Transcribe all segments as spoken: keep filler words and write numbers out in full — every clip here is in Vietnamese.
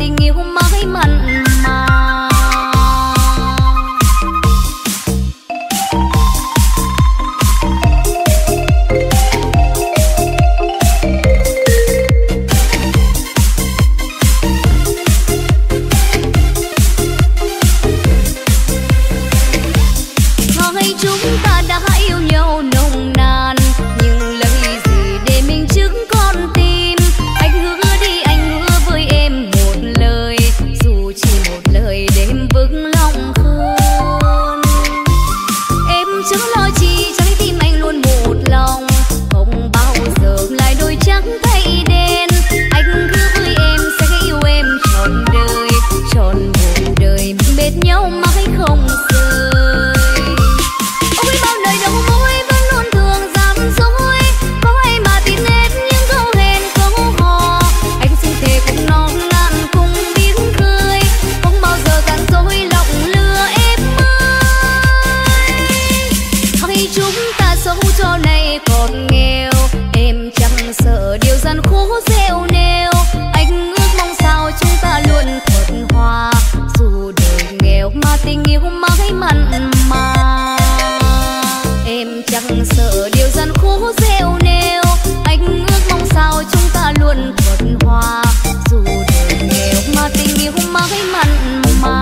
tình yêu mãi mặn mà. Hai chúng ta đã yêu nhau nồng nàn, nhưng lời gì để mình chứng con tim. Anh hứa đi, anh hứa với em một lời, dù chỉ một lời đêm vững lòng hơn. Em chẳng lo chi, trái tim anh luôn một lòng, không bao giờ lại đôi trắng thay đen. Anh hứa với em sẽ yêu em trọn đời, trọn một đời bên nhau mãi không rời. Ôi bao lời đầu môi vẫn luôn thường gian dối, có ai mà tin hết những câu hẹn câu hò. Anh xin thề cùng non ngàn cùng biết khơi, không bao giờ tàn dối lòng lừa em ơi. Hay chúng ta sống cho này còn nghèo, em chẳng sợ điều gian khổ gieo neo. Anh ước mong sao chúng ta luôn thuận hòa, dù đời nghèo mà tình yêu mãi mặn mà. Em chẳng sợ điều gian khổ gieo neo, anh ước mong sao chúng ta luôn thuận hòa, dù đời nghèo mà tình yêu mãi mặn mà.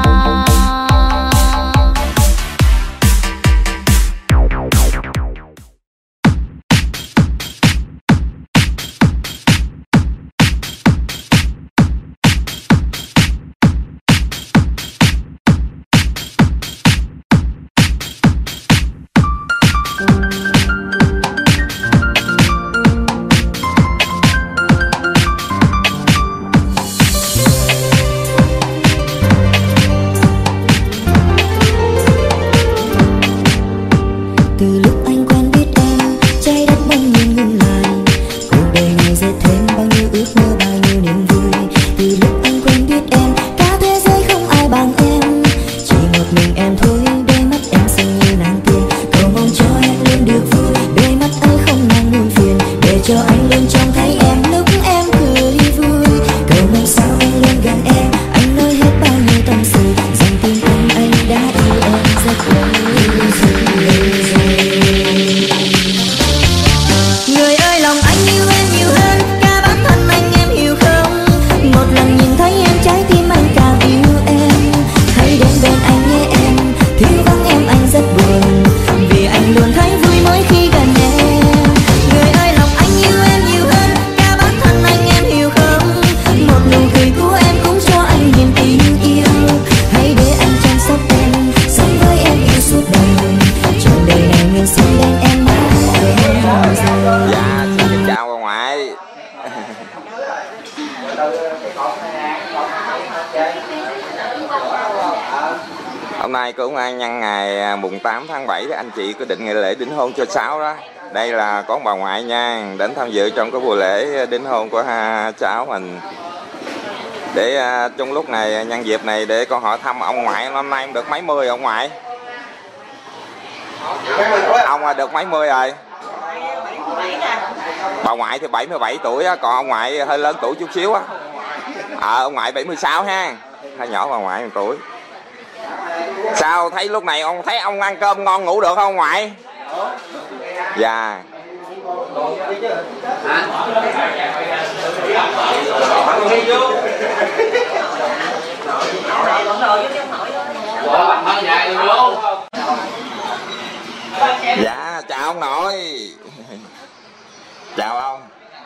Hôm nay cũng nhân ngày mùng tám tháng bảy, anh chị có định ngày lễ đính hôn cho cháu đó. Đây là con bà ngoại nha, đến tham dự trong cái buổi lễ đính hôn của ha, cháu mình. Để uh, trong lúc này, nhân dịp này để con hỏi thăm ông ngoại, năm nay được mấy mươi ông ngoại? Ông được mấy mươi rồi? Bà ngoại thì bảy mươi bảy tuổi á, còn ông ngoại hơi lớn tuổi chút xíu á. À, ông ngoại bảy mươi sáu ha, hơi nhỏ bà ngoại một tuổi. Sao thấy lúc này ông thấy ông ăn cơm ngon ngủ được không ngoại? Dạ. Dạ chào ông nội. Chào ông.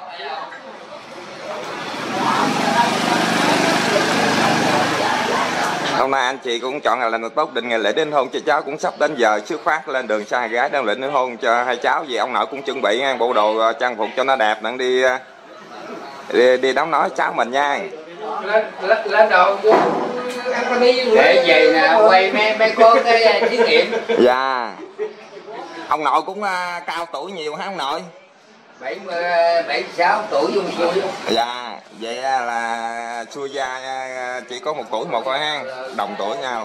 Hôm nay anh chị cũng chọn ngày lành tốt định ngày lễ đính hôn cho cháu, cũng sắp đến giờ xuất phát lên đường xa gái đang lễ đính hôn cho hai cháu. Vì ông nội cũng chuẩn bị nha, bộ đồ trang phục cho nó đẹp, đang đi đi, đi đón nói cháu mình nha. Lên lên đồ để về nè, quay mấy mấy cô cái thí nghiệm. Dạ. Ông nội cũng uh, cao tuổi nhiều hả ông nội? bảy mươi bảy sáu tuổi dung xuôi. Dạ, vậy là xui gia chỉ có một tuổi một thôi ha, đồng tuổi nhau.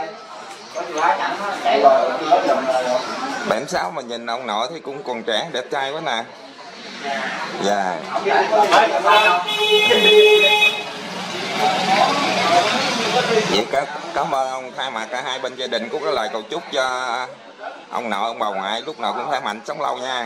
bảy sáu mà nhìn ông nội thì cũng còn trẻ, đẹp trai quá nè. Dạ. Vậy cảm, cảm ơn ông thay mặt cả hai bên gia đình có cái lời cầu chúc cho ông nội ông bà ngoại lúc nào cũng khỏe mạnh sống lâu nha.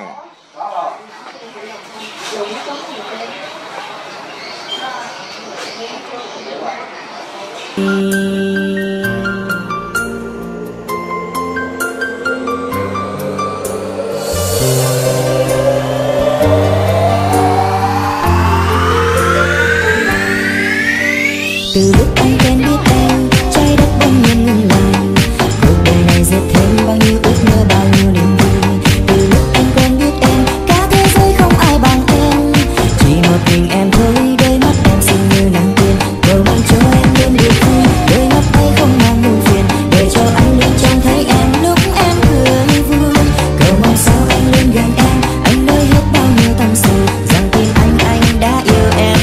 Từ lúc anh quen biết em, trái đất bỗng nhiên ngừng lại. Cuộc đời này dệt thêm bao nhiêu ước mơ, bao nhiêu niềm vui. Từ lúc anh quen biết em, cả thế giới không ai bằng em. Chỉ một mình em thôi, đôi mắt em xinh như nàng tiên. Cầu mong cho em luôn được vui, đôi mắt ấy không mang muôn phiền. Để cho anh luôn trông thấy em lúc em cười vui. Cầu mong sao anh luôn gần em, anh nói hết bao nhiêu tâm sự, rằng tin anh anh đã yêu em.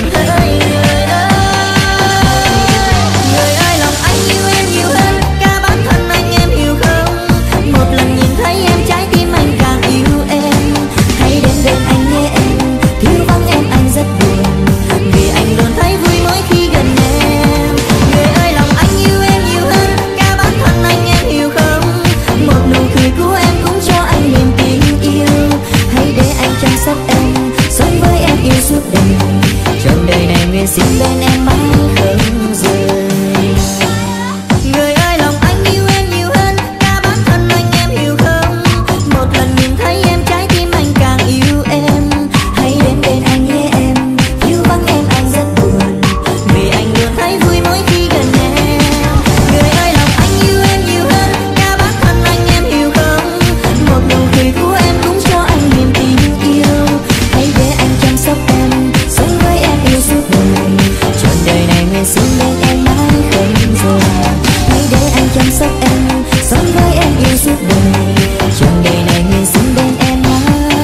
Trong đời này nguyện xin bên em mãi không rời. Người ơi lòng anh yêu em nhiều hơn cả bản thân anh, em hiểu không? Một lần nhìn thấy em trái tim anh càng yêu em. Hãy đến bên anh nhé em, yêu vắng em anh rất buồn, vì anh luôn thấy vui mỗi khi gần em. Người ơi lòng anh yêu em nhiều hơn cả bản thân anh, em hiểu không? Một nụ cười của em cũng cho anh niềm tin yêu. Hãy để anh chăm sóc em, sống với em yêu suốt đời. Trọn đời này nguyện xin bên em mãi không rời. Hãy để anh chăm sóc em, sống với em yêu suốt đời. Trọn đời này nguyện xin bên em mãi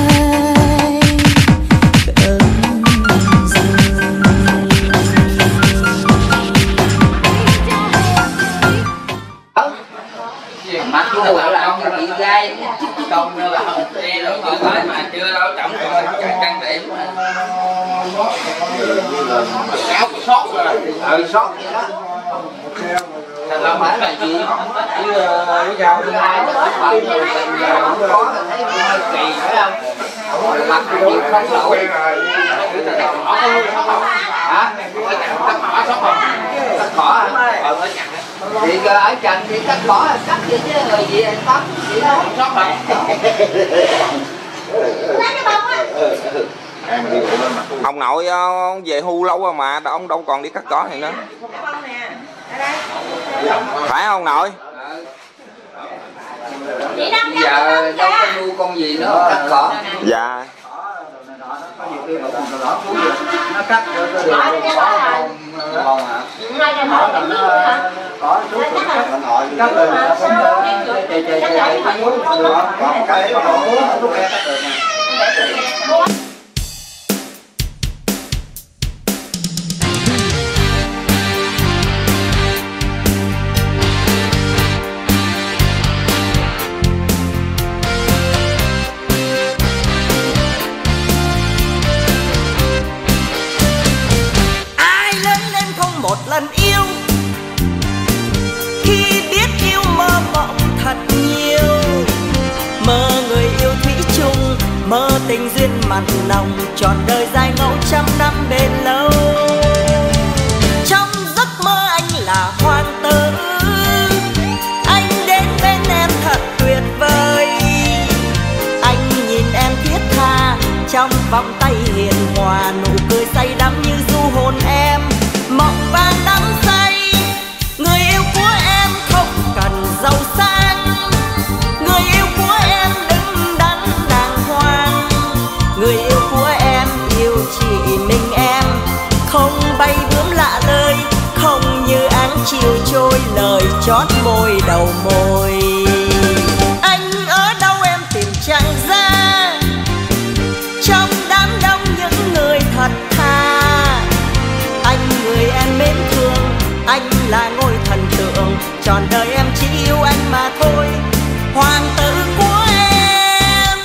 không rời. Mắt chú bảo là ông bị gai công nữa là không nghe nữa ngồi tới mà chưa đâu trọng rồi trang điểm mà áo có sót rồi ừ sót vậy đó thành ra phải là gì chứ cái sao thứ hai nó không phải người mình không có thấy hơi kỳ phải không mặt nhiều không nổi hả tắt mỏ sót không tắt mỏ hả ờ ở chặt thì ở trần thì cắt bỏ cắt vậy chứ người gì anh tắt vậy đó không sót đâu Ông nội ông về hưu lâu rồi mà ông đâu còn đi cắt cỏ này nữa, phải không nội? Bây giờ đâu có nuôi con gì nữa cắt cỏ. Dạ. Nó cắt rồi rồi còn hả? Có chút rồi cắt nội cắt rồi cũng chạy chạy chạy chạy còn cái nó lúc em cắt được nè. Một lần yêu khi biết yêu mơ mộng thật nhiều, mơ người yêu thủy chung, mơ tình duyên mặn nồng, trọn đời dài ngẫu trăm năm bền lâu. Trong giấc mơ anh là hoàng tử, anh đến bên em thật tuyệt vời. Anh nhìn em thiết tha trong vòng tay hiền hòa, nụ cười say đắm như du hồn em. Mộng vàng đắm say, người yêu của em không cần giàu sang, người yêu của em đứng đắn đàng hoàng, người yêu của em yêu chỉ mình em, không bay bướm lạ lời, không như áng chiều trôi lời chót môi đầu môi. Anh ở đâu em tìm chẳng ra, trong đám đông những người thật thà. Anh người em mến thương, anh là ngôi thần tượng, trọn đời em chỉ yêu anh mà thôi, hoàng tử của em.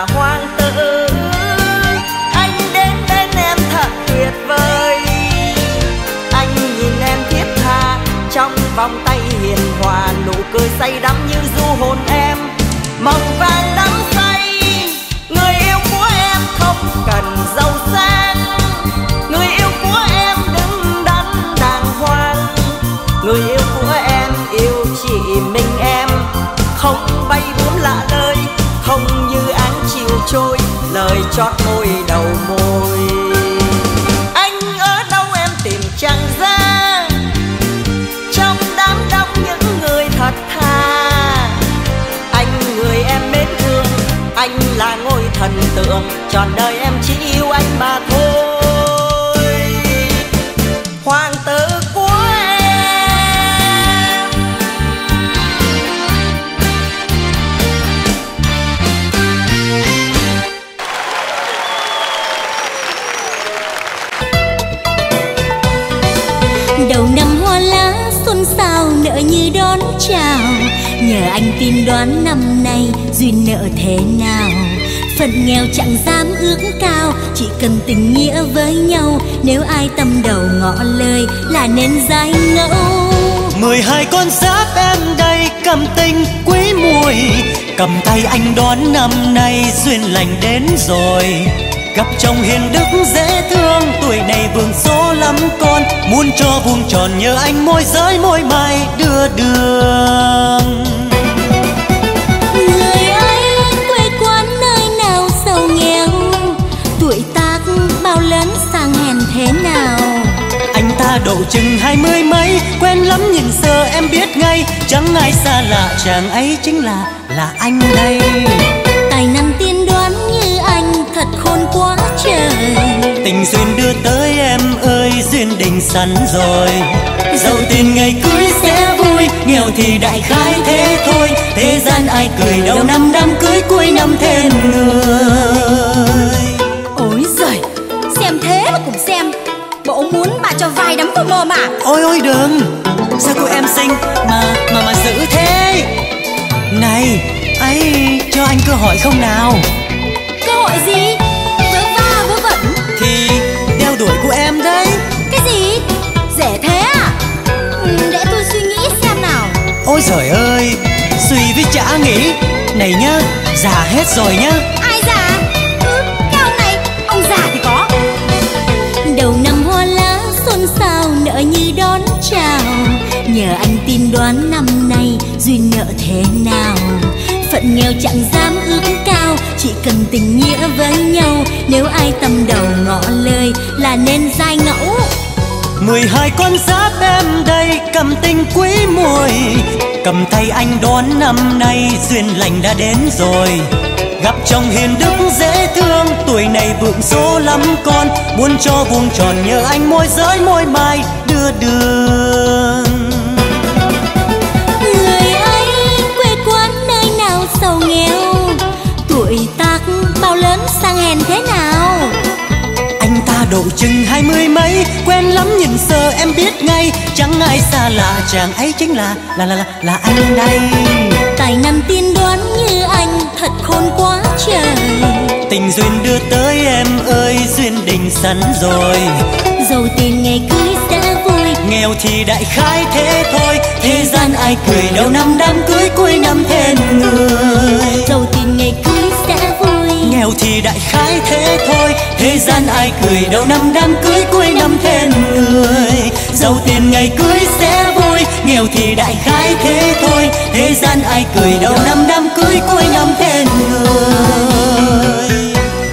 là hoàng tử. Anh đến bên em thật tuyệt vời, anh nhìn em thiết tha trong vòng tay hiền hòa, nụ cười say đắm như du hồn em mộng vàng đắm say. Người yêu của em không cần giàu sang, người yêu của em đứng đắn đàng hoàng, người yêu của em yêu chỉ mình em, không bay bướm lạ lời, không như áng chiều trôi, lời chót môi đầu môi. Anh ở đâu em tìm chẳng ra, trong đám đông những người thật thà. Anh người em mến thương, anh là ngôi thần tượng, trọn đời em chỉ yêu anh mà thôi. Hoàng tử của em. Đầu năm hoa lá xuân sao nợ như đón chào, nhờ anh tin đoán năm nay duyên nợ thế nào. Phận nghèo chẳng dám ước cao, chỉ cần tình nghĩa với nhau, nếu ai tâm đầu ngỏ lời là nên dai ngẫu. Mười hai con giáp em đây cầm tình quý mùi, cầm tay anh đón năm nay duyên lành đến rồi. Gặp chồng hiền đức dễ thương, tuổi này vương số lắm con, muốn cho vuông tròn nhờ anh môi giới môi mai đưa đường. Người ấy quê quán nơi nào giàu nghèo, tuổi tác bao lớn sang hèn thế nào. Anh ta độ chừng hai mươi mấy, quen lắm nhìn sơ em biết ngay, chẳng ai xa lạ chàng ấy chính là là anh đây. Tài năng tiên đoán như anh thật khôn quá trời, tình duyên đưa tới em ơi duyên định sẵn rồi. Giàu tiền ngày cưới sẽ vui, nghèo thì đại khái thế thôi, thế gian ai cười đầu năm đám cưới cuối năm thêm người. Ôi giời, xem thế mà cùng xem, bộ muốn bà cho vài đấm vào mồm à? Ôi ôi đừng, sao cô em xinh mà mà mà dữ thế. Này, ấy cho anh cơ hội không nào? Cơ hội gì? Vớ va vớ vẩn Thì đeo đuổi của em đấy. cái gì? Dễ thế à? Ừ, để tôi suy nghĩ xem nào. Ôi giời ơi, suy với chả nghĩ. Này nhá, già hết rồi nhá. Ai già? Ừ, cái ông này, ông già thì có. Đầu năm hoa lá xuân sao nợ như đón chào, nhờ anh tin đoán năm nay duyên nợ thế nào. Phận nghèo chẳng dám ước cao, chỉ cần tình nghĩa với nhau, nếu ai tâm đầu ngỏ lời là nên dai ngẫu. Mười hai con giáp em đây cầm tình quý mùi, cầm tay anh đón năm nay duyên lành đã đến rồi. Gặp chồng hiền đức dễ thương, tuổi này vượng số lắm con, muốn cho vuông tròn nhờ anh môi giới môi mai đưa đường. Người ấy quê quán nơi nào giàu nghèo, tuổi tác bao lớn sang hèn thế nào. Anh ta độ chừng hai mươi mấy, quen lắm nhìn sơ em biết ngay, chẳng ai xa lạ chàng ấy chính là là là là, là anh đây. Tài năng tiên đoán như anh thật khôn quá trời, tình duyên đưa tới em ơi duyên định sẵn rồi. giàu tiền ngày cưới sẽ vui, nghèo thì đại khái thế thôi, thế gian ai cười đầu năm đám cưới cuối năm thêm người. giàu tiền ngày cưới sẽ vui, nghèo thì đại khái thế thôi, thế gian ai cười đầu năm đám cưới cuối năm thêm người. Giàu tiền ngày cưới sẽ vui, nghèo thì đại khái thế thôi, thế gian ai cười đầu năm đám cưới cuối năm thêm người.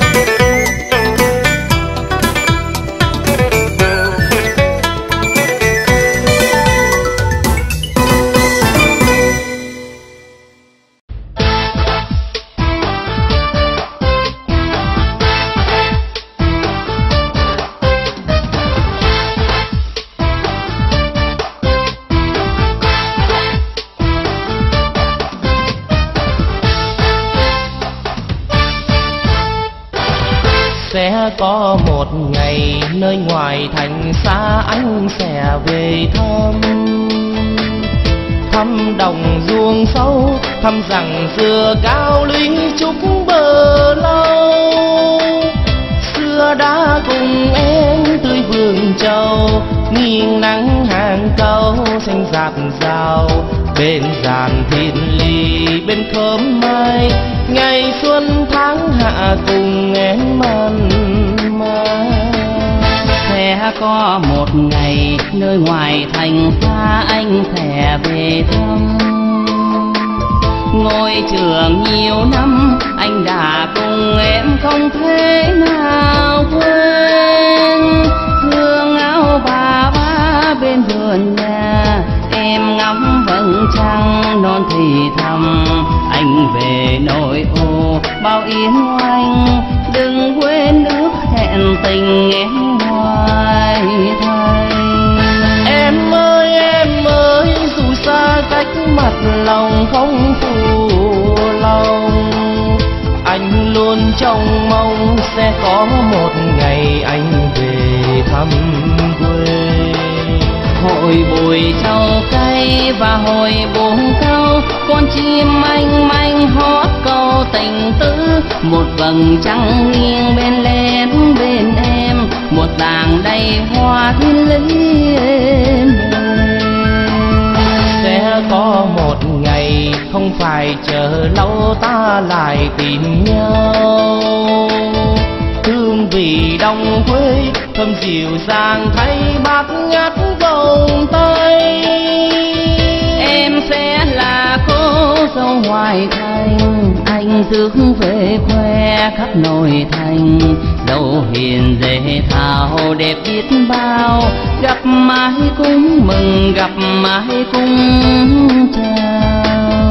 Sẽ có một ngày nơi ngoài thành xa anh sẽ về thăm, thăm đồng ruộng sâu, thăm rằng xưa cao lũy trúc bờ lâu. Xưa đã cùng em tươi vườn trầu, nghiêng nắng hàng câu xanh rạt rào. Bên giàn thiên ly bên khóm mai, ngày xuân tháng hạ cùng em mặn mà. Sẽ có một ngày nơi ngoài thành xa anh sẽ về thăm. Ngôi trường nhiều năm anh đã cùng em không thể nào quên. Hương áo bà ba bên vườn nhà, em ngắm vầng trăng non thì thầm. Anh về nội ô bao yến oanh, đừng quên ước hẹn tình em hoài thành. Em ơi em ơi, dù xa cách mặt lòng không phụ lòng. Anh luôn trông mong sẽ có một ngày anh về thăm quê. Hồi bụi trầu cây và hồi buồn câu, con chim manh manh hót câu tình tứ. Một vầng trăng nghiêng bên lên bên em, một tàng đầy hoa thiên lý êm đềm. Sẽ có một ngày không phải chờ lâu ta lại tìm nhau. Hương vị đồng quê thơm dịu dàng thay bát ngát vòng tay. Em sẽ là cô dâu ngoại thành, anh rước về khoe khắp nội thành. Dâu hiền dễ thảo đẹp biết bao, gặp mãi cũng mừng gặp mãi cũng chào.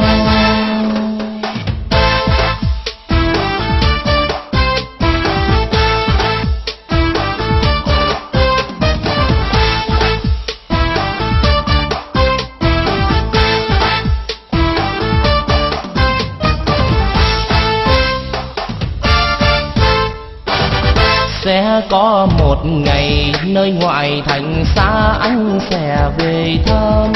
Sẽ có một ngày nơi ngoại thành xa anh sẽ về thăm.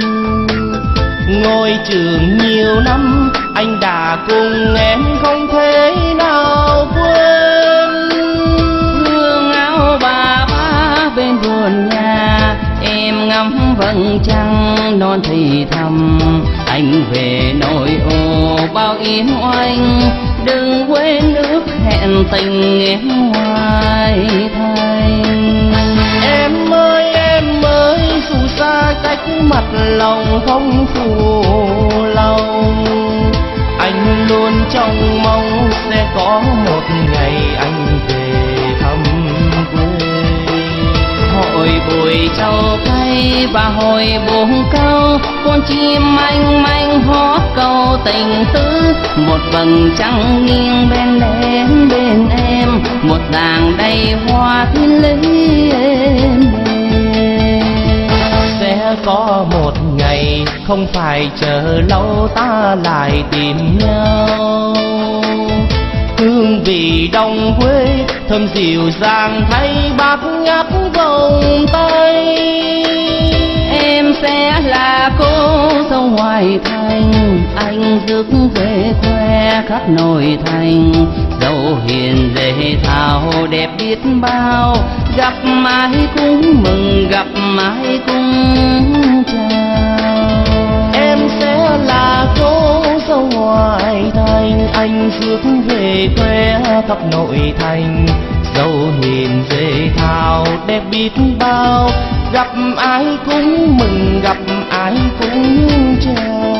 Ngôi trường nhiều năm anh đã cùng em không thể nào quên. Hương áo bà ba bên vườn nhà, em ngắm vầng trăng non thì thầm. Anh về nội ô bao yến oanh, đừng quên ước hẹn tình em hoài thành. Em ơi em ơi, dù xa cách mặt lòng không phụ lòng. Anh luôn trông mong sẽ có một ngày anh về thăm quê. Hồi bụi trầu cây và hồi buồn câu, con chim manh manh hót câu tình tứ. Một vầng trăng nghiêng bên lên bên em, một đàng đầy hoa thiên lý êm đềm. Sẽ có một ngày không phải chờ lâu ta lại tìm nhau. Hương vị đồng quê thơm dịu dàng thay bát ngát vòng tay. Em sẽ là cô dâu ngoại thành, anh rước về khoe khắp nội thành. Dâu hiền dễ thảo đẹp biết bao, gặp mãi cũng mừng gặp mãi cũng chào. Em sẽ là cô dâu ngoại thành, anh rước về khoe khắp nội thành. Dâu hiền dễ thảo đẹp biết bao, gặp ai cũng mừng gặp ai cũng chào.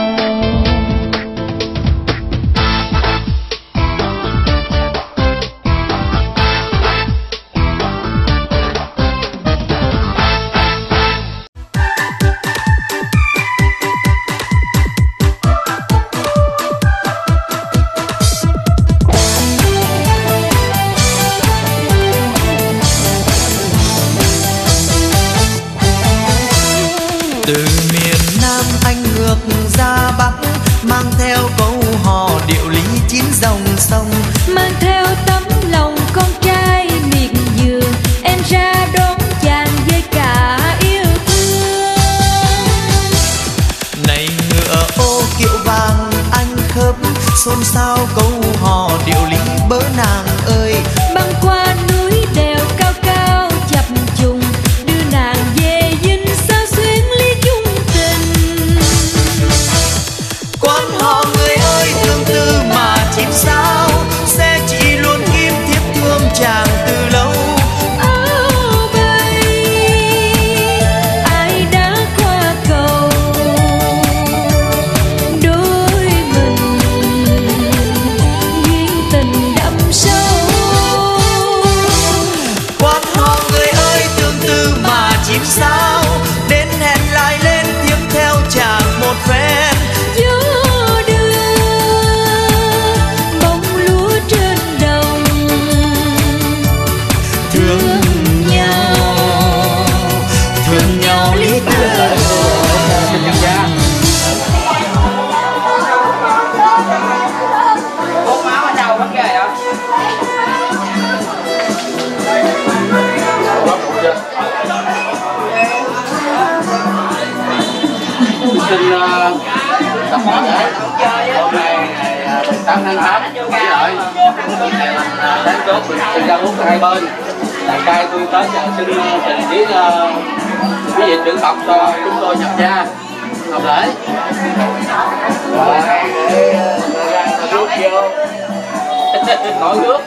Từ miền Nam anh ngược ra Bắc, mang theo câu hò điệu lý chín dòng sông, mang theo tấm lòng con trai miệt vườn. Em ra đón chàng với cả yêu thương. từ lâu. Áo bay ai đã qua cầu, đôi mình duyên tình đậm sâu. Quan họ người ơi tương tư mà chìm sao, đến hẹn lại lên tiếp theo chàng một phen. Gió đưa bông lúa trên đồng, Thương nhau, thương nhau lý tưởng. Hút máu ở đâu mất ghê vậy? Xin tập hóa lễ hôm nay ngày mười tám tháng tám với lại tháng chốt xin ra uống hai bên đàn trai tôi tới giờ xin trình với quý vị trưởng tộc cho chúng tôi nhập gia học lễ để rút vô nổi nước.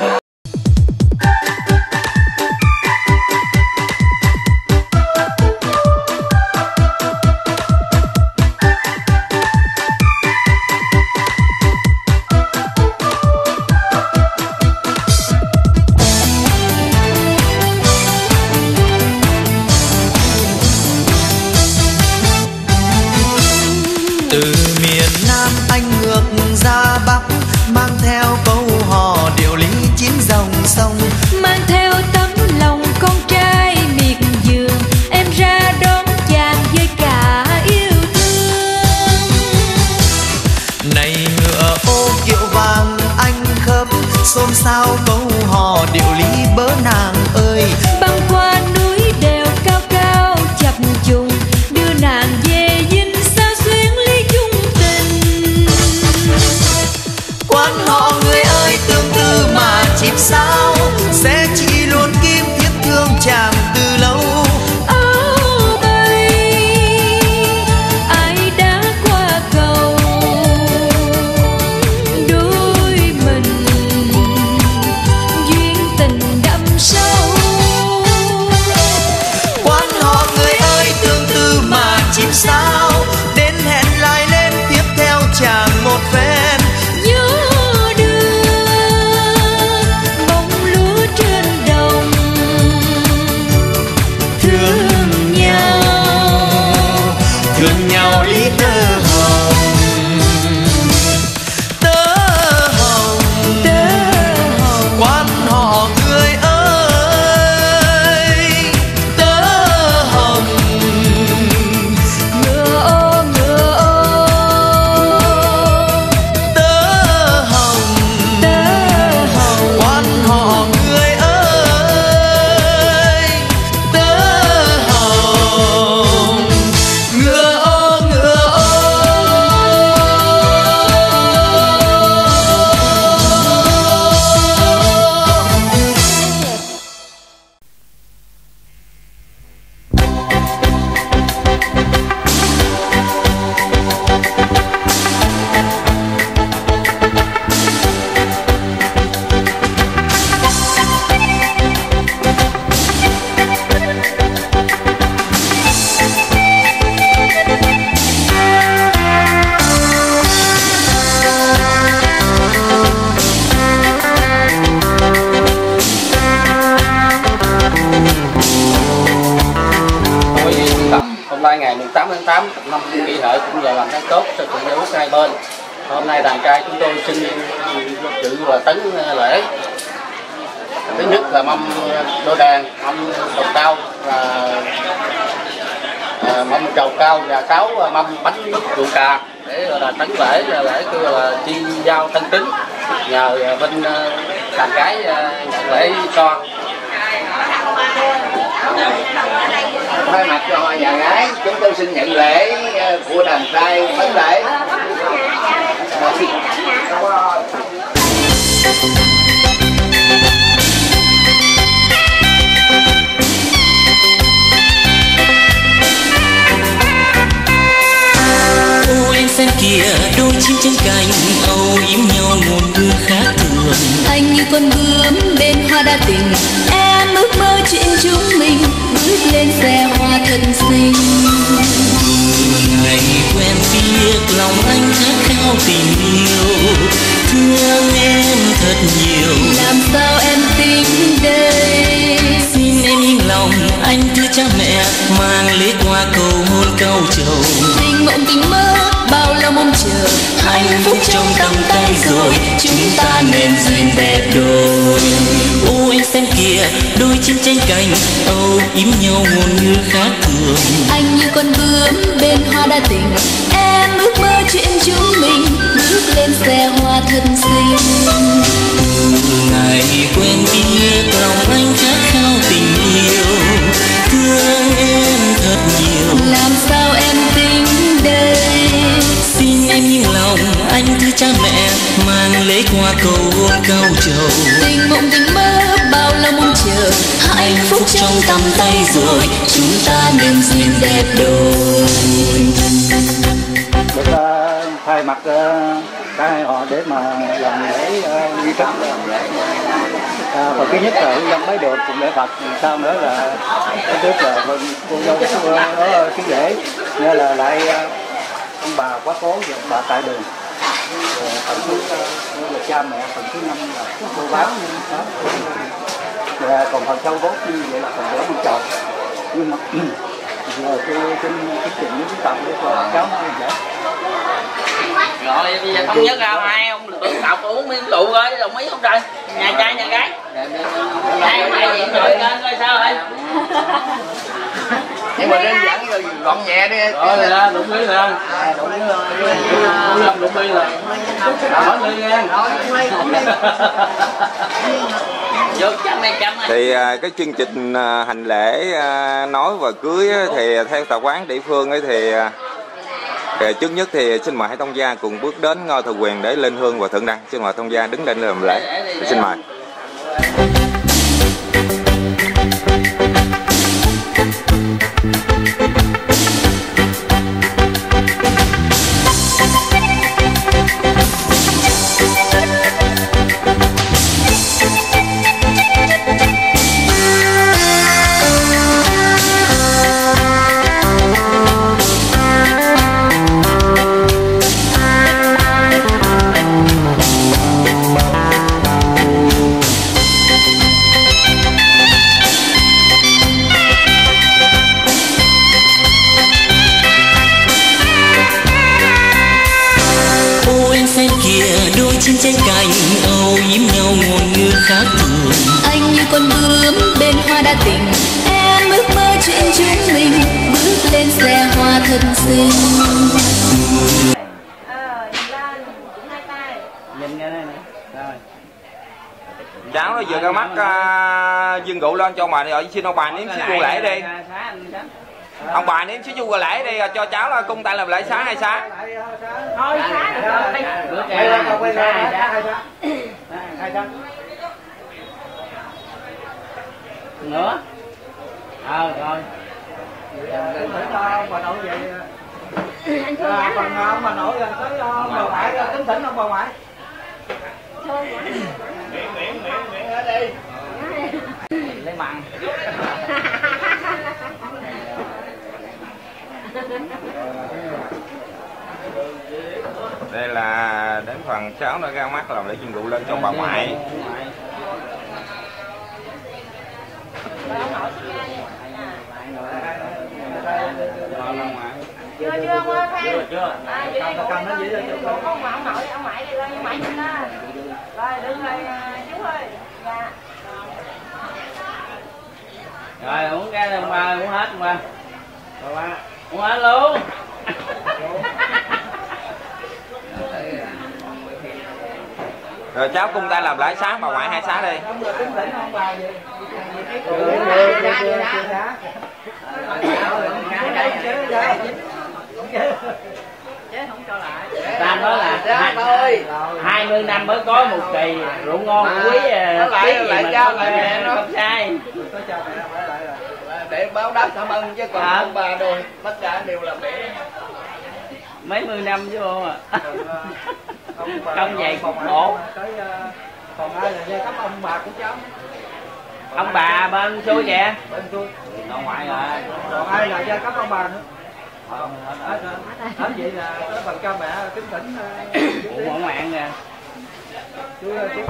Từ miền Nam anh ngược ra Bắc, mang theo câu hò điệu lý chín dòng sông, mang theo tấm lòng con trai miệt vườn, em ra đón chàng với cả yêu thương. này ngựa ô kiệu vàng anh khớp, xôn xao câu hò điệu lý bớ nàng ơi. Băng qua núi đèo cao cao chập trùng, đưa nàng về dinh sao xuyến ly chung tình. Quan họ người ơi tương tư mà chìm sao, sẽ chỉ luôn kim thiết thương chàng từ lâu. Áo bay ai đã qua cầu, đôi mình duyên tình đậm sâu. Quan họ người ơi tương tư mà chìm sao, đến hẹn lại lên tiếp theo chàng một phen. Gió đưa bông lúa trên đồng, Thương nhau, thương nhau lý tơ hồng. Tơ hồng, tơ hồng quan họ người ơi. Tơ hồng, ngựa ô ngựa ô. tơ hồng, Tơ hồng quan họ người ơi. Tơ hồng, ngựa ô ngựa ô. Quý vị trưởng tộc, hôm nay ngày mùng tám tháng tám năm kỷ hợi cũng giờ làm tháng tốt cho cùng gia quốc hai bên. Hôm nay đàn trai chúng tôi xin chữ là tấn lễ. Thứ nhất là mâm đôi đàn, mâm trầu cao và à, mâm trầu cao và sáu mâm bánh mứt rượu cà để gọi là tấn lễ, lễ kêu là chi giao thân tín, nhờ bên đàn cái nhận lễ cho. Thay mặt cho họ nhà gái, chúng tôi xin nhận lễ của đàn trai tấn lễ. Ô em xem kìa đôi chim trên cành âu yếm nhau một mưa khác thường. Anh như con bướm bên hoa đào đã tình. Em ước mơ chuyện chúng mình bước lên xe hoa thân xinh. Ngày quen biết lòng anh khát khao tình yêu, thương em thật nhiều. Làm sao em tính đây? Xin em yên lòng, anh thưa cha mẹ mang lễ qua cầu hôn câu trầu. Tình mộng tình mơ bao lâu mong chờ, Hạnh phúc trong tầm tay rồi, chúng ta nên duyên đẹp đôi. Ô anh xem kìa, đôi chim tranh cành âu yếm nhau ngôn ngữ khác thường. Anh như con bướm bên hoa đa tình. Em ước mơ chuyện chúng mình bước lên xe hoa thân xinh. Ngày quen biết lòng anh khát khao tình yêu, thương em thật nhiều. Làm sao em tính đây? Xin em yên lòng, anh thưa cha mẹ mang lễ qua cầu hôn câu trầu. Tình mộng tình mơ bao lâu mong chờ, hạnh phúc trong tầm tay rồi, chúng ta nên duyên đẹp đôi. Được uh, thay mặt uh, cả hai họ để mà làm lễ nghi thức. À, phần thứ nhất là hương dân mới được cùng lễ Phật, sau nữa là cái trước là cô dâu đó cái lễ như là lại ông bà quá cố và ông bà tại đường. Rồi phần thứ là cha mẹ, phần thứ năm là cô báo như đó. Còn phần sau vốt như vậy là phần đỡ con chồng. Nhưng mà giờ tôi xin cái chuyện với tập để cho cháu nó dễ. Rồi bây giờ thống nhất ra hai ông tưởng đọc uống miếng rượu rồi đồng ý không trời? Nhà trai nhà gái. Hai hai diện rồi lên coi sao vậy? Nhưng mà đơn giản rồi gọn nhẹ đi. Rồi là đụng ly rồi. Đụng ly rồi. Đụng ly rồi. Hỏi ly nha. Thì cái chương trình hành lễ nói và cưới thì theo tập quán địa phương ấy thì trước nhất thì xin mời hai tông gia cùng bước đến ngôi thờ quyền để lên hương và thượng đăng. Xin mời tông gia đứng lên làm lễ. Xin mời. Chim tranh cành âu yếm nhau ngôn ngữ khác thường. Anh như con bướm bên hoa đa tình. Em ước mơ chuyện chúng mình bước lên xe hoa thân xinh. Cháu nó vừa ra mắt uh, dương rượu lên cho mà rồi xin ông bà nếm xíu vô lễ đi. Ông bà nếm xíu vô lễ đi cho cháu là cung tay làm lễ xá hay xá. Thôi xá được rồi. Bữa kìa là quay ra hai xá. Hai xá. Nữa. Ờ rồi. Ông bà nội vậy. À, còn ông bà nội là tới ông bà ngoại tính thỉnh ông bà ngoại. Miệng miệng miệng miệng ở đây. Lấy mặn. Đây là đến phần cháu nó ra mắt làm để chuyện rượu lên cho bà ngoại. Chưa chưa ông ơi Phan. Chưa chưa. À vậy đi cầm nó vậy rồi chứ. Ông ông nội ông ngoại đi lên ông ngoại nhìn đó. Rồi đứng rồi chú ơi. Dạ. Rồi uống cái ông ba uống hết không ba? Rồi ba uống hết luôn. Rồi cháu cung tay làm lễ xá bà ngoại hai xá đi. Ta nói là hai mươi năm mới có một kỳ rượu ngon quý quý gì mà không không sai. Để báo đáp cảm ơn chứ còn ông bà rồi tất cả đều là để mấy mươi năm chứ không à. Không vậy cục bộ. Còn ai là giai cấp ông bà của cháu. Ông bà bên xuôi kìa. Bên xuôi. Nội ngoại rồi. Còn ai là gia cấp ông bà nữa? Hết vậy là tới phần cho mẹ kính thỉnh. Ủa ngoạn kìa. Chú chú.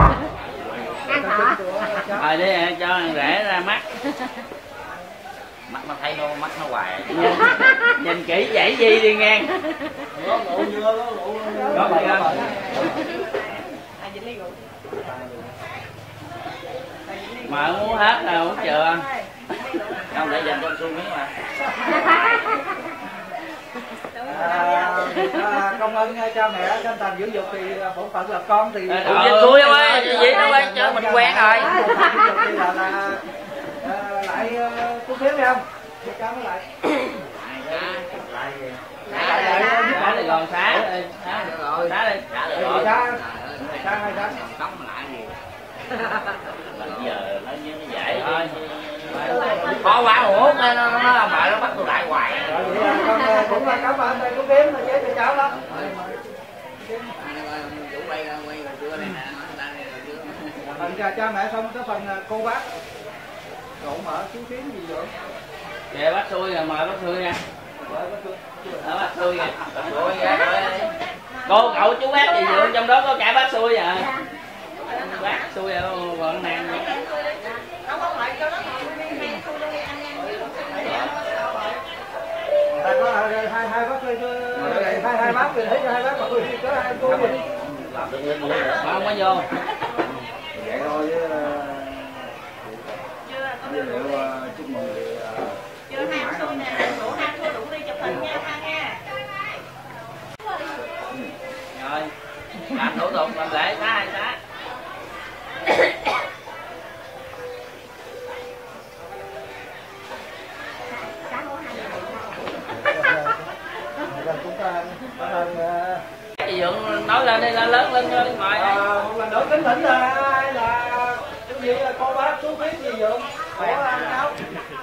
Rồi đi cho rẽ ra mắt. Mắt nó thấy nó mắt nó hoài. Nhìn kỹ dãy gì đi ngang. Có rượu dưa đó, rượu. Có gì không? Mà muốn hết là muốn chưa? Không để dành con xuôi miếng mà. À, công ơn cha mẹ trên thành dưỡng dục thì bổn phận là con thì ừ, xuôi không ơi, gì đâu ơi, chơi mình quen rồi. Là là lại chút xíu đi không? Cho nó lại. Lại gì? Lại lại rồi xá. Xá được rồi. Xá đi. Xá được rồi. Xá. Xá hay xá. Sống mà lại gì? Bây giờ nó như nó dễ thôi. Khó quá hút nên nó nó mẹ nó bắt tôi lại hoài. Rồi vậy là con cũng cảm ơn thầy chú Kiếm chế cho cháu lắm. Chủ quay ra quay rồi chưa này nè. Phần cha mẹ xong cái phần cô bác. Cậu mở chú Kiếm gì vậy? Dạ bác xui rồi, mời bác xui nha. Đó bác xui kìa. Xui kìa. Cô cậu chú bác gì dượng trong đó có cả bác xui à. Bác xui rồi bọn nàng vậy. Có hai hai bác hai hai bác thì thấy hai bác mà có hai cô gì. Mà không có vô. Vậy thôi chứ. Với liệu chúc mừng thì chưa hai xui nè, đủ hai xui đủ đi chụp hình nha Phan nha. Rồi, làm thủ tục làm lễ xá hay xá. Chị Dượng nói lên đi, lên lớn lên cho đi mời. Một lần nữa kính thỉnh là ai là cái gì là cô bác chú biết gì Dượng khổ ăn cháu.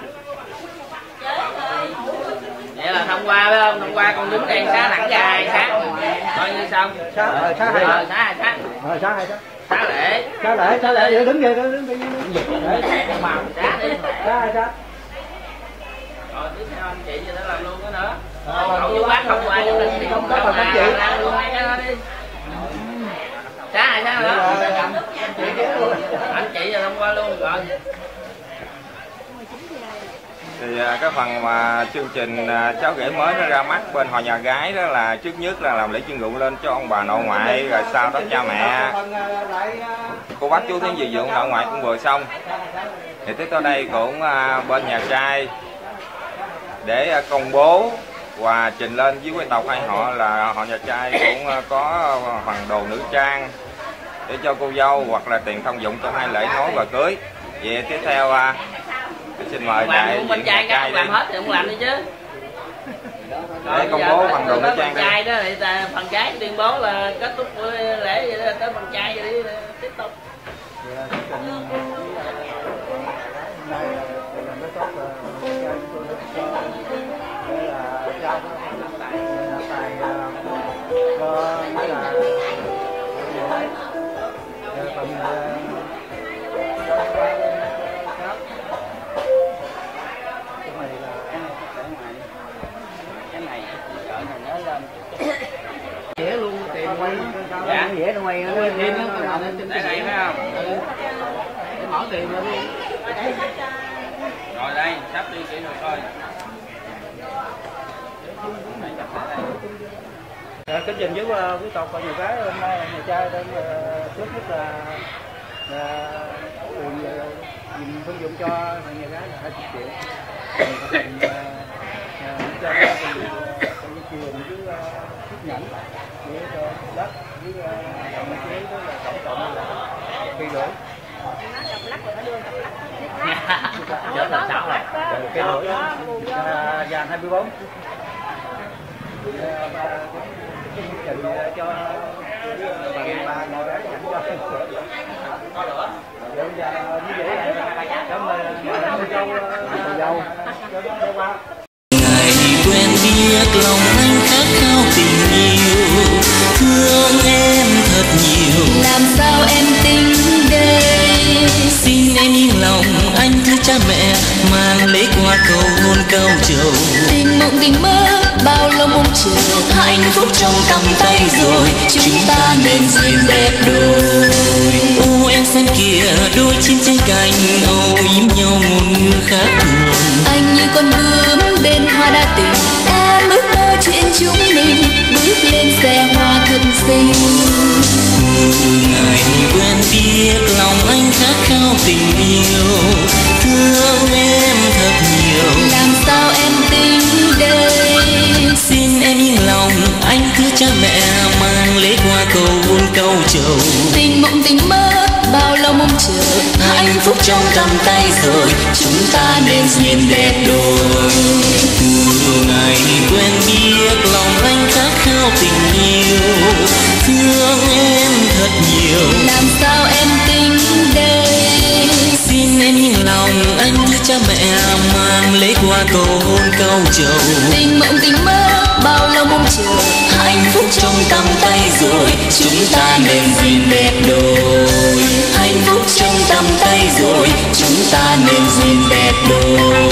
Vậy là thông qua phải không? Thông qua con đứng đèn xá nặng dài xá coi như xong. Xá ờ xá hay xá hay xá. Ờ xá hay xá. Xá lễ. Xá lễ xá lễ vậy đứng vậy đứng đứng đứng. Để con màu xá đi. Xá hay xá. Rồi tiếp theo anh chị cho nó làm luôn cái nữa. Cậu chú bác không qua cho nên không có phần anh chị làm luôn hai cái đó đi. Xá hay xá nữa. Anh chị rồi thông qua luôn rồi. Thì cái phần mà chương trình cháu rể mới nó ra mắt bên họ nhà gái đó là trước nhất là làm lễ chương rượu lên cho ông bà nội ngoại, rồi sau đó cha mẹ, cô bác chú thím dì dượng nội ngoại cũng vừa xong. Thì tiếp tới đây cũng bên nhà trai để công bố và trình lên với quý tộc hai họ là họ nhà trai cũng có phần đồ nữ trang để cho cô dâu hoặc là tiền thông dụng cho hai lễ nối và cưới. Vậy tiếp theo xin mời đại bên trai các làm hết thì không làm đi chứ. Để công bố phần đồ nữ trang trai đó thì phần gái tuyên bố là kết thúc lễ vậy đó, tới phần trai rồi đi tiếp tục. Dễ luôn tiền quay. Dạ dễ đâu quay nó tiền nó trên cái này phải không? Ừ. Để mở tiền ra đi. Rồi đây, sắp đi kỹ rồi coi. À, kính trình với quý tộc và nhiều cái hôm nay nhà trai đang trước nhất là tiền dùm phân dụng cho nhà gái là hai mươi triệu. Mình cho trong chiều với chiếc nhẫn để cho đất với đồng chế đó là tổng cộng là phi rưỡi. Chết là sáu rồi. Cái rưỡi vàng hai mươi bốn. Trình cho bằng ba ngồi đấy dẫn cho có nữa như vậy cảm ơn cô dâu ngày quen biết lòng anh khát khao tình yêu thương em thật nhiều làm sao em tính đây xin em yên lòng cha mẹ mang lấy qua cầu hôn câu trầu. Tình mộng tình mơ bao lâu mong chờ, hạnh phúc trong tầm tay rồi, chúng ta nên duyên đẹp đôi. Ô em xem kìa đôi chim trên cành âu yếm nhau ngôn ngữ khác thường. Anh như con bướm bên hoa đa tình, em ước mơ chuyện chúng mình bước lên xe hoa thật xinh. Ngày quen biết lòng anh khát khao tình yêu, thương em thật nhiều. Làm sao em tính đây? Xin em yên lòng, anh thưa cha mẹ mang lễ qua cầu hôn câu trầu. Tình mộng tình mơ bao lâu mong chờ, hạnh phúc trong tầm tay rồi, chúng ta nên duyên đẹp đôi. Từ ngày quen biết lòng anh khát khao tình yêu, thương em thật nhiều. Làm sao em tính đây? Xin em yên lòng, anh thưa cha mẹ mang lễ qua cầu hôn câu trầu. Tình mộng tình mơ bao lâu mong chờ, hạnh phúc trong tầm tay rồi, chúng ta nên duyên đẹp đôi. Hạnh phúc trong tầm tay rồi, chúng ta nên duyên đẹp đôi.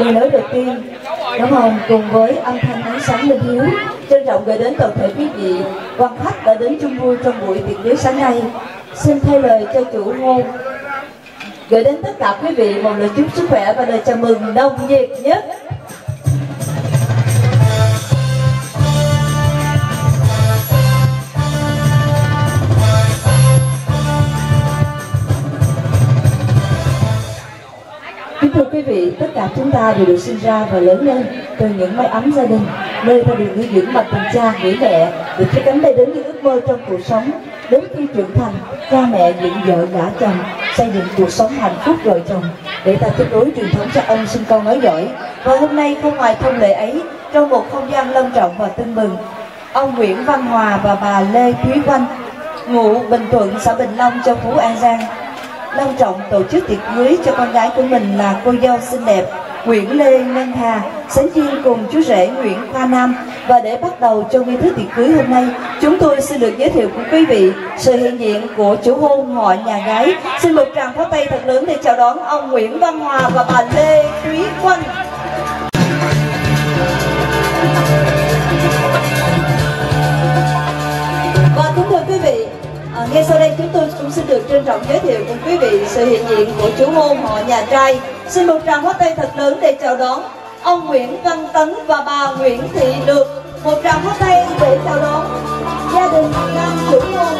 lời nói đầu tiên, Cẩm Hồng cùng với âm thanh ánh sáng linh hiếu trân trọng gửi đến toàn thể quý vị quan khách đã đến chung vui trong buổi tiệc cưới sáng nay. Xin thay lời cho chủ hôn gửi đến tất cả quý vị một lời chúc sức khỏe và lời chào mừng nồng nhiệt nhất. Kính thưa quý vị, tất cả chúng ta đều được sinh ra và lớn lên từ những mái ấm gia đình, nơi ta được nuôi dưỡng bằng tình cha, người mẹ, được chấp cánh tay đến những ước mơ trong cuộc sống. Đến khi trưởng thành, cha mẹ dựng vợ gả chồng, xây dựng cuộc sống hạnh phúc vợ chồng để ta tiếp nối truyền thống cha ông sinh con nói giỏi. Và hôm nay không ngoài thông lệ ấy, trong một không gian long trọng và tưng bừng, ông Nguyễn Văn Hòa và bà Lê Thúy Oanh, ngụ Bình Thuận, xã Bình Long, Châu Phú, An Giang, long trọng tổ chức tiệc cưới cho con gái của mình là cô dâu xinh đẹp Nguyễn Lê Ngân Hà sánh duyên cùng chú rể Nguyễn Khoa Nam. Và để bắt đầu cho nghi thức tiệc cưới hôm nay, chúng tôi xin được giới thiệu với quý vị sự hiện diện của chủ hôn họ nhà gái. Xin một tràng pháo tay thật lớn để chào đón ông Nguyễn Văn Hòa và bà Lê Thúy Oanh. Và kính thưa quý vị, À, ngay sau đây chúng tôi cũng xin được trân trọng giới thiệu cùng quý vị sự hiện diện của chủ hôn họ nhà trai. Xin một tràng pháo tay thật lớn để chào đón ông Nguyễn Văn Tấn và bà Nguyễn Thị Được. Một tràng pháo tay để chào đón gia đình nam chủ hôn.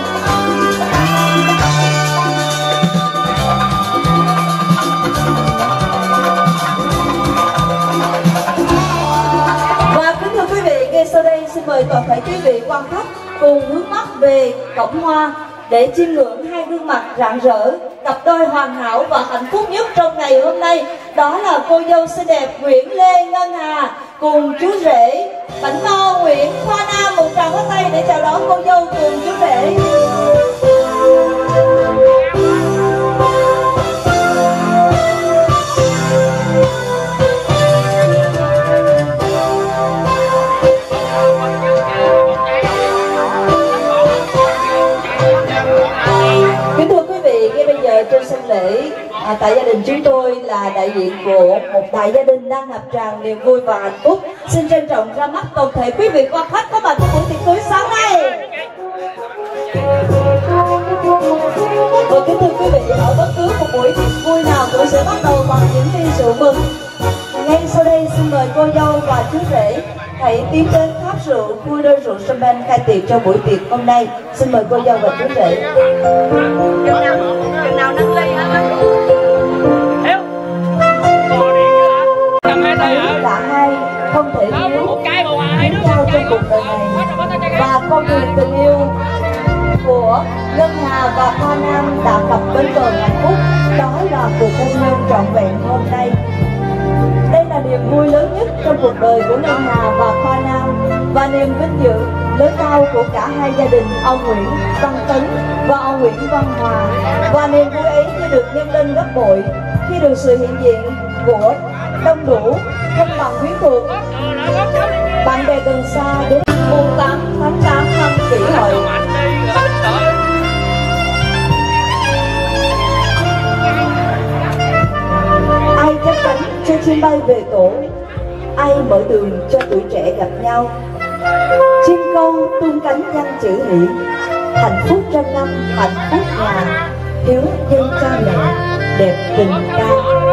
Và kính thưa quý vị, ngay sau đây xin mời toàn thể quý vị quan khách cùng hướng mắt về cổng hoa để chiêm ngưỡng hai gương mặt rạng rỡ, cặp đôi hoàn hảo và hạnh phúc nhất trong ngày hôm nay. Đó là cô dâu xinh đẹp Nguyễn Lê Ngân Hà cùng chú rể Bảnh Mo Nguyễn Khoa Nam. Một tràng pháo tay để chào đón cô dâu cùng chú rể. Trên sân lễ, à, tại gia đình chúng tôi là đại diện của một đại gia đình đang ngập tràn niềm vui và hạnh phúc. Xin trân trọng ra mắt toàn thể quý vị quan khách có mặt trong buổi tiệc cưới sáng nay. Và kính thưa quý vị, ở bất cứ một buổi tiệc vui nào cũng sẽ bắt đầu bằng những ly rượu mừng. Ngay sau đây xin mời cô dâu và chú rể hãy tiến đến tháp rượu vui đôi rượu champagne khai tiệc cho buổi tiệc hôm nay. Xin mời cô dâu và chú rể. Chừng nào, chừng nào nâng ly hả? Hiếu. Cả hai không thể thiếu đến nhau trong cuộc đời này, và con đường tình yêu của Ngân Hà và Khoa Nam đã cập bến bờ hạnh phúc. Đó là cuộc hôn nhân trọn vẹn hôm nay. Đây là niềm vui lớn nhất trong cuộc đời của Ngân Hà và Khoa Nam, và niềm vinh dự lớn lao của cả hai gia đình ông Nguyễn Văn Tấn và ông Nguyễn Văn Hòa. Và niềm vui ấy như được nhân lên gấp bội khi được sự hiện diện của đông đủ thân bằng quyến thuộc, bạn bè gần xa đến mùng tám tháng tám năm Kỷ Hợi. Ai cất cánh cho chim bay về tổ, ai mở đường cho tuổi trẻ gặp nhau. Chim câu tung cánh nhăn chữ hỷ, hạnh phúc trăm năm hạnh phúc nhà, hiếu dân cha mẹ đẹp tình ca.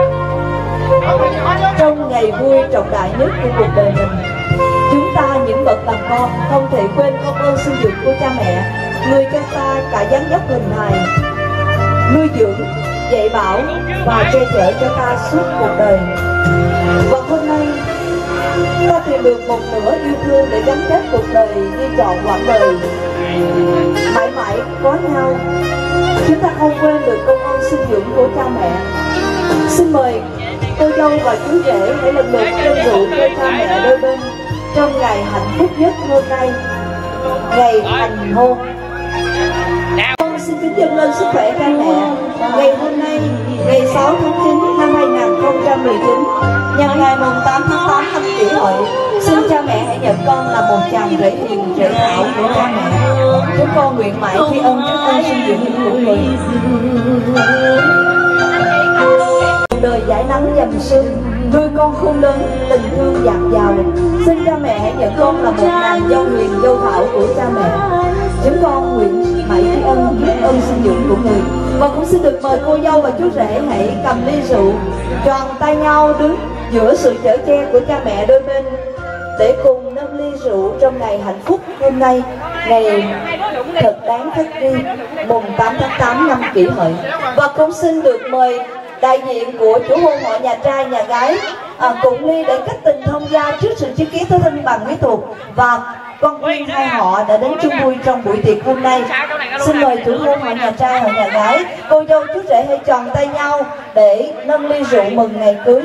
Trong ngày vui trọng đại nhất của cuộc đời mình, chúng ta những bậc làm con không thể quên công ơn sinh dưỡng của cha mẹ, người cho ta cả dáng dấp hình hài, nuôi dưỡng, dạy bảo và che chở cho ta suốt cuộc đời. Và hôm nay ta tìm được một nửa yêu thương để gắn kết cuộc đời như trọn quãng đời, mãi mãi có nhau. Chúng ta không quên được công ơn sinh dưỡng của cha mẹ. Xin mời cô dâu và chú rể hãy lần lượt trao rượu cho cha mẹ đôi bên trong ngày hạnh phúc nhất hôm nay, ngày thành hôn. Con xin kính dâng lên sức khỏe cha mẹ ngày hôm nay, ngày sáu tháng chín năm hai nghìn không trăm mười chín, nhân ngày mùng tám tháng tám năm Kỷ Hợi. Xin cha mẹ hãy nhận con là một chàng rể hiền rể hảo của cha mẹ. Chúng con nguyện mãi tri ân các ơn sinh dưỡng của người. Đời dải nắng dầm sương, nuôi con khôn lớn, tình thương dạt dào. Xin cha mẹ hãy nhận con là một nàng dâu hiền dâu thảo của cha mẹ. Chúng con nguyện mãi tri ân biết ơn sinh dưỡng của người. Và cũng xin được mời cô dâu và chú rể hãy cầm ly rượu, tròn tay nhau đứng giữa sự chở che của cha mẹ đôi bên, để cùng nâng ly rượu trong ngày hạnh phúc hôm nay, ngày thật đáng thích đi, mùng tám tháng tám năm Kỷ Hợi. Và cũng xin được mời đại diện của chủ hôn họ nhà trai nhà gái à, cùng ly để kết tình thông gia trước sự chứng kiến thơ linh bằng mỹ thuật và con riêng hai họ đã đến chung vui trong buổi tiệc hôm nay. Xin mời chủ hôn họ nhà trai họ nhà gái, cô dâu chú rể hãy tròn tay nhau để nâng ly rượu mừng ngày cưới.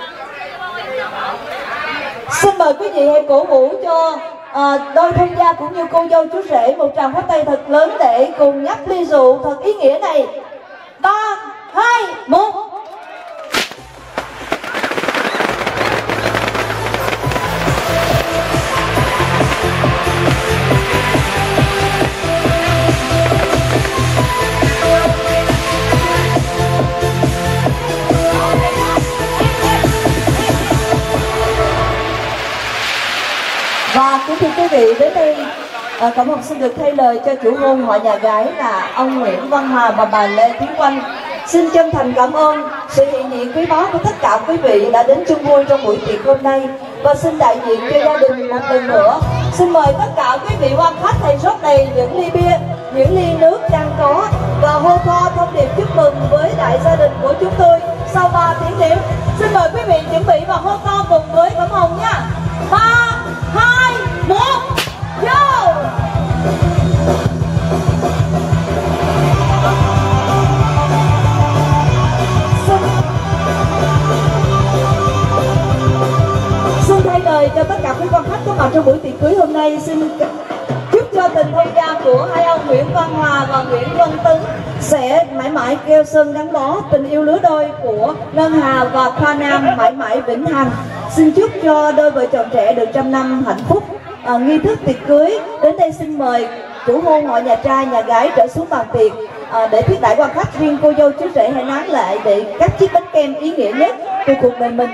Xin mời quý vị hãy cổ vũ cho à, đôi thông gia cũng như cô dâu chú rể một tràng pháo tay thật lớn để cùng nhấp ly rượu thật ý nghĩa này. Ba, hai, một. Và kính thưa quý vị, đến đây à, Cẩm Hồng xin được thay lời cho chủ hôn họ nhà gái là ông Nguyễn Văn Hòa và bà Lê Tiến Oanh. Xin chân thành cảm ơn sự hiện diện quý báu của tất cả quý vị đã đến chung vui trong buổi tiệc hôm nay. Và xin đại diện cho gia đình một lần nữa, xin mời tất cả quý vị quan khách hãy rót đầy những ly bia, những ly nước đang có và hô to thông điệp chúc mừng với đại gia đình của chúng tôi sau ba tiếng điểm. Xin mời quý vị chuẩn bị và hô to cùng với Cẩm Hồng nha. Ba, hai, một, vô! Xin thay lời cho tất cả quý quan khách có mặt trong buổi tiệc cưới hôm nay. Xin chúc cho tình thông gia của hai ông Nguyễn Văn Hòa và Nguyễn Văn Tấn sẽ mãi mãi keo sơn gắn bó, tình yêu lứa đôi của Ngân Hà và Khoa Nam mãi mãi vĩnh hằng. Xin chúc cho đôi vợ chồng trẻ được trăm năm hạnh phúc. À, nghi thức tiệc cưới đến đây xin mời chủ hôn họ nhà trai nhà gái trở xuống bàn tiệc à, để tiếp đãi quan khách. Riêng cô dâu chú rể hãy nán lại để cắt chiếc bánh kem ý nghĩa nhất của cuộc đời mình.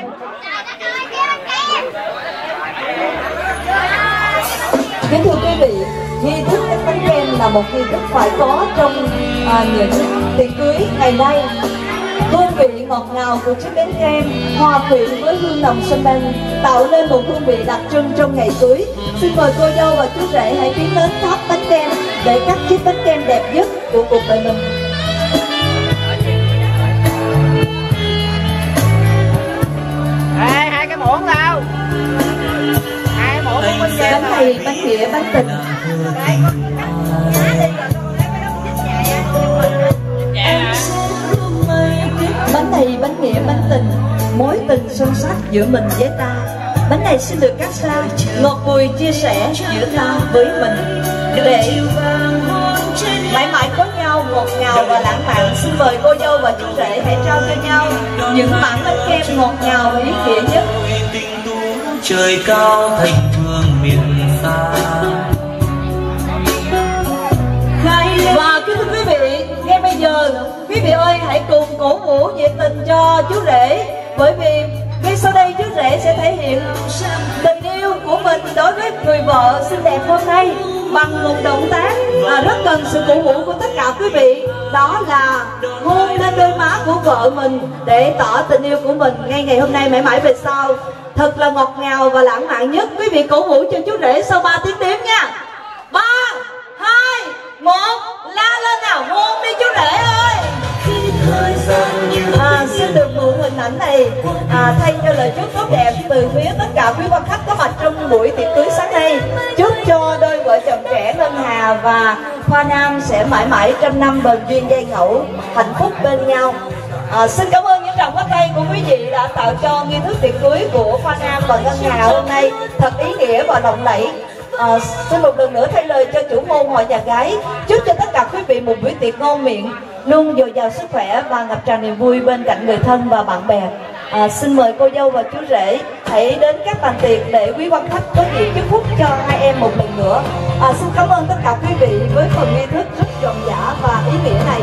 Kính thưa quý vị, nghi thức cắt bánh kem là một nghi thức phải có trong à, những tiệc cưới ngày nay. Hương vị ngọt ngào của chiếc bánh kem hòa quyện với hương nồng sâm banh tạo nên một hương vị đặc trưng trong ngày cưới. Xin mời cô dâu và chú rể hãy tiến đến tháp bánh kem để cắt chiếc bánh kem đẹp nhất của cuộc đời mình. Ê, hai cái muỗng đâu? Hai muỗng của mình về. Bánh này bánh nghĩa bánh tình. Bánh này bánh nghĩa bánh tình, mối tình son sắt giữa mình với ta. Bánh này xin được cắt ra, ngọt bùi chia sẻ giữa ta với mình, để mãi mãi có nhau ngọt ngào và lãng mạn. Xin mời cô dâu và chú rể hãy trao cho nhau những mảng bánh kem ngọt ngào và ý nghĩa nhất. Trời cao thành phương miền xa. Và kính thưa quý vị, ngay bây giờ quý vị ơi hãy cùng cổ vũ nhiệt tình cho chú rể, bởi vì ngay sau đây chú rể sẽ thể hiện tình yêu của mình đối với người vợ xinh đẹp hôm nay bằng một động tác à, rất cần sự cổ vũ của tất cả quý vị, đó là hôn lên đôi má của vợ mình để tỏ tình yêu của mình ngay ngày hôm nay mãi mãi về sau thật là ngọt ngào và lãng mạn nhất. Quý vị cổ vũ cho chú rể sau ba tiếng đếm nha. Ba, hai, một, la lên nào, hôn đi chú rể ơi. À, xin được mượn hình ảnh này à, thay cho lời chúc tốt đẹp từ phía tất cả quý quan khách có mặt trong buổi tiệc cưới sáng nay. Chúc cho đôi vợ chồng trẻ Ngân Hà và Khoa Nam sẽ mãi mãi trăm năm bền duyên dây ngẫu, hạnh phúc bên nhau. À, xin cảm ơn những tràng pháo tay của quý vị đã tạo cho nghi thức tiệc cưới của Khoa Nam và Ngân Hà hôm nay thật ý nghĩa và lộng lẫy. À, xin một lần nữa thay lời cho chủ môn họ nhà gái, chúc cho tất cả quý vị một buổi tiệc ngon miệng, luôn dồi dào sức khỏe và ngập tràn niềm vui bên cạnh người thân và bạn bè. À, xin mời cô dâu và chú rể hãy đến các bàn tiệc để quý quan khách có dịp chúc phúc cho hai em một lần nữa. À, xin cảm ơn tất cả quý vị với phần nghi thức rất rộn rã và ý nghĩa này.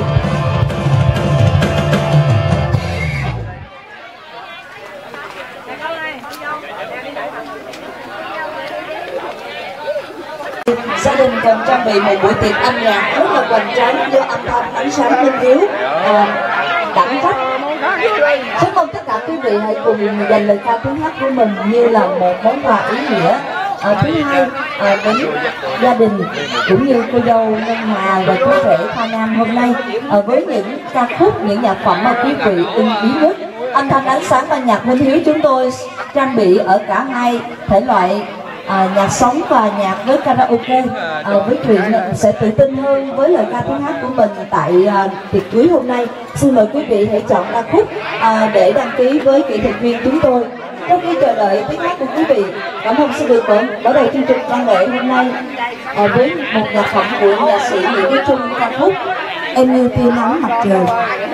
Gia đình còn trang bị một buổi tiệc âm nhạc rất là hoành tráng do âm thanh ánh sáng minh hiếu à, đẳng cấp. Xin mong tất cả quý vị hãy cùng dành lời ca tiếng hát của mình như là một món quà ý nghĩa. À, thứ hai à, đến gia đình cũng như cô dâu Ngân Hà và chú rể Kha Nam hôm nay à, với những ca khúc, những nhạc phẩm mà quý vị ưng ý nhất. Âm thanh ánh sáng và nhạc minh hiếu chúng tôi trang bị ở cả hai thể loại à, nhạc sống và nhạc với karaoke. À, với chuyện sẽ tự tin hơn với lời ca tiếng hát của mình tại à, tiệc cưới hôm nay. Xin mời quý vị hãy chọn ca khúc à, để đăng ký với kỹ thuật viên chúng tôi. Trong khi chờ đợi tiếng hát của quý vị, cảm ơn xin được mở đầu chương trình văn nghệ hôm nay à, với một nhạc phẩm của nhạc sĩ Nguyễn Đức Trung, ca khúc Em Như Tia Nắng Mặt Trời.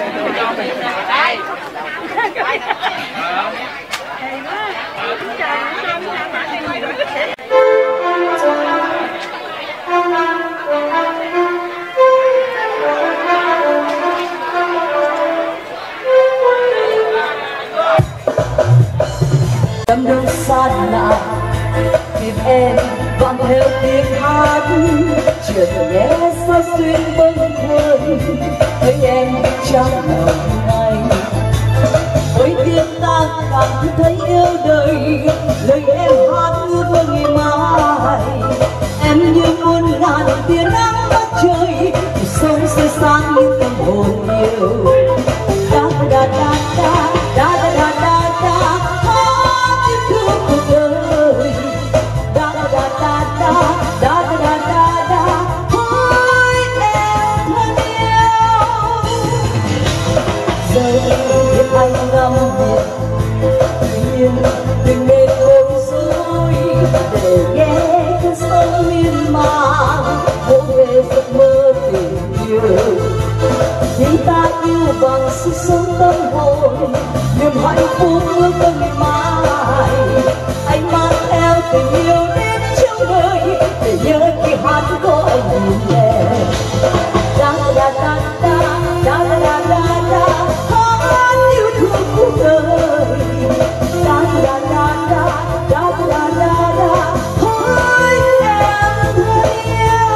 Trong đường xa lạ tìm em vang theo tiếng hát, chợt nghe xa xuyên bâng khuâng thấy em trong lòng anh. Với tiếng ta cảm thấy yêu đời, lời em hát ước mơ ngày mai. Em như muôn ngàn tia nắng mặt trời, sống sẽ sáng như tâm hồn yêu. Da da da da da da da da da, hát yêu thương cuộc đời. Da da da da da da da da da, hỡi em thân yêu. Giờ biết anh ngắm nhìn, tuy nhiên đừng nên bối rối để nghe cơn sóng miên man vỗ về giấc mơ tình yêu. Khi ta yêu bằng sức sống tâm hồn, niềm hạnh phúc ước mơ ngày mai. Anh mang theo tình yêu đến trong đời, để nhớ khi hát gọi nhìn em. Da da da da da da da da, hát yêu thương cuộc đời. Da da da da da da da da, hỡi em thân yêu.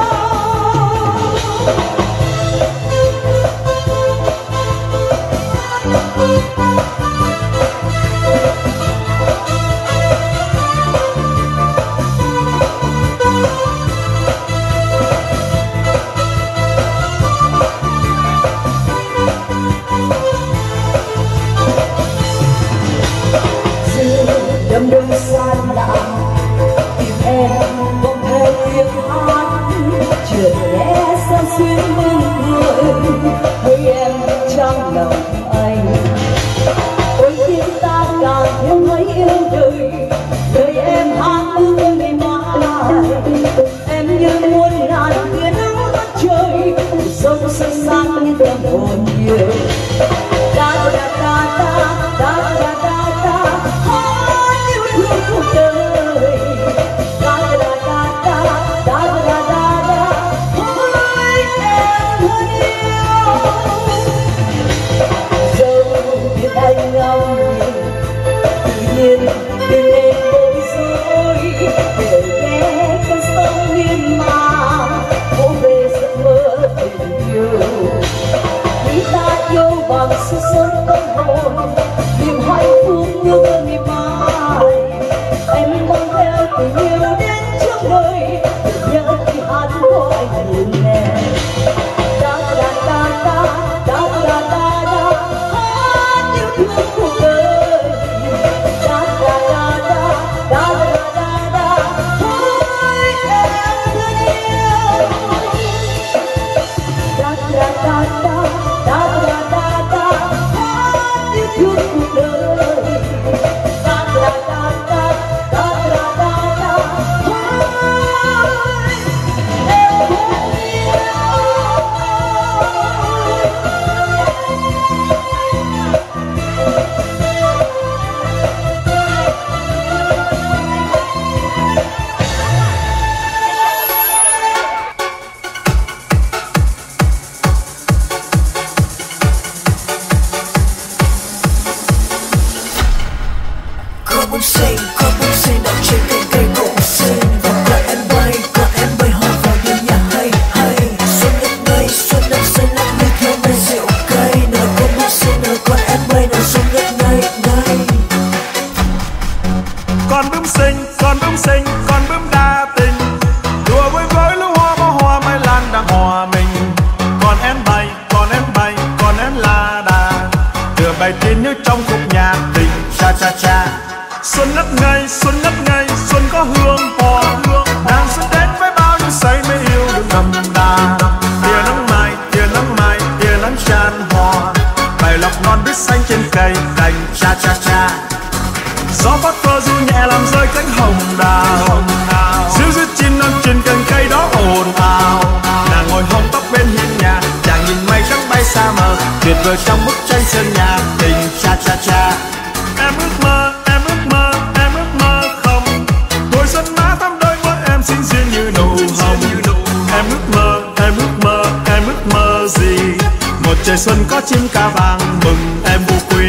Đâm đôi xa lạ tìm em vòng theo tiếng hát, chợt nghe xa xuyên bên người với em trong lòng anh. Ôi tim ta càng thêm mấy yêu đời, đời em hát ước mơ ngày mai. Em như muôn ngàn tia nắng mặt trời, sống sáng sáng như tâm hồn yêu. Da da da da da da da da, hát yêu thương cuộc đời. Da da da da da da da da, hỡi em thân yêu. Giờ biết anh ngắm nhìn, tự nhiên đừng nên bối rối để nghe cơn sóng miên man vỗ về giấc mơ tình yêu. Khi ta yêu bằng sức sống tâm hồn, niềm hạnh phúc ước mơ ngày mai. Em mang theo tình yêu đến trong đời, nhớ khi hát gọi nhìn em. Da da da da da da da da, hát yêu thương cuộc đời. Da da da da da da da da, hỡi em thân yêu. Da da da da da da da da, hát yêu thương cuộc đời. Da da da da da da da da, hỡi em thân yêu. tin như trong khúc nhạc tình cha cha cha. Xuân ngất ngây, xuân ngất ngây, xuân có hương hoa, nàng xuân đến với bao nhiêu say mê yêu đừng ngầm đà. Tia nắng mai, tia nắng mai, tia nắng tràn hòa, bài lọc non biết xanh trên cây cành cha cha cha. Gió phất phơ du nhẹ làm rơi cánh hồng đào, díu dít chim non trên cành cây đó ồn ào. Nàng ngồi hông tóc bên hiên nhà, chàng nhìn mây trắng bay xa mờ, tuyệt vời trong bức tranh sơn nhạc tình cha cha cha. Em ước mơ, em ước mơ, em ước mơ không, tuổi xuân má thắm đôi môi em xinh duyên như nụ hồng. Em ước mơ, em ước mơ, em ước mơ gì, một trời xuân có chim ca vàng mừng em vô quy.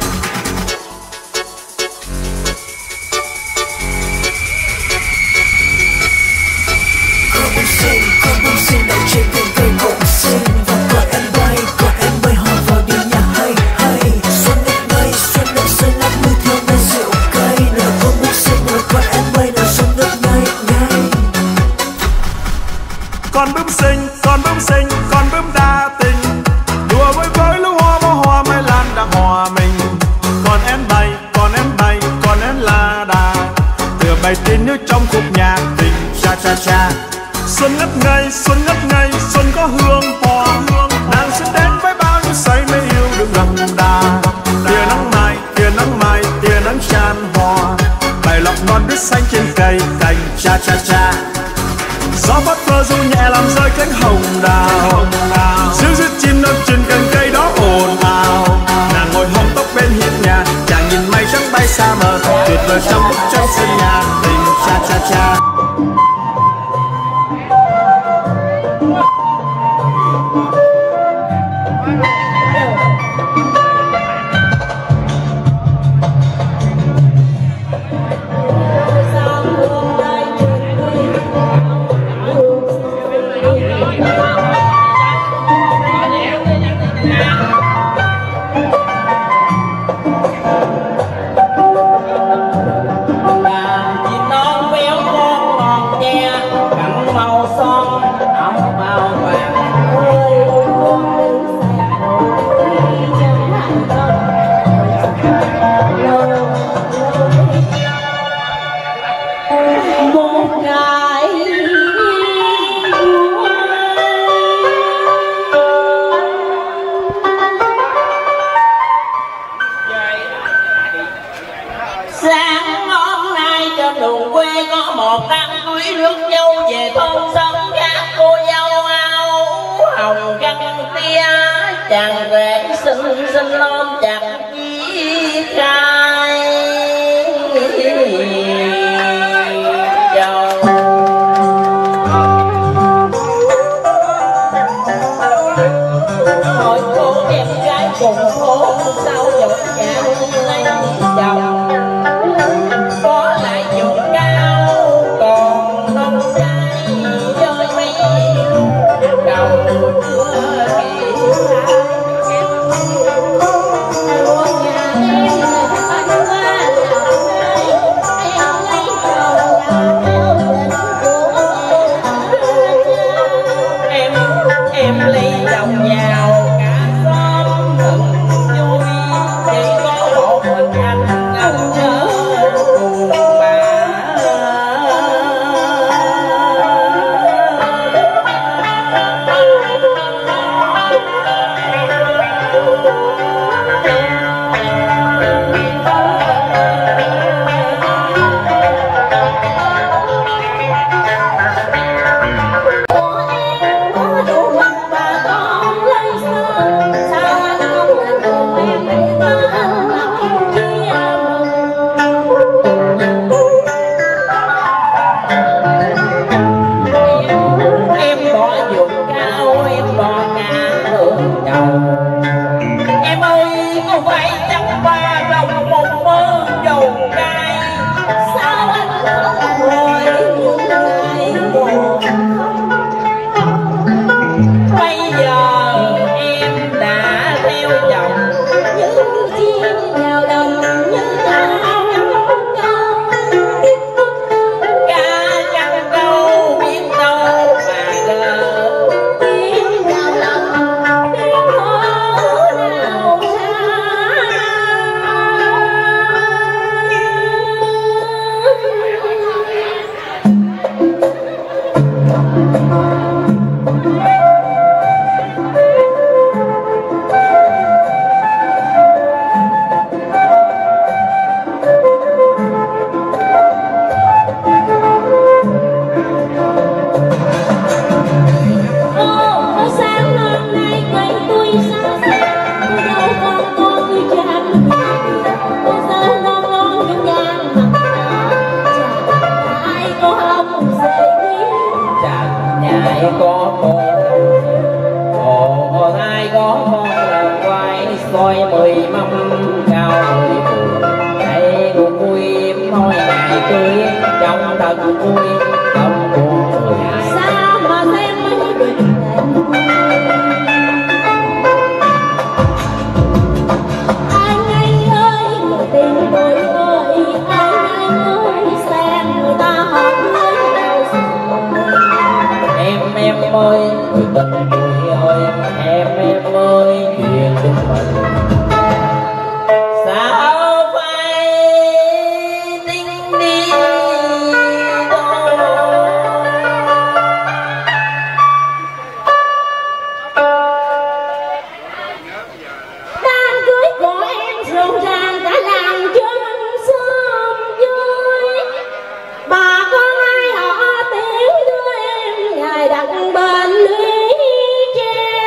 Con bướm xinh, con bướm xinh, con bướm đa tình, đùa với với lũ hoa bó hoa mai lan đang hòa mình. Còn én bay, còn én bay, còn én la đà, tựa bày tin như trong khúc nhạc tình cha cha cha. Xuân ngất ngây, xuân ngất ngây, xuân có hương hoa, nàng xuân đến với bao nhiêu say mê yêu đừng ngầm đà. Tia nắng mai, tia nắng mai, tia nắng tràn hòa, bài lọc non biết xanh trên cây cành cha cha cha. Gió phất phơ du nhẹ làm rơi cánh hồng đào, díu dít chim non trên cành cây đó ồn ào. Nàng ngồi hông tóc bên hiên nhà, chàng nhìn mây trắng bay xa mờ, tuyệt vời trong bức tranh sơn nhạc tình cha cha cha. Chàng rể xinh xinh lom chặt chiếc trai chồng. Hỏi cô em gái cùng phố sau dọn nhà lấy chồng, có lại dùng cao còn nông trai chơi mấy đầu chưa kỳ. vui không buồn người sao mà xem mấy tình anh anh ơi người tình tôi ơi anh anh ơi xem người ta hỏi em em ơi người tình tôi ơi em em ơi chuyện chúng mình sao phải đinh đi đám cưới của em rộn ràng cả làng chân sớm vui bà con ai họ tiếng đưa em ngày đặt bên lưới tre.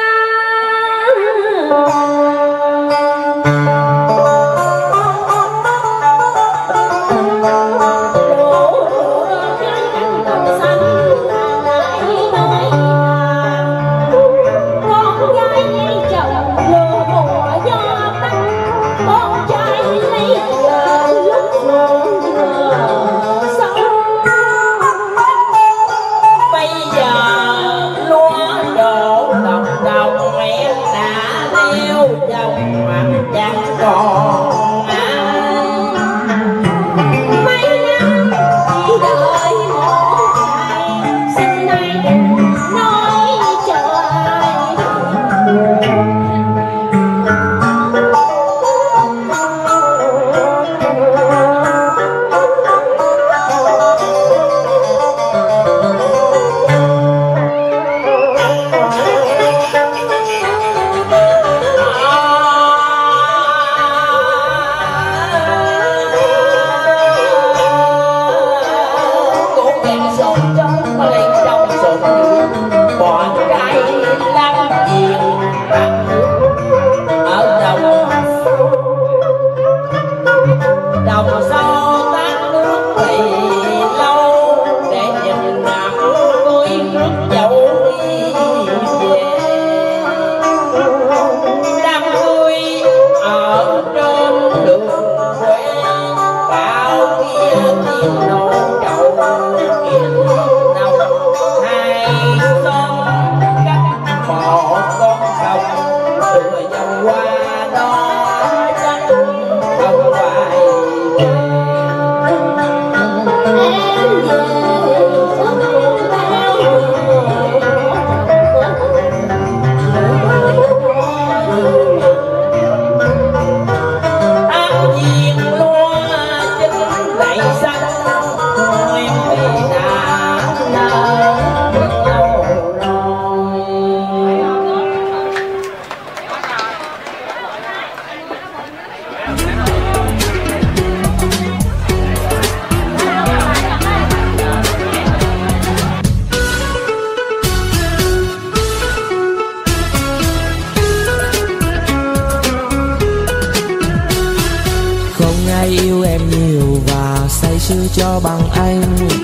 xưa cho bằng anh.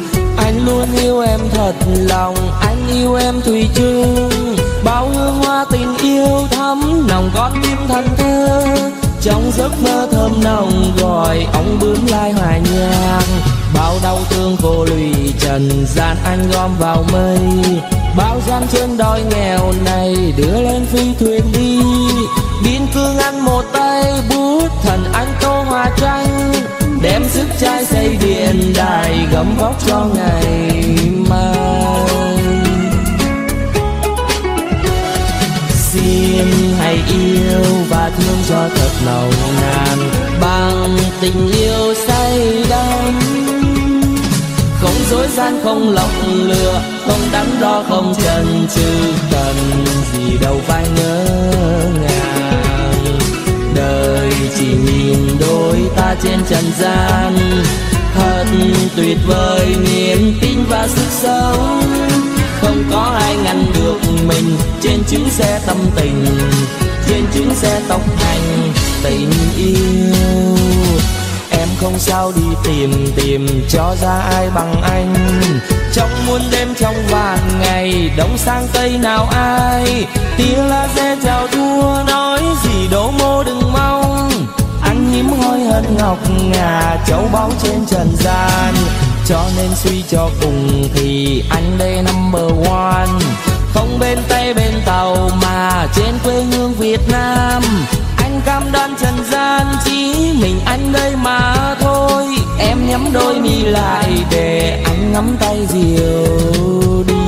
Anh luôn yêu em thật lòng, anh yêu em thủy chung. Bao hương hoa tình yêu thắm nồng con tim thân thơ. Trong giấc mơ thơm nồng gọi ông bướm lai hòa nhạc. Bao đau thương khổ lụy trần gian anh gom vào mây. Bao gian trên đói nghèo này đưa lên phi thuyền đi. Biên cương ăn một tay bút thần anh tô hoa tranh. Đem sức trai xây điện đài gấm vóc cho ngày mai. Xin hãy yêu và thương cho thật nồng nàn bằng tình yêu say đắm. Không dối gian không lọc lừa, không đắn đo không chần chừ, cần gì đâu phải ngỡ ngàng. Đời chỉ nhìn đôi ta trên trần gian, thật tuyệt vời niềm tin và sức sống. Không có ai ngăn được mình trên chuyến xe tâm tình, trên chuyến xe tốc hành tình yêu. Em không sao đi tìm tìm cho ra ai bằng anh. Trong muôn đêm trong vạn ngày đông sang tây nào ai. Tia laser chào thua nói gì đố mô đừng mong. Anh hiếm hoi hơn ngọc ngà châu báu trên trần gian. cho nên suy cho cùng thì anh đây number one. Không bên Tây bên Tàu mà trên quê hương Việt Nam. Anh cam đoan trần gian chỉ mình anh đây mà thôi. Em nhắm đôi mi lại để anh ngắm tay diều đi.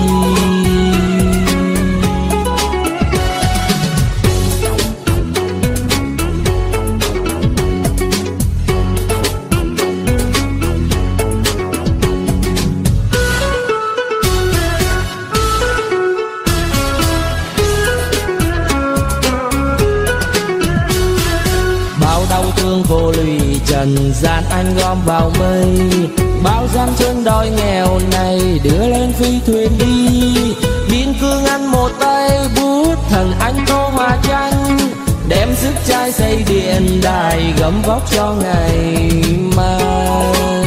Vô lụy trần gian anh gom vào mây. Bao gian chân đói nghèo này đưa lên phi thuyền đi. Biên cương ăn một tay bút thần anh Tô Hòa Chanh. Đem sức trai xây điện đài gấm vóc cho ngày mai.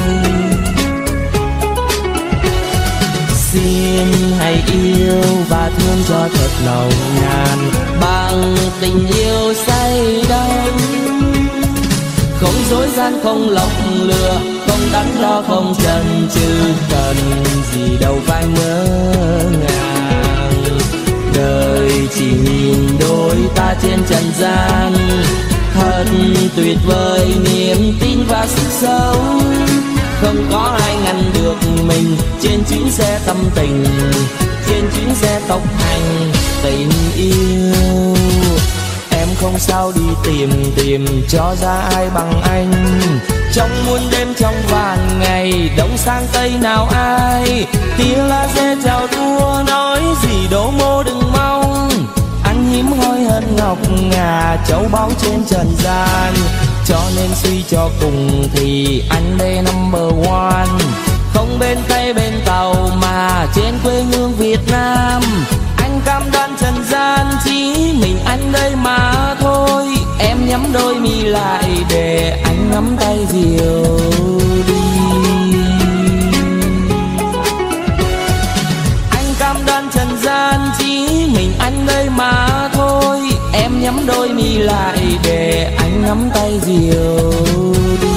Xin hãy yêu và thương cho thật nồng nàn bằng tình yêu say đắm. Không dối gian không lọc lừa, không đắn đo không chần chừ, cần gì đâu phải ngỡ ngàng. Đời chỉ nhìn đôi ta trên trần gian, thật tuyệt vời niềm tin và sức sống. Không có ai ngăn được mình trên chuyến xe tâm tình, trên chuyến xe tốc hành tình yêu. Em không sao đi tìm tìm cho ra ai bằng anh. Trong muôn đêm trong vạn ngày đông sang tây nào ai. Tia laser chào đua nói gì đố mô đừng mong. Anh hiếm hoi hơn ngọc ngà châu báu trên trần gian. Cho nên suy cho cùng thì anh đây number one. Không bên Tây bên Tàu mà trên quê hương Việt Nam. Anh cam đoan trần gian chỉ mình anh đây mà thôi. Em nhắm đôi mi lại để anh nắm tay diều đi. Anh cam đoan trần gian chỉ mình anh đây mà thôi. Em nhắm đôi mi lại để anh nắm tay diều đi.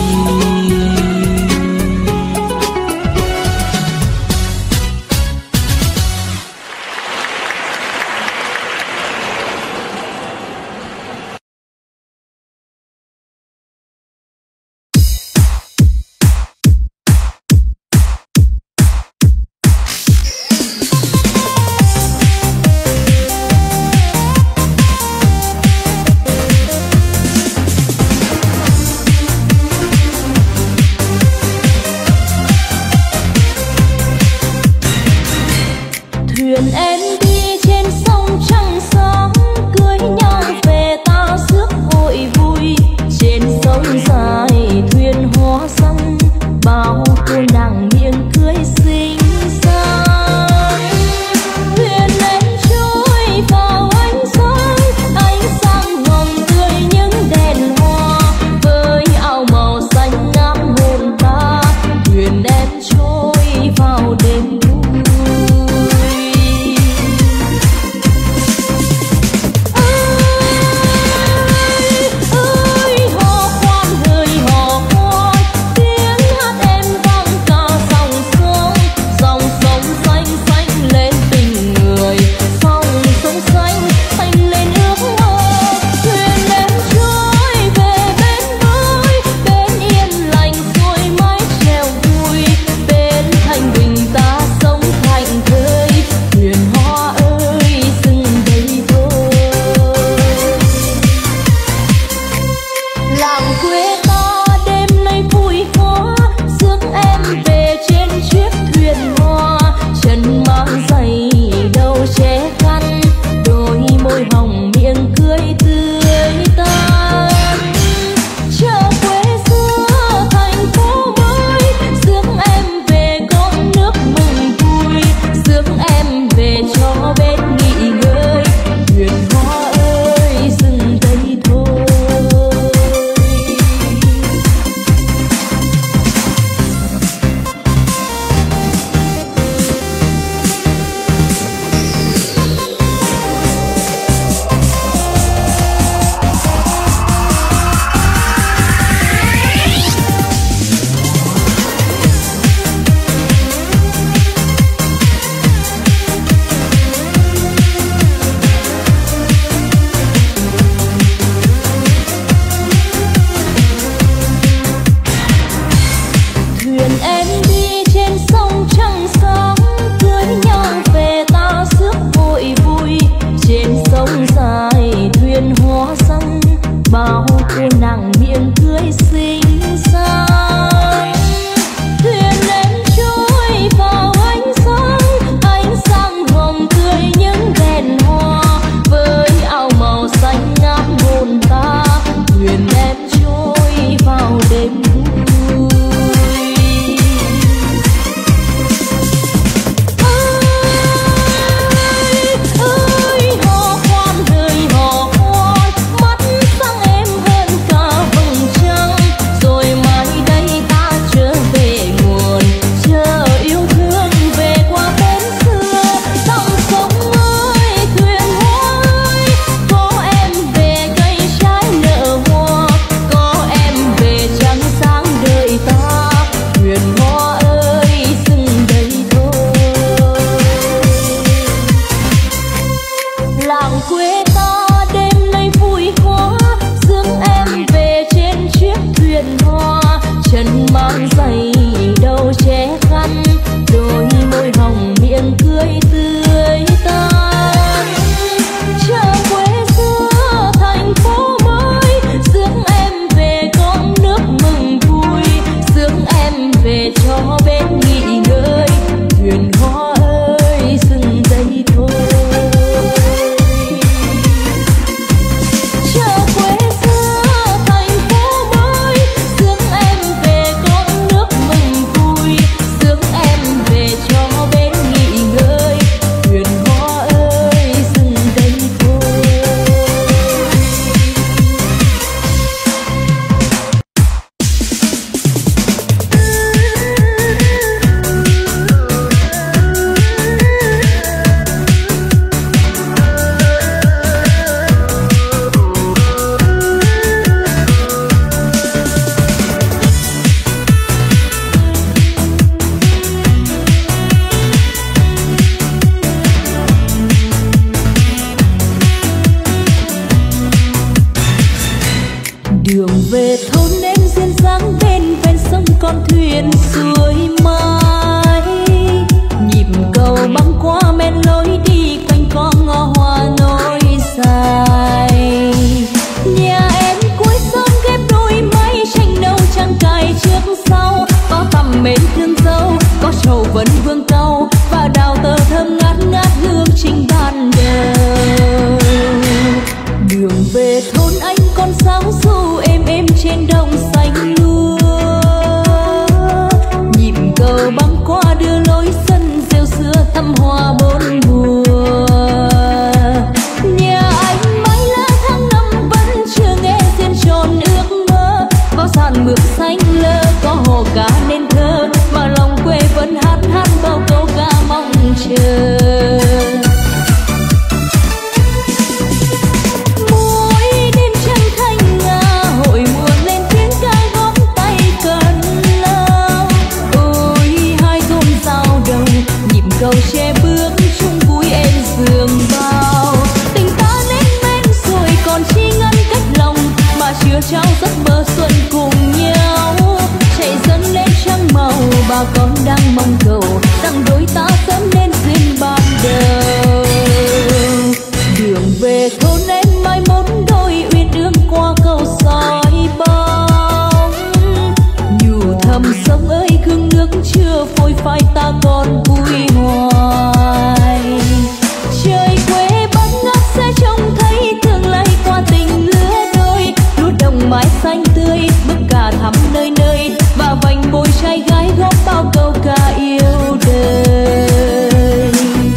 Đường về thôn em duyên dáng bên ven sông con thuyền xuôi mai, nhịp cầu băng qua men lối đi quanh co ngõ hoa nối dài. Nhà em cuối sông ghép đôi mái tranh nâu trăng cài trước sau, có tầm mến thương dâu, có trầu vấn vương cau và đào tơ thơm ngát ngát hương trình ban đầu. Đường về thôn anh con sáo ru êm êm trên đồng xanh lúa, nhịp cầu băng qua đưa lối sân rêu xưa thăm hoa bốn mùa. Nhà anh mái lá tháng năm vẫn chưa nghe diên tròn ước mơ, có sàn mượt xanh lơ, có hồ cá nên thơ, mà lòng quê vẫn hát hát bao câu ca mong chờ. Cầu che bước chung vui em giường bao, tình ta nên men rồi còn chi ngăn cách lòng, mà chưa trao giấc mơ xuân cùng nhau. Chạy dần lên trăng màu bà con đang mong cầu, rằng đôi ta sớm nên duyên ban đầu. Đường về thôn em mai mốt đôi uyên ương qua cầu soi bóng, nhủ thầm sông ơi gương nước chưa phôi phai ta còn vui hoài. Trời quê bắn ngát sẽ trông thấy tương lai qua tình lứa đôi, lúa đồng mái xanh tươi bức cà thắm nơi nơi, và vành bôi trai gái góp bao câu ca yêu đời.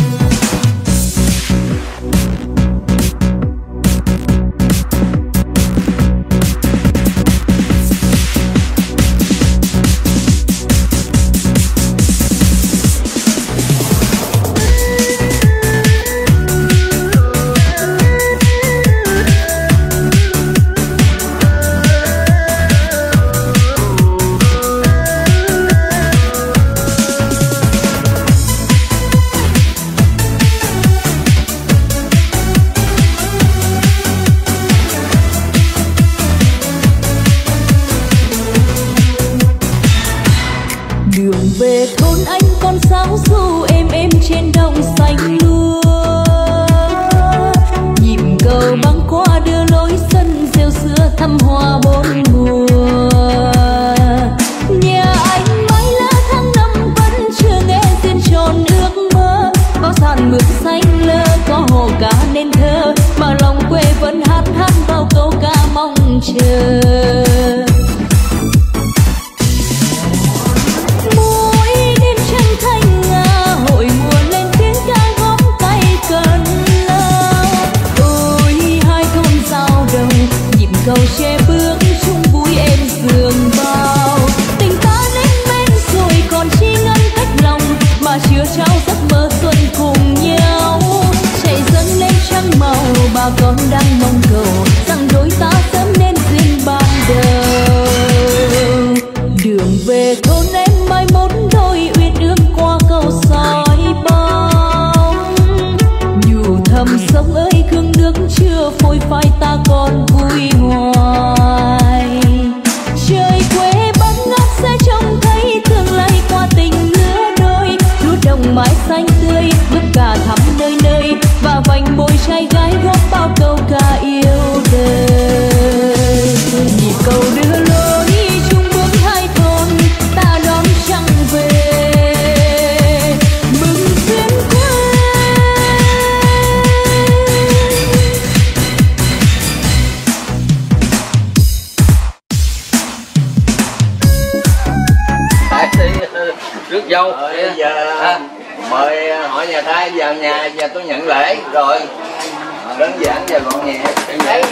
Về thôn anh con sáo ru êm êm trên đồng xanh lúa, nhịp cầu băng qua đưa lối sân rêu xưa thăm hoa bốn mùa. Nhà anh mái lá tháng năm vẫn chưa nghe diên tròn ước mơ, có sàn mượt xanh lơ, có hồ cá nên thơ, mà lòng quê vẫn hát hát bao câu ca mong chờ. Cầu che bước chung vui em giường bao, tình ta nên men rồi còn chi ngăn cách lòng, mà chưa trao giấc mơ xuân cùng nhau. Chạy dần lên trăng màu bà con đang mong cầu, rằng đôi ta sớm nên duyên ban đầu. Đường về thôn em mai mốt đôi uyên ương qua cầu soi bóng, nhủ thầm sông ơi gương nước chưa phôi phai ta còn vui hoài. Trời quê bắn ngát sẽ trông thấy tương lai qua tình lứa đôi, lúa đồng mái xanh tươi bức cà thắm nơi nơi, và vành bôi trai gái góp bao câu ca yêu đời. Nhịp cầu đưa lối chung bước hai thôn, ta đón trăng về mừng duyên quê. Rước dâu. Ờ, bây giờ à, mời hỏi nhà trai vào nhà và tôi nhận lễ rồi. Đơn giản và gọn nhẹ. Đấy.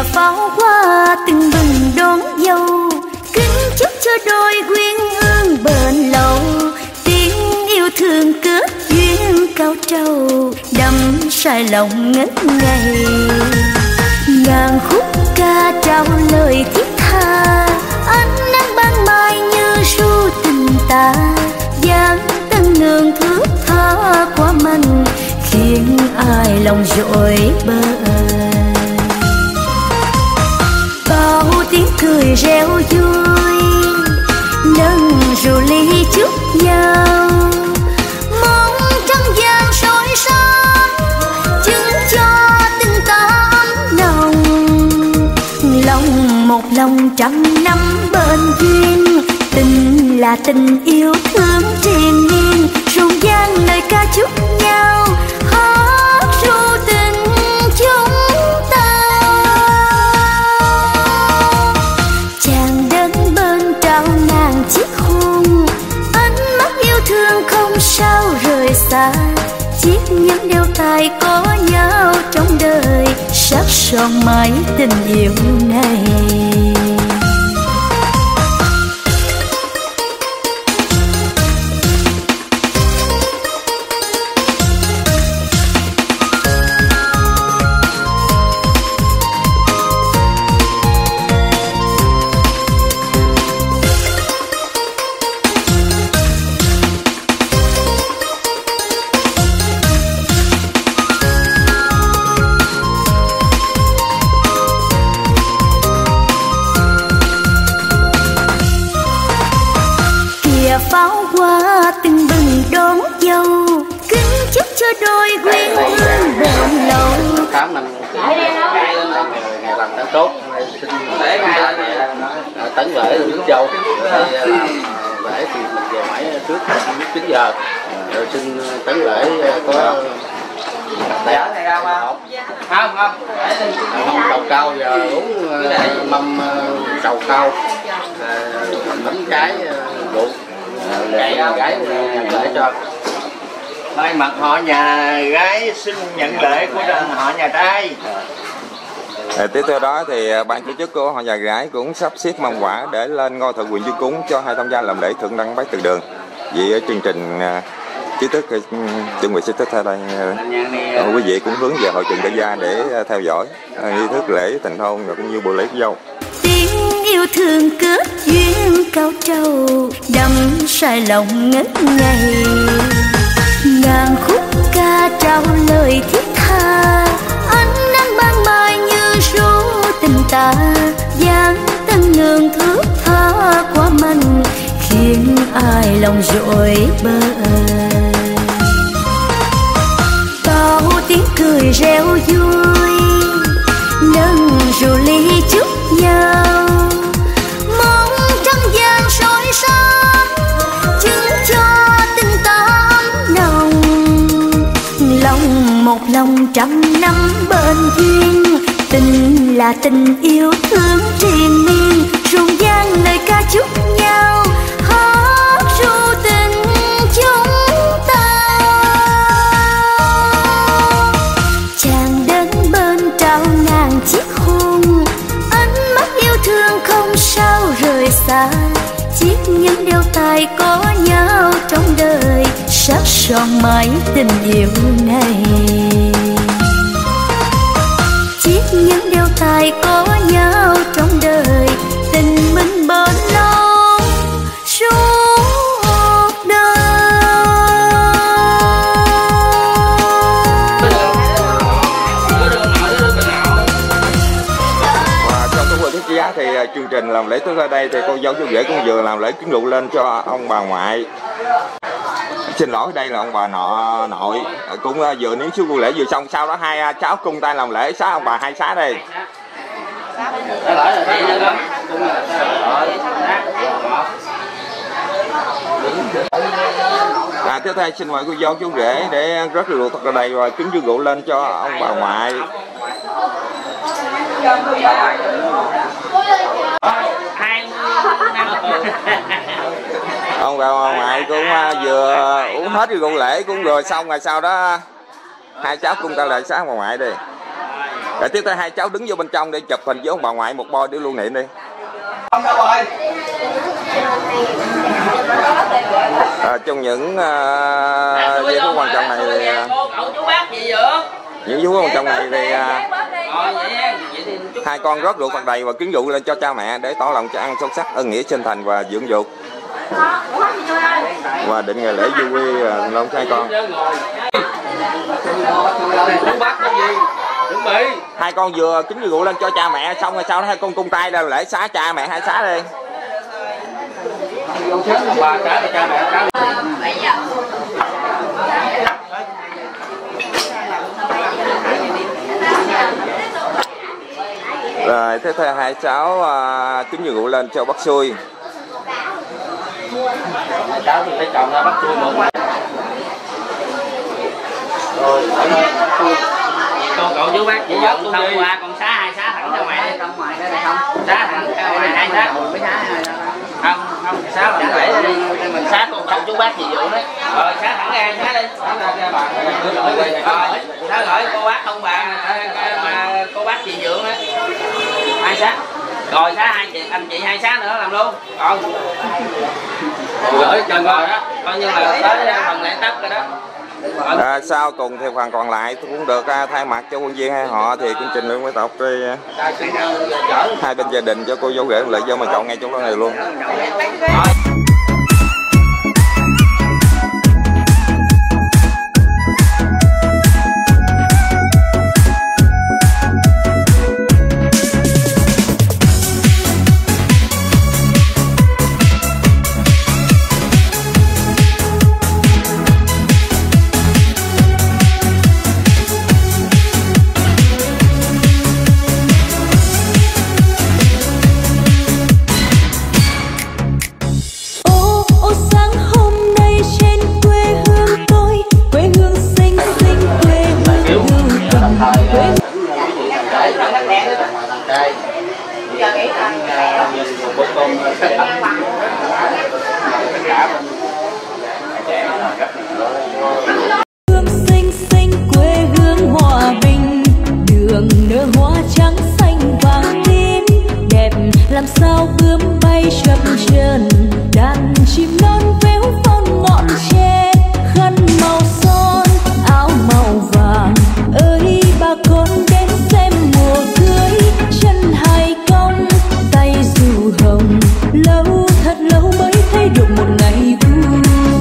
kìa pháo hoa từng bừng đón dâu, kính chúc cho đôi quyến hương bền lâu, tiếng yêu thương kết duyên cao trầu, đắm say lòng ngất ngây. Ngàn khúc ca trao lời thiết tha, ánh nắng ban mai như ru tình ta, dáng tân nương thước tha quá manh, khiến ai lòng dội bời. Bao tiếng cười reo vui, nâng rượu ly chúc nhau, mong trăng vàng soi sáng, chứng cho tình ta ấm nồng. Lòng một lòng trăm năm bên duyên, tình là tình yêu thương triền miên, rộn vang lời ca chúc nhau, hát ru tình chúng ta. Chàng đến bên trao ngàn chiếc hôn, ánh mắt yêu thương không sao rời xa, chiếc nhẫn đeo tay có nhau trong đời, sắc son mãi tình yêu này. Pháo hoa từng bừng đón dâu, kính chúc cho đôi quyến hương bền lâu. Tám năm ngày làm tháng tốt, xin tấn lễ rước dâu, lễ thì mình về mãi trước chín giờ, rồi xin tấn lễ có không không mâm trầu cao, giờ uống mâm trầu cao, bánh trái rượu gái gái nhận lễ cho. Thay mặt họ nhà gái xin nhận lễ của họ nhà trai. À, tiếp theo đó thì ban tổ chức của họ nhà gái cũng sắp xếp mâm quả để lên ngôi thượng quyền dương cúng cho hai tham gia làm lễ thượng đăng bái từ đường. Vì chương trình chính thức chuẩn bị sẽ tiếp theo đây, quý vị cũng hướng về hội trường Đại Gia để theo dõi nghi thức lễ thành hôn và cũng như buổi lễ dâu. Tiếng yêu thương kết duyên cao trầu, đắm say lòng ngất ngây. Ngàn khúc ca trao lời thiết tha, ánh nắng ban mai như ru tình ta, dáng tân nương thước tha quá manh, khiến ai lòng dội bời. Bao tiếng cười reo vui, nâng rượu ly chúc nhau, mong trăng vàng soi sáng, chứng cho tình ta ấm nồng. Lòng một lòng trăm năm bên duyên, tình là tình yêu thương triền miên, rộn vang lời ca chúc nhau, hát ru tình chúng ta. Chàng đến bên trao ngàn chiếc hôn, ánh mắt yêu thương không sao rời xa, chiếc nhẫn đeo tay có nhau trong đời, sắc son mãi tình yêu này. Chiếc nhẫn đeo tay có nhau trong đời, tình mình bền lâu suốt đời. Và trong cái buổi thiết giá thì chương trình làm lễ tới đây thì cô dâu chú rể cũng vừa làm lễ kiến rượu lên cho ông bà ngoại. Xin lỗi, đây là ông bà nọ nội cũng vừa nếm xuống lễ vừa xong, sau đó hai cháu cùng tay làm lễ xá ông bà hai xá đây. À, tiếp theo xin mời cô dâu chú rể để rất rượu thật là đầy và kính rượu rượu lên cho ông bà ngoại. Ông bà ngoại cũng vừa uống hết rượu lễ cũng rồi xong rồi, sau đó hai cháu cùng ta lại sáng bà ngoại đi. Rồi tiếp theo hai cháu đứng vô bên trong để chụp hình với ông bà ngoại một bo để lưu niệm đi. À, trong những uh, giây phút quan trọng này thì uh, những giây phút quan trọng này thì uh, hai con rót rượu phật đầy và kiến dụ lên cho cha mẹ để tỏ lòng cho ăn sâu sắc ân nghĩa chân thành và dưỡng dục, và định ngày lễ du quy uh, long hai con. Hai con vừa kính rượu lên cho cha mẹ xong rồi sau đó hai con cung tay ra lễ xá cha mẹ, hai xá đi. Rồi tiếp theo hai cháu uh, kính rượu lên cho bác xui. Cháu thì phải chọn ra bác xui một. Rồi con cậu chú bác chỉ dẫn thông qua con xá hai xá thẳng ra ngoài đi, trong ngoài đây không xá thẳng ra ngoài hai xá mới xá không không xá thẳng để đi mình xá con không chú bác gì vụ đấy rồi xá thẳng ra xá đi rồi xá gửi cô bác không bà mà cô bác chị dưỡng đấy hai xá rồi xá hai chị anh chị hai xá nữa làm luôn còn gửi chân rồi đó coi như là tới phần lễ tất rồi đó. À, sau cùng thì phần còn lại cũng được uh, thay mặt cho quân viên hai họ thì cũng trình lên với tộc đi uh, hai bên gia đình cho cô dâu rể lợi do mà chọn ngay chỗ này luôn. Hương xinh xinh quê hương hòa bình, đường nở hoa trắng xanh vàng tím đẹp làm sao bướm bay chập chờn, đàn chim non véo von ngọn tre, khăn màu son áo màu vàng ơi bà con đến xem mùa cưới, chân hai cong tay dù hồng lâu thật lâu mới thấy được một ngày vui.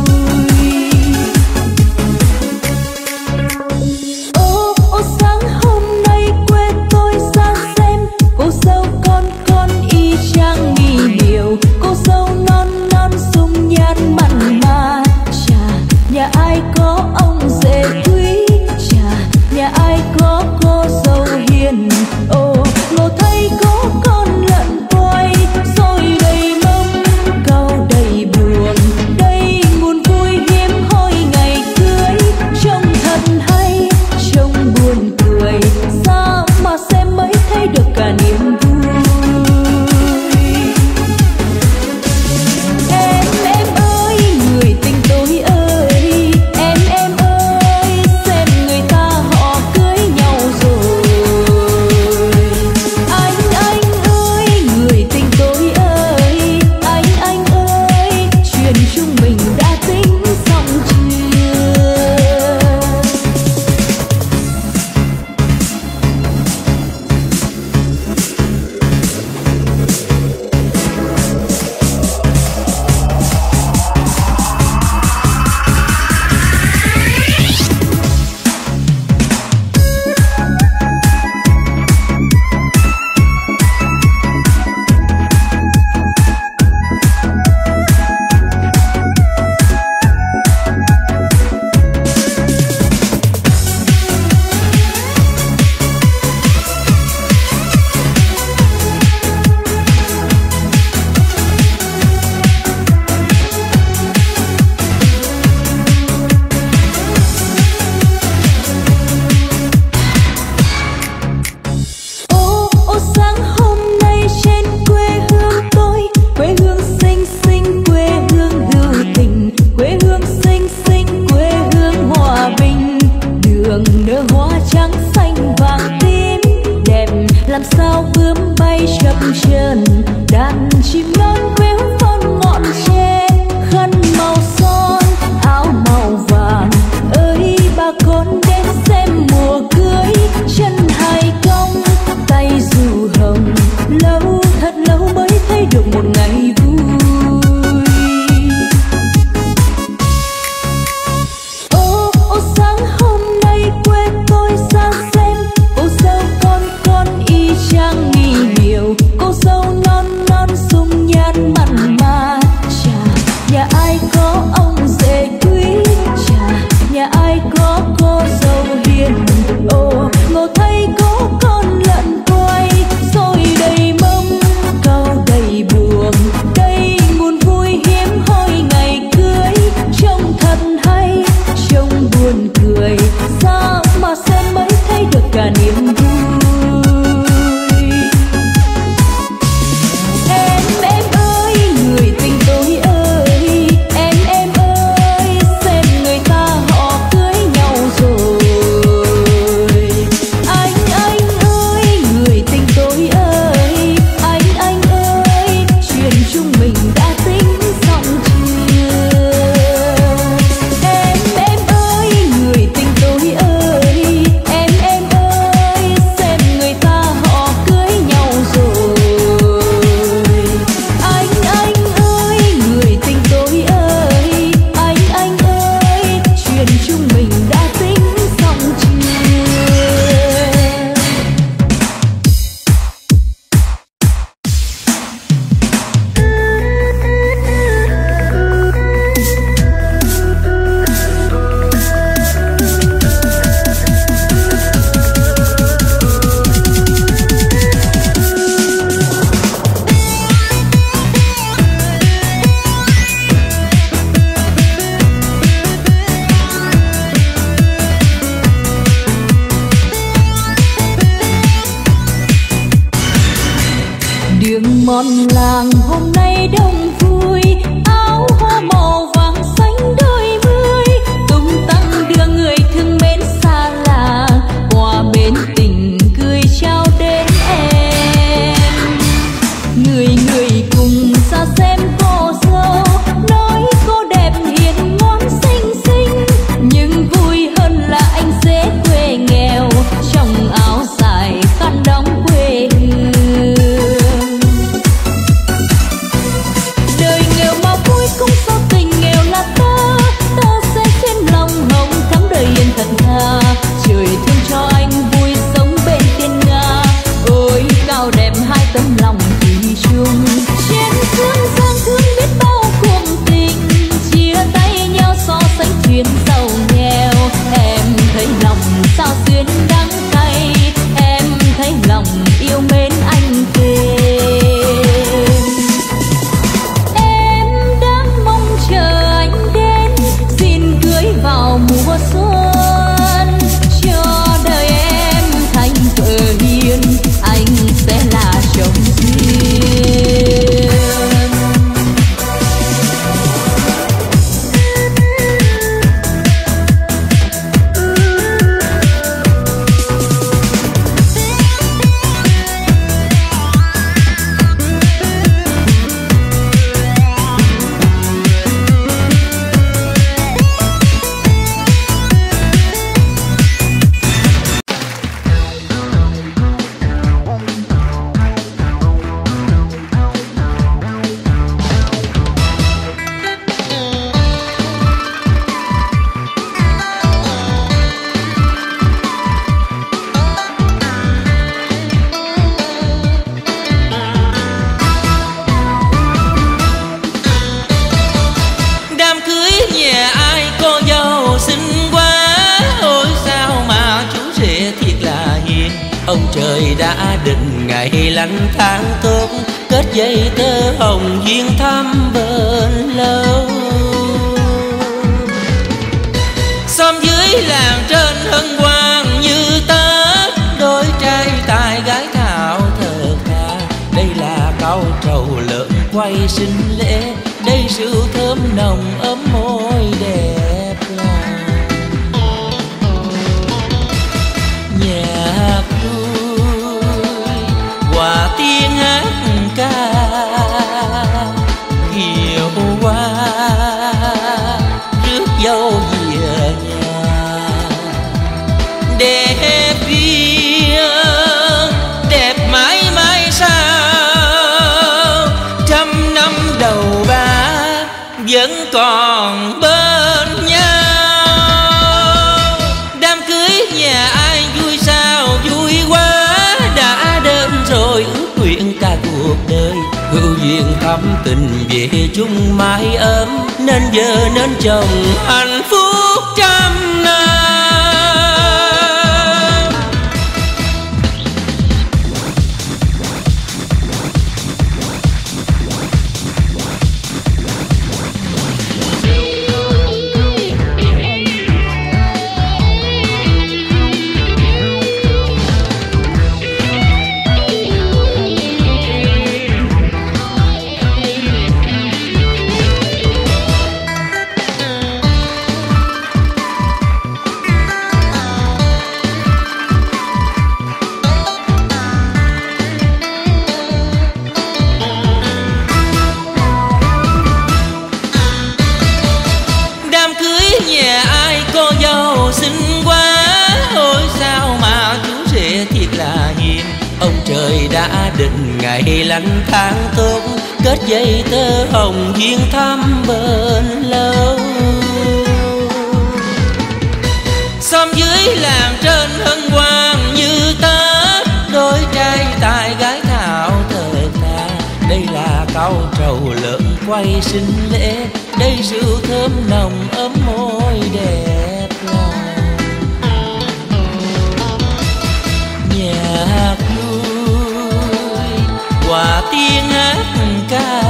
Ô ô sáng hôm nay quê tôi sang xem cô dâu con con y chang nghi điệu, cô dâu non non dung nhan mặn mà, chà nhà ai có ông rể quý, chà nhà ai có cô dâu hiền, ô ngộ thay có con lợn quay rồi đầy mâm cao đầy buồn, đây nguồn vui hiếm hoi ngày cưới, trông thật hay trông buồn cười, sao mà xem mới thấy được cả niềm vui. Em em ơi người tình tôi ơi, em em ơi xem người ta họ cưới nhau rồi. Anh anh ơi người tình tôi ơi, anh anh ơi chuyện chúng mình đã tính xong chưa? Ô ô sáng hôm nay trên quê hương tôi, quê hương xinh xinh quê hương hữu tình, quê hương xinh xinh quê hương hòa bình, đường nở hoa trắng xanh vàng tím làm sao bướm bay chập chờn, đàn chim non véo von ngọn tre, khăn màu son áo màu vàng ơi bà con đến xem mùa cưới, chân hai cong tay dù hồng, lâu thật lâu mới thấy được một ngày vui. Ô ô sáng hôm nay quê tôi sang xem, cô dâu con con y chang nghi nhiều, cô dâu non non sung nhan mặn mà. Chà nhà ai có ông rể quý, chà nhà ai có cô dâu hiền, ô ngộ thấy có con lợn quay, xôi đầy mâm cau đầy buồng, đây nguồn vui hiếm hoi ngày cưới, trông thật hay trông buồn cười, sao mà xem mới thấy được cả niềm vui. Em em ơi người tình tôi ơi, em em ơi xem người ta họ cưới nhau rồi. Anh anh ơi người tình tôi ơi, anh anh ơi chuyện chúng mình đã tính xong chưa. Em em ơi người tình tôi ơi, em em ơi xem người ta họ cưới nhau rồi. Anh anh ơi người tình tôi ơi, anh anh ơi chuyện chúng mình đã tính xong chưa. Đường mòn làng hôm nay đông vui, áo hoa màu vàng xanh đôi mươi, tung tăng đưa người thương mến xa làng, qua bên tình cười trao đến em. Người người cùng ra xem cô dâu, nói cô đẹp hiền ngoan xinh xinh, nhưng vui hơn là anh dễ quê nghèo, trong áo dài khăn đóng quê hương. Đời nghèo mà vui cũng do tình nghèo là ta, ta sẽ khiến lòng hồng thắm đời yên thật tha, trời thương cho anh vui sống bên thiên nga, ôi cao đẹp hai tấm lòng thủy chung. Trên phương gian thương biết bao cuộc tình, chia tay nhau so sánh chuyện giàu nghèo, em thấy lòng sao xuyên đắng cay, em thấy lòng yêu mến anh thêm. Em đang mong chờ anh đến, xin cưới vào mùa xuân, cho đời em thành vợ hiền, anh sẽ là chồng duyên. Ông trời đã định ngày lành tháng tốt, kết dây tơ hồng duyên thắm bền lâu. Xóm dưới làng trên hân hoan như Tết, đôi trai tài gái thảo thờ tha. Đây là câu trầu lợn quay sinh lễ, đây rượu thơm nồng ấm môi đẹp lòng. Nhạc vui đẹp riêng đẹp mãi mãi sao, trăm năm đầu ba vẫn còn bên nhau. Đám cưới nhà ai vui sao vui quá, đã đến rồi ước nguyện cả cuộc đời. Hữu duyên thắm tình về chung mái ấm, nên vợ nên chồng hạnh phúc trăm năm. Trời đã định ngày lành tháng tốt, kết dây tơ hồng duyên thắm bền lâu. Xóm dưới làng trên hân hoan như Tết, đôi trai tài gái thảo thời ta. Đây là câu trầu lợn quay sinh lễ, đây rượu thơm nồng ấm môi đẹp lòng. Nhạc qua tiếng hát ca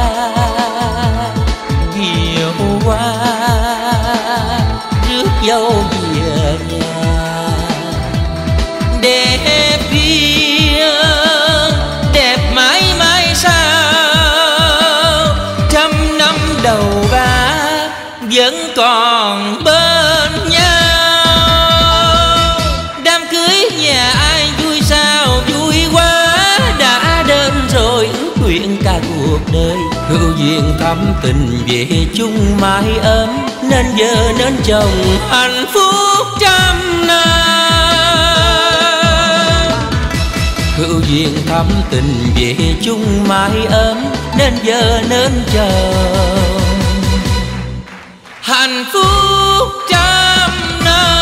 nhiều quá, rước dâu về nhà. Đẹp riêng đẹp mãi mãi sao, trăm năm đầu ba vẫn còn bên nhau. Đám cưới nhà ai vui sao vui quá, đã đến rồi ước nguyện cả cuộc đời. Hữu duyên thắm tình về chung mái ấm, nên vợ nên chồng hạnh phúc trăm năm. Hữu duyên thắm tình về chung mái ấm, nên vợ nên chồng hạnh phúc trăm năm.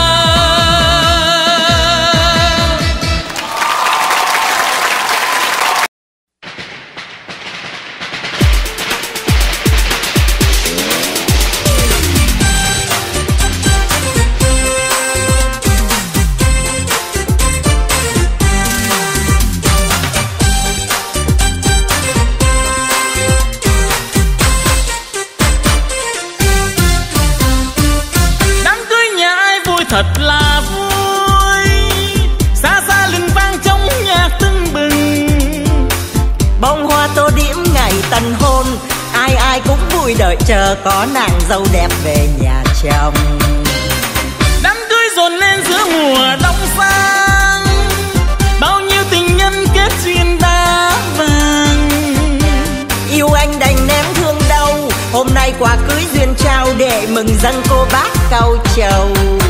Thật là vui, xa xa linh vang trong nhạc tưng bừng. Bông hoa tô điểm ngày tân hôn, ai ai cũng vui đợi chờ có nàng dâu đẹp về nhà chồng. Đám cưới dồn lên giữa mùa đông sang, bao nhiêu tình nhân kết duyên đá vàng. Yêu anh đành ném thương đâu, hôm nay quà cưới duyên trao để mừng dâng cô bác cau trầu.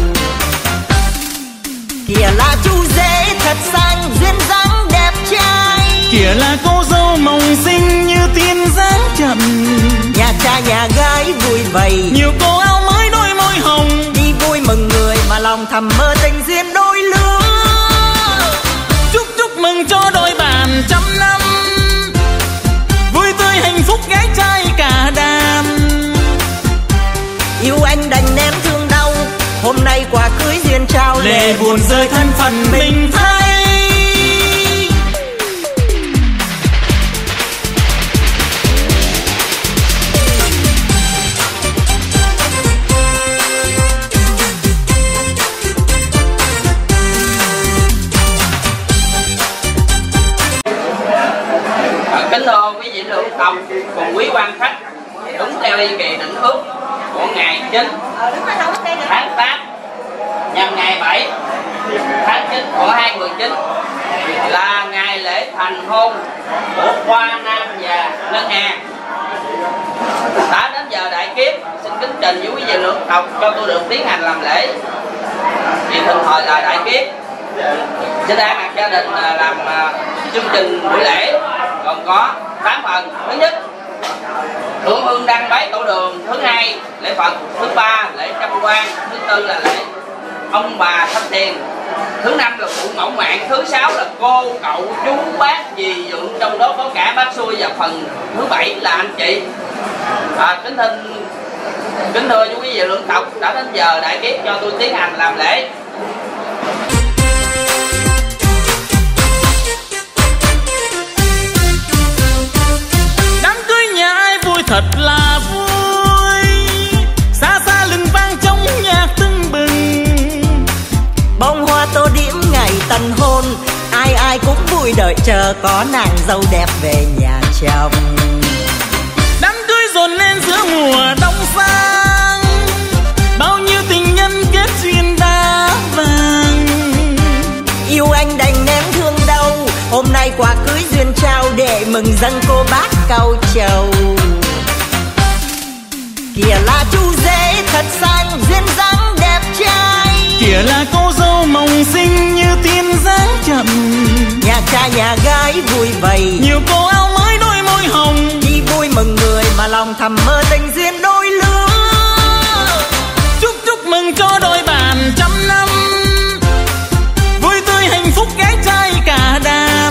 Kìa là chú rể thật sang duyên dáng đẹp trai, kìa là cô dâu mộng xinh như tiên dáng trầm. Nhà trai nhà gái vui vầy, nhiều cô áo mới đôi môi hồng, đi vui mừng người mà lòng thầm mơ tình duyên đôi lứa. Chúc chúc mừng cho đôi bạn trăm năm, vui tươi hạnh phúc gái trai cả đàn. Yêu anh đành ném thương đau, hôm nay quà cưới duyên trao lệ buồn rơi thân phận mình thay. Kính thưa quý vị lượng công cùng quý quan khách, đúng theo ly kỳ định ước của ngày chín tháng tám nhằm ngày bảy tháng chín của hai nghìn không trăm mười chín là ngày lễ thành hôn của Khoa Nam và Ngân Hà. Đã đến giờ đại kiếp, xin kính trình với quý vị lượng tộc cho tôi được tiến hành làm lễ. thì thường thời là đại kiếp. Xin thay mặt gia đình làm chương trình buổi lễ gồm có tám phần. Thứ nhất, thượng hương đăng bái tổ đường. Thứ hai, lễ Phật. Thứ ba, lễ trăm quan. Thứ tư là lễ ông bà thăm tiền. Thứ năm là phụ mẫu mạng. Thứ sáu là cô cậu chú bác dì dượng, trong đó có cả bác xuôi. Và phần thứ bảy là anh chị. À, kính thưa kính thưa chú quý vị lượng tộc, đã đến giờ đại kiếp cho tôi tiến hành làm lễ. Đám cưới nhà ai vui thật là vui, xa xa lưng vang trong nhạc tưng bừng. Bông hoa tô điểm ngày tân hôn, ai ai cũng vui đợi chờ có nàng dâu đẹp về nhà chồng. Đám cưới dồn lên giữa mùa đông sang, bao nhiêu tình nhân kết duyên đá vàng. Yêu anh đành nén thương đâu, hôm nay quả cưới duyên trao để mừng dâng cô bác cau trầu. Kìa là chú rể thật xanh, duyên dáng đẹp trai. Kìa là cô dâu mộng xinh như tiên dáng chậm. Nhà trai nhà gái vui vầy, nhiều cô áo mới đôi môi hồng. đi vui mừng người mà lòng thầm mơ tình duyên đôi lứa. Chúc chúc mừng cho đôi bạn trăm năm, vui tươi hạnh phúc gái trai cả đàn.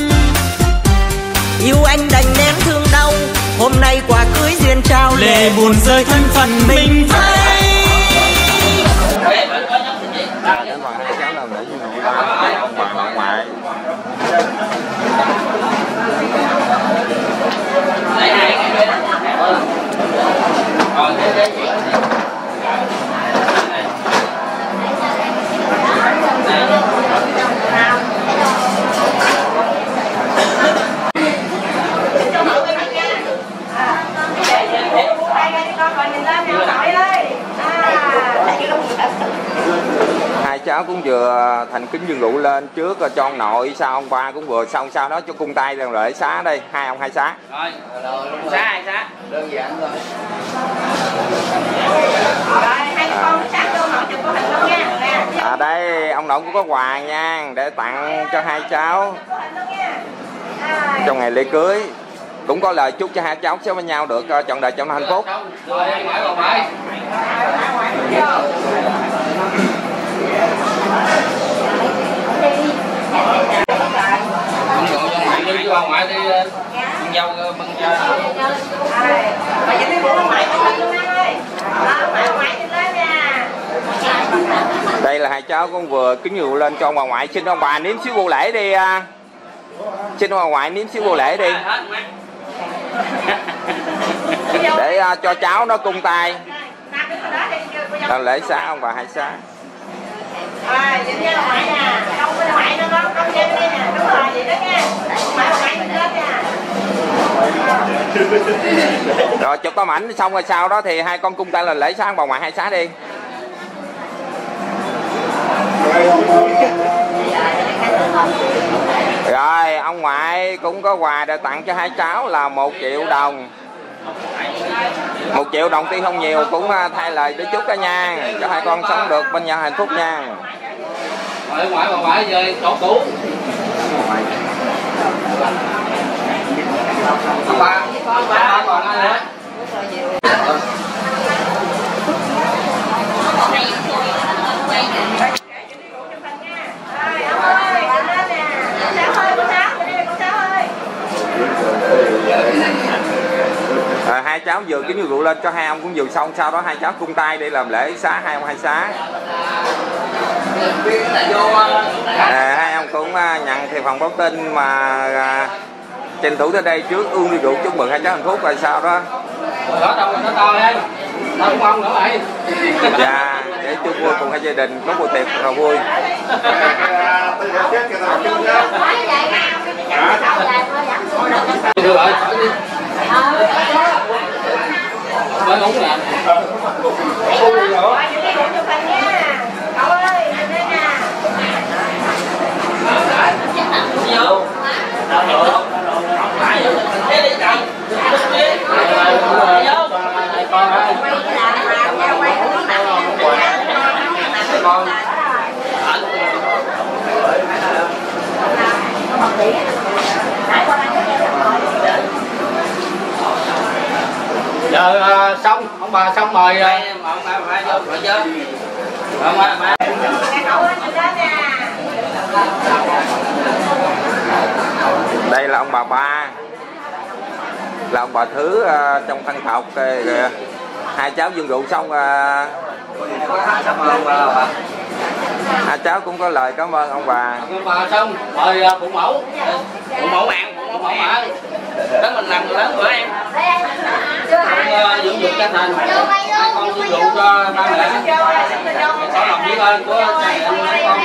Yêu anh đành nén thương đau, hôm nay quả cưới duyên trao lệ buồn rơi thân phận mình thay. Để mà hai cháu làm lễ với ông bà nội ngoại. Hai cháu cũng vừa thành kính dương lụ lên trước cho ông nội, sau ông ba cũng vừa xong, sau đó cho cung tay làm lễ xá đây, hai ông hai xá. Rồi, xá hai xá. Đơn giản thôi. Rồi, hai con sát vô nội chụp có hình luôn nha. À đây, ông nội cũng có quà nha, để tặng cho hai cháu trong ngày lễ cưới. Cũng có lời chúc cho hai cháu sẽ với nhau được trọn đời trong hạnh phúc. Rồi, ngoại vào ngoại. Đi qua ngoại đi, con dâu bưng cho. Mà vậy đi qua ngoại có hình luôn ơi. Đó, ngoại ngoại đi lên nha. Đây là hai cháu cũng vừa kính rượu lên cho ông bà ngoại. Xin ông bà nếm xíu vô lễ đi. Xin ông bà ngoại nếm xíu vô lễ đi. Để uh, cho cháu nó cung tay làm lễ xá ông bà hai xá. Rồi, vậy nha ngoại nè. Không có ngoại nữa con, con chơi đây nè. Đúng rồi, vậy đó nha. Ngoại ngoại đi lên nha. Rồi chụp tấm ảnh xong rồi sau đó thì hai con cung tay là lễ xá ông bà ngoại hai xá đi. Rồi ông ngoại cũng có quà để tặng cho hai cháu là một triệu đồng. Một triệu đồng tuy không nhiều cũng thay lời để chúc cả nha, cho hai con sống được bên nhau hạnh phúc nha. Ngoại ngoại bà ngoại về chỗ cũ. Ba, ba còn ai nữa? À, hai cháu vừa kính rượu lên cho hai ông cũng vừa xong, sau đó hai cháu cung tay để làm lễ xá hai ông hai xá. À, hai ông cũng uh, nhận thì phòng báo tin mà uh, tranh thủ tới đây trước uống ly rượu chúc mừng hai cháu hạnh phúc rồi sau đó. Đó đâu nó to em. Tao cũng không nữa vậy. Dạ, để chúc vui cùng hai gia đình có buổi tiệc thật là vui. Được rồi. Mới uống nè. Cậu ơi, lên đây nè. Vô. Thế đi chồng. Con ơi. Con. giờ uh, xong ông bà xong mời uh... ông bà bà vô rồi chứ ông bà bà đây là ông bà ba, là ông bà Thứ uh, trong thân tộc. uh, hai cháu dương rượu xong uh, hai cháu cũng có lời cảm ơn ông bà. Ông bà xong mời uh, phụ mẫu phụ mẫu bạn phụ mẫu mẹ đó mình làm người lớn của em con dưỡng dục cha thành con dưỡng dục cho ba mẹ có lòng biết ơn của cha mẹ con.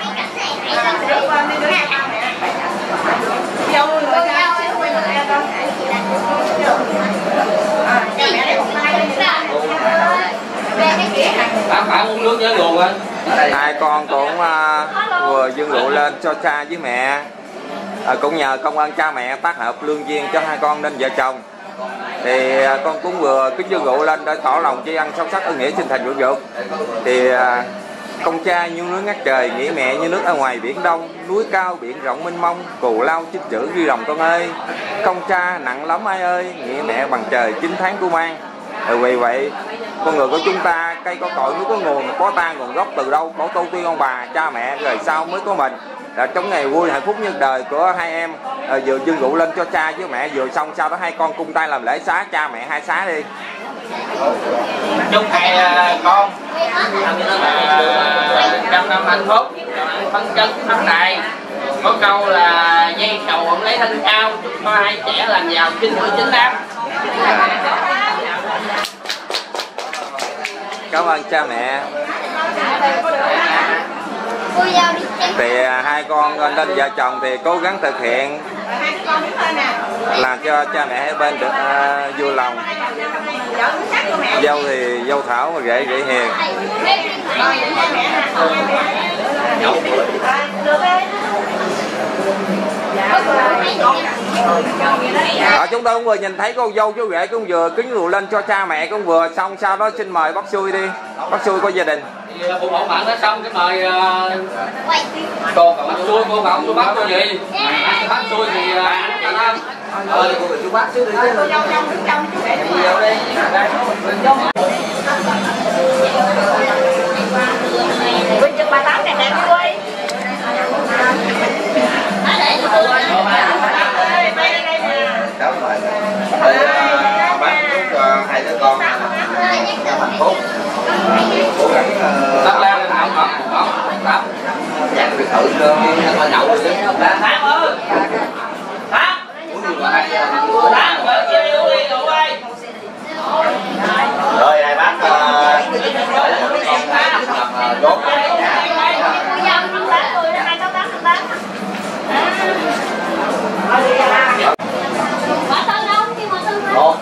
Bác phải uống nước nhớ nguồn anh. Hai con cũng uh, vừa dương rượu lên cho cha với mẹ. À, cũng nhờ công ơn cha mẹ tác hợp lương duyên cho hai con nên vợ chồng. Thì à, con cũng vừa kính dương rượu lên để tỏ lòng tri ân sâu sắc ơn nghĩa sinh thành dưỡng dục. Thì à, công cha như nước ngắt trời, nghĩa mẹ như nước ở ngoài biển đông, núi cao biển rộng mênh mông, cù lao chích chữ ghi rồng con ơi. Công cha nặng lắm ai ơi, nghĩa mẹ bằng trời chín tháng của mang. Rồi vì vậy con người của chúng ta cây có cội mới có nguồn, có ta nguồn gốc từ đâu, có tu tiên ông bà cha mẹ rồi sau mới có mình. Là trong ngày vui hạnh phúc nhân đời của hai em à, vừa dương rượu lên cho cha với mẹ vừa xong, sau đó hai con cung tay làm lễ xá cha mẹ hai xá đi. Chúc hai con trăm năm hạnh phúc phấn chấn thắng đại. Có câu là dây sầu ông lấy thân cao, chúc cho hai trẻ làm giàu chín tuổi chín năm. Cảm ơn cha mẹ. Thì hai con nên vợ chồng thì cố gắng thực hiện làm cho cha mẹ hai bên được uh, vui lòng. Dâu thì dâu thảo mà rể rể hiền. À, chúng tôi cũng vừa nhìn thấy con dâu chú rể cũng vừa kính rượu lên cho cha mẹ cũng vừa xong, sau đó xin mời bác Xui đi, bác Xui có gia đình. Phụ mẫu bạn đã xong cái mời uh, cô bác Xui, cô bảo chú bác cô gì bác Xui thì uh, ờ thì cô chú bác xíu đi chứ vô đi. Quên chừng bà Tám này nè chú ơi. Cháu mời bác chúc cho hai đứa con hạnh phúc, cố gắng tắt lan lên hỏng hỏng hỏng tám dạy được thử cho nó nhậu được đấy. Tám ơi Tám Tám vợ chia yêu đi cậu ơi. Rồi này bác chốt một.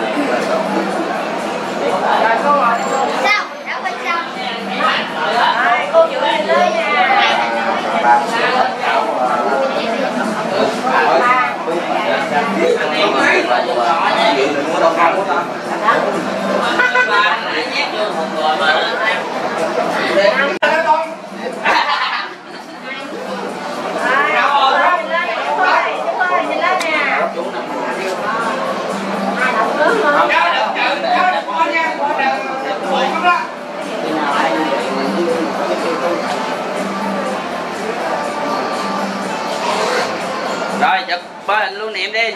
Rồi cô ngồi sao? Đã bên sao? Rồi cô giữ lên lên nha. Rồi chụp bơ hình lưu niệm đi.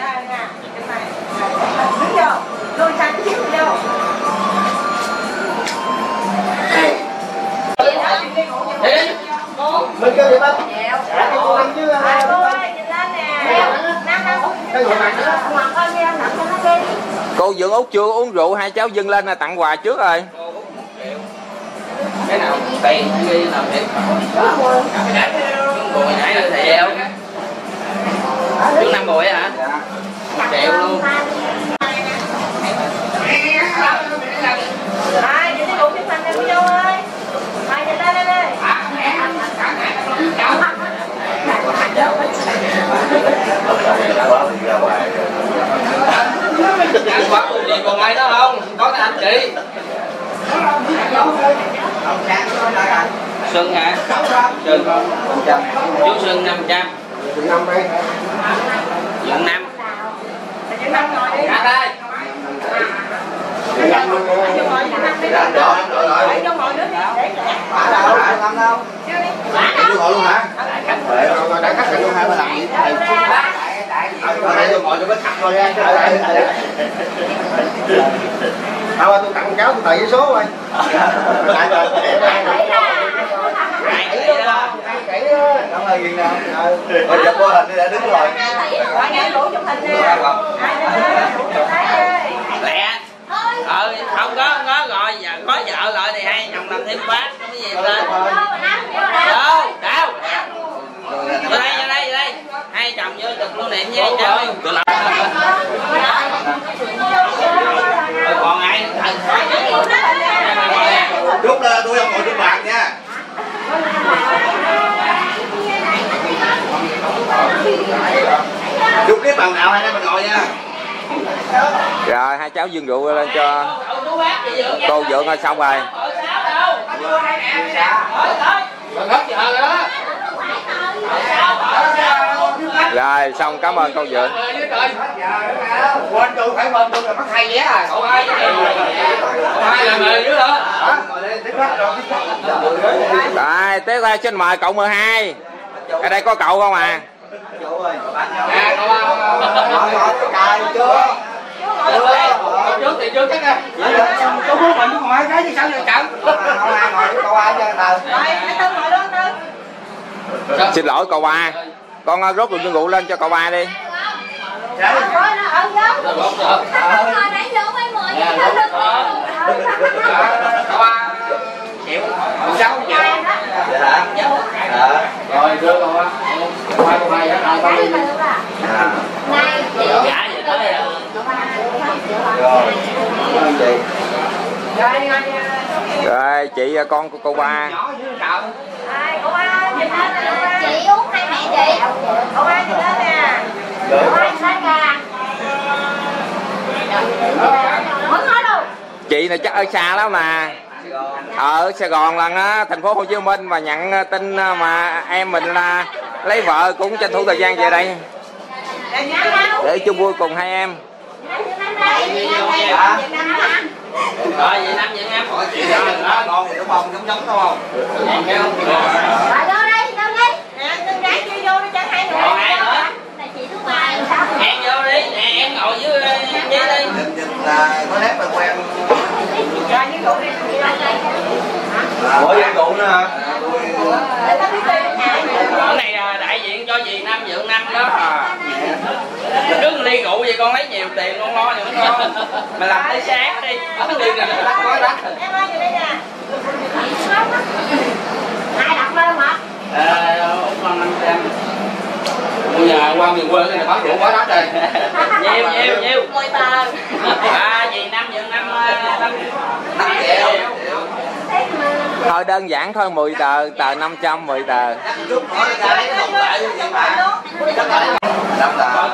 Đứng vô, lùi sang xíu vô. Mình kêu gì bác? Dạ, cô ơi, nhìn lên nè. Năm năm. Ngoặt hơn nha, nặng cho nó đi. Cô Dưỡng Út chưa uống rượu, hai cháu dâng lên là tặng quà trước rồi. Cái nào tiền ghi nào thiệt. Bùi nãy là triệu. Trước năm bùi hả? Triệu luôn. Rồi, nhìn cái đủ chụp hình nè cô dâu ơi. Rồi, nhìn lên đây đi. Anh quá gì còn ai đó không? Có cái anh chị. Xuân hả? Xuân. Chú Xuân năm trăm. Xuân năm đi. Xuân năm. Xuân năm rồi đi. Ra đây. ngồi luôn hả? Đã cắt luôn hai ba lần vậy. Ở đây tôi ngồi cho cái thằng thôi ra. Thôi tôi tặng cháu tôi tờ giấy số rồi. Cảm ơn Duyên Nam. Rồi chụp vô hình đã đứng rồi. Lẹ. Ừ, không có không có rồi, giờ có vợ lại thì hai chồng làm thêm bát cái gì lên. Đâu, đâu. Vô đây, vô đây, vô đây. Hai chồng vô chụp lưu niệm với cháu. Còn ai? Chút tôi không ngồi trên bàn nha. Chút cái bàn nào hai mình ngồi nha. Rồi hai cháu dương rượu lên cho cô Vượng thôi, xong rồi. Rồi xong, cảm ơn cô Vượng. Quên tôi phải mời tôi là bắt hai vé à. Cậu hai hai là mời dưới đó. Rồi tiếp theo xin mời cậu mười hai. Ở đây có cậu không à? À cậu ba. Chưa. Trước thì chưa chắc nha. Chú muốn mình ngồi hai cái chứ sao vậy chậm. Không ai ngồi với cậu ai cho tờ. Rồi, anh Tư ngồi luôn Tư. Xin lỗi cậu ba. Con rốt được dương rượu lên cho cậu ba đi. Dạ. Cậu ba chịu. Sáu chịu. Dạ. Dạ. Rồi đưa cậu ba. Cậu ba cậu ba vậy hai ba đi. Này chị dạ vậy tới rồi. Rồi. Cảm ơn chị. Rồi chị con của cô ba. Cậu ba nhìn lên nè. Chị uống hai mẹ chị. Cậu ba nhìn lên nè. Cậu ba nhìn lên kìa. Muốn nói đâu. Chị này chắc ở xa lắm mà. Ở Sài Gòn lần á, thành phố Hồ Chí Minh mà nhận tin mà em mình là lấy vợ cũng tranh thủ thời gian về đây để chung vui cùng hai em. Rồi vậy năm vậy em. Đó ngon thì đúng không? Giống giống đúng không? Rồi vô đây, vô đây. Nè, tôi ráng chưa vô đi cho hai người. Còn ai nữa? Là chị thứ ba sao? Em vô đi, nè em ngồi dưới dưới đi. Nhìn nhìn là có nét mà quen. Rồi với cụ đi. Ủa với cụ nữa hả? Cái này là đại diện cho dì Năm Vượng Năm đó. Cứ ly rượu vậy con lấy nhiều tiền con lo nữa con. Mà làm tới sáng đi. Ly này đắt quá đắt. Em ơi, đây nè. Ai đặt lên hả? Ờ, út con năm trăm. Bây giờ qua miền quê cái này bán rượu quá đắt rồi. Nhiều nhiều nhiều. mười tờ. À dì Năm Vượng Năm năm triệu. Thôi đơn giản thôi, mười tờ, tờ năm trăm, mười tờ. Chút hỏi ra lấy cái đồng lại như vậy mà. Năm tờ.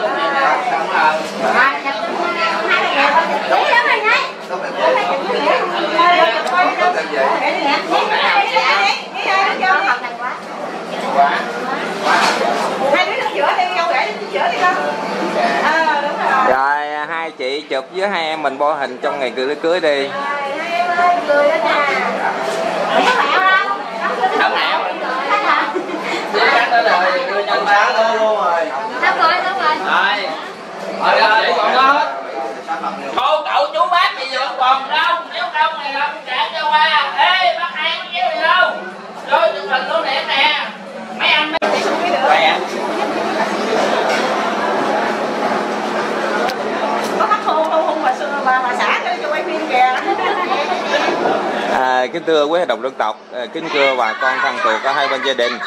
Rồi hai chị chụp với hai em mình bo hình trong ngày cưới cưới đi. Hai em ơi, cười đó nè. Có mẹo không? Không mẹo. Chắc đó rồi, đưa nhân bán luôn rồi. Đúng rồi, đúng rồi. Rồi. Rồi rồi, còn đó hết. Cô cậu chú bác gì vậy còn đâu? Nếu không này không trả cho qua. Ê, bác hai cái gì đâu? Rồi chụp hình luôn đẹp nè. Mấy anh mấy khỏe. Có bắt hôn hôn hôn bà bà bà xã cho quay phim kìa. À, kính thưa quý đồng dân tộc, kính thưa bà con thân thuộc ở hai bên gia đình.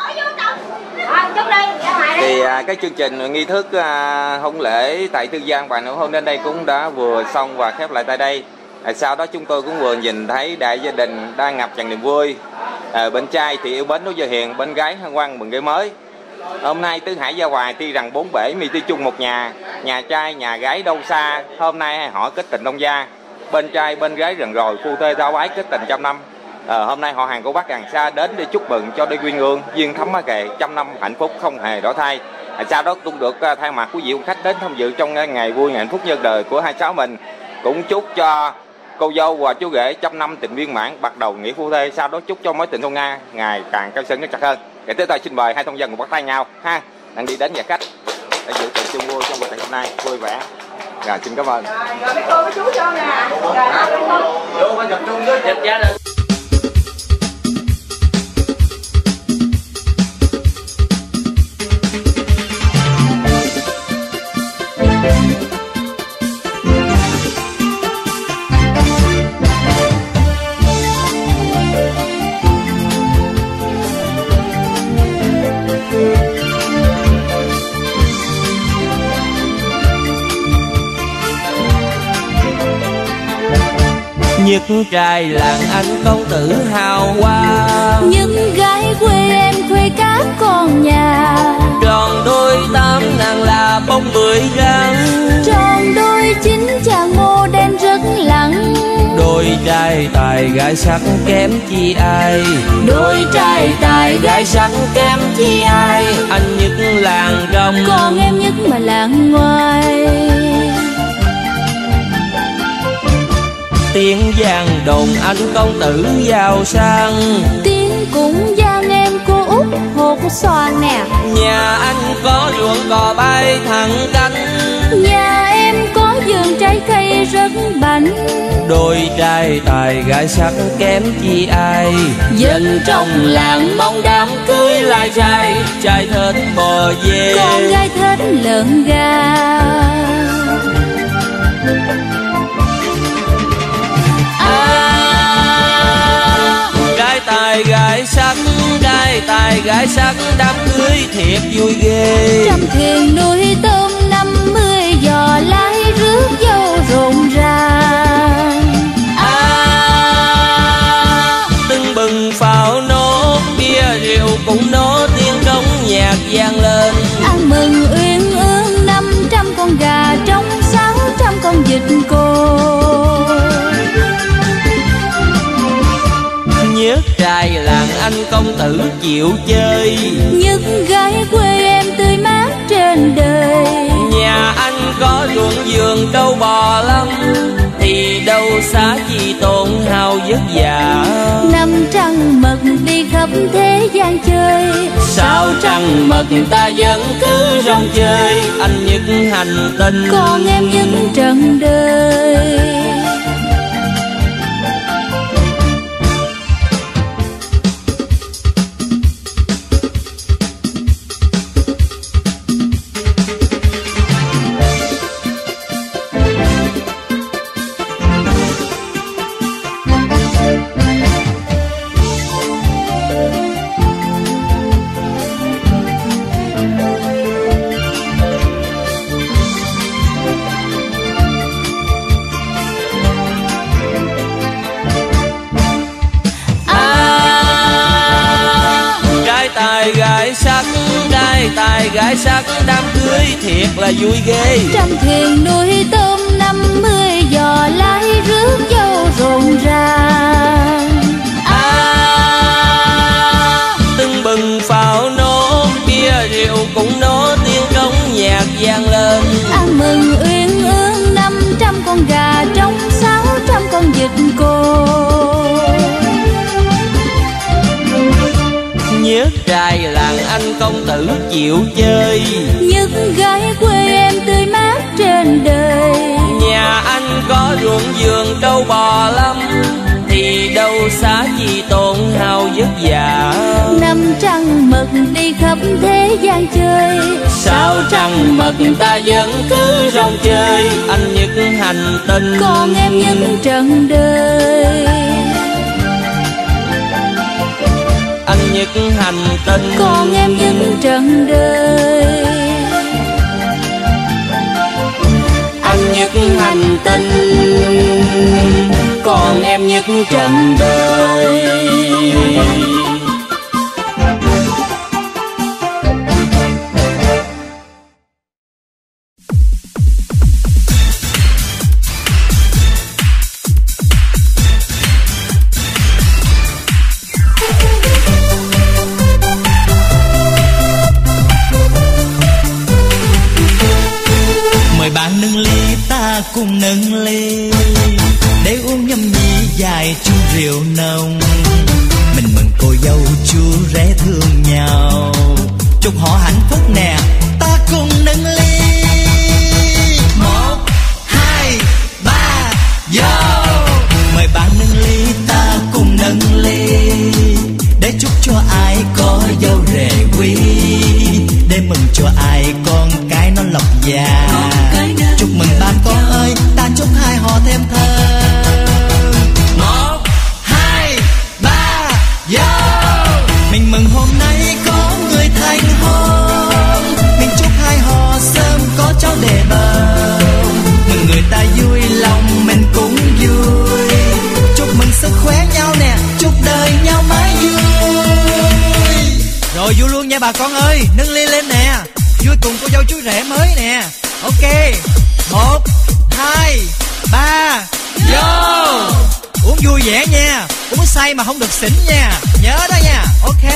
Thì à, cái chương trình nghi thức à, hôn lễ tại Tư Giang và nụ hôn đến đây cũng đã vừa xong và khép lại tại đây. À, sau đó chúng tôi cũng vừa nhìn thấy đại gia đình đang ngập tràn niềm vui. À, bên trai thì yêu mến Núi Gia Hiền, bên gái hân hoan mừng ngày mới. Hôm nay Tứ Hải Gia Hoài tuy rằng bốn bể mi tuy chung một nhà, nhà trai nhà gái đâu xa, hôm nay họ kết tình đông gia. Bên trai bên gái rần rồi, phu thê giao ái kết tình trăm năm. À, hôm nay họ hàng của bác hàng xa đến để chúc mừng cho đôi quyên ương duyên thắm má kề, trăm năm hạnh phúc không hề đổi thay. À, sau đó cũng được uh, thay mặt quý vị khách đến tham dự trong uh, ngày vui ngày hạnh phúc nhân đời của hai cháu mình, cũng chúc cho cô dâu và chú rể trăm năm tình viên mãn, bắt đầu nghĩa phu thê, sau đó chúc cho mối tình hôn nga ngày càng cao sơn chặt hơn. Để tiếp theo xin mời hai thông dân cùng bắt tay nhau ha, đang đi đến nhà khách để dự tiệc chung vui trong buổi tiệc hôm nay vui vẻ. Rồi xin cảm ơn. Rồi mấy cô mấy chú cho nè. Vô phải tập trung với dịch gia đình. Nhất trai làng anh công tử hào hoa, những gái quê em khuê các con nhà. Tròn đôi tám nàng là bông bưởi răng, tròn đôi chín chàng ngô đen rất lặng. Đôi trai tài gái sắc kém chi ai, đôi trai tài gái sắc kém chi ai. Anh nhất làng trong, còn em nhất mà làng ngoài. Tiếng giang đồn anh công tử giàu sang, tiếng cũng giang em cô út hột xoàn nè. Nhà anh có ruộng cò bay thẳng cánh, nhà em có vườn trái cây rất bảnh. Đôi trai tài gái sắc kém chi ai, dân trong làng mong đám cưới lai trai. Trai thết bò dê, con gái thết lợn gà. Tài gái sắc, trai tài gái sắc, đám cưới thiệt vui ghê. Trăm thuyền nuôi tôm năm mươi giò lái rước dâu rộn ràng. À, tưng bừng pháo nổ, bia rượu cũng nổ, tiếng trống nhạc vang lên. Ăn mừng uyên ương năm trăm con gà trong sáu trăm con vịt cô. Nhất trai làng anh công tử chịu chơi, nhất gái quê em tươi mát trên đời. Nhà anh có ruộng vườn trâu bò lắm, thì đâu xá chi tổn hao vất vả. Năm trăng mật đi khắp thế gian chơi, sao trăng mật ta vẫn cứ rong chơi. Anh nhất hành tinh, còn em nhất trần đời. Tài gái sắc đám cưới thiệt là vui ghê. Trăm thuyền nuôi tôm năm mươi giò lái rước dâu rộn ràng. À, tưng bừng pháo nổ, bia rượu cũng nổ, tiếng trống nhạc vang lên. Ăn mừng uyên ương năm trăm con gà trong sáu trăm con vịt cô. Nhất trai làng anh công tử chịu chơi, nhất gái quê em tươi mát trên đời. Nhà anh có ruộng vườn trâu bò lắm, thì đâu xá chi tổn hao vất vả. Năm trăng mật đi khắp thế gian chơi, sao trăng mật ta vẫn cứ rong chơi. Anh nhất hành tinh, còn em nhất trần đời. Anh nhất hành tinh, còn em nhất trần đời. Anh nhất hành tinh, còn em nhất trần đời. Cùng nâng ly để uống nhâm chúc họ hạnh phúc nè, ta cùng nâng ly. Một, hai, ba, vô. Mời bạn nâng ly, ta cùng nâng ly, để chúc cho ai có dâu rể quý, để mừng cho ai con cái nó lộc già. Chúc mừng ba con ơi, ta chúc hai họ thêm thơm. Một, hai, ba, vô. Mình mừng hôm nay có người thành hôn, mình chúc hai họ sớm có cháu để bầu. Mừng người ta vui lòng mình cũng vui, chúc mừng sức khỏe nhau nè, chúc đời nhau mãi vui. Rồi vui luôn nha bà con ơi, nâng ly lên nè, vui cùng cô dâu chú rể mới nè. Ok, một, hai, ba, vô. Uống vui vẻ nha, uống say mà không được xỉn nha, nhớ đó nha. Ok.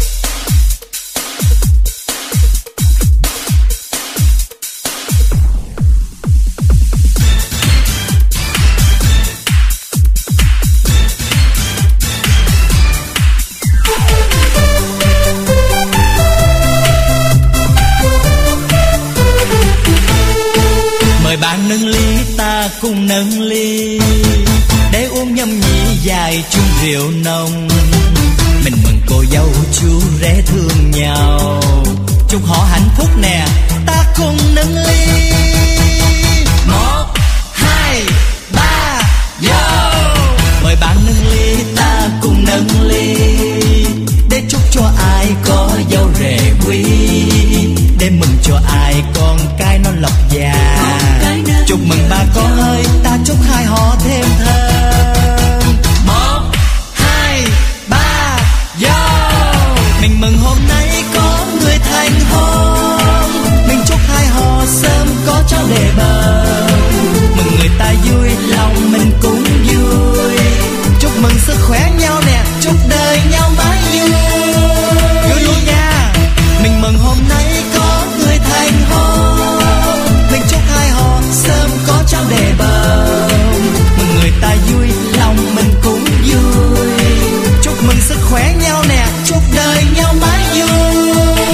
Mời bạn nâng ly, ta cùng nâng ly, để uống nhâm nhi dài chung rượu nồng. Mình mừng cô dâu chú rể thương nhau, chúc họ hạnh phúc nè, ta cùng nâng ly. Một, hai, ba, vô. Mời bạn nâng ly, ta cùng nâng ly, để chúc cho ai có dâu rể quý, để mừng cho ai con cái nó lộc già. Chúc mừng ba con ơi, ta chúc hai họ thêm thơm. Một, hai, ba, vô. Mình mừng hôm nay có người thành hôn, mình chúc hai họ sớm có cháu để bầu. Mừng người ta vui lòng mình cũng vui, chúc mừng sức khỏe nhau nè, chúc đời nhau mãi vui. Vui luôn nha. Mình mừng hôm nay có người thành hôn, mình chúc hai họ sớm có cháu để bầu. Mừng người ta vui lòng mình cũng vui, chúc mừng sức khỏe nhau nè, chúc đời nhau mãi vui.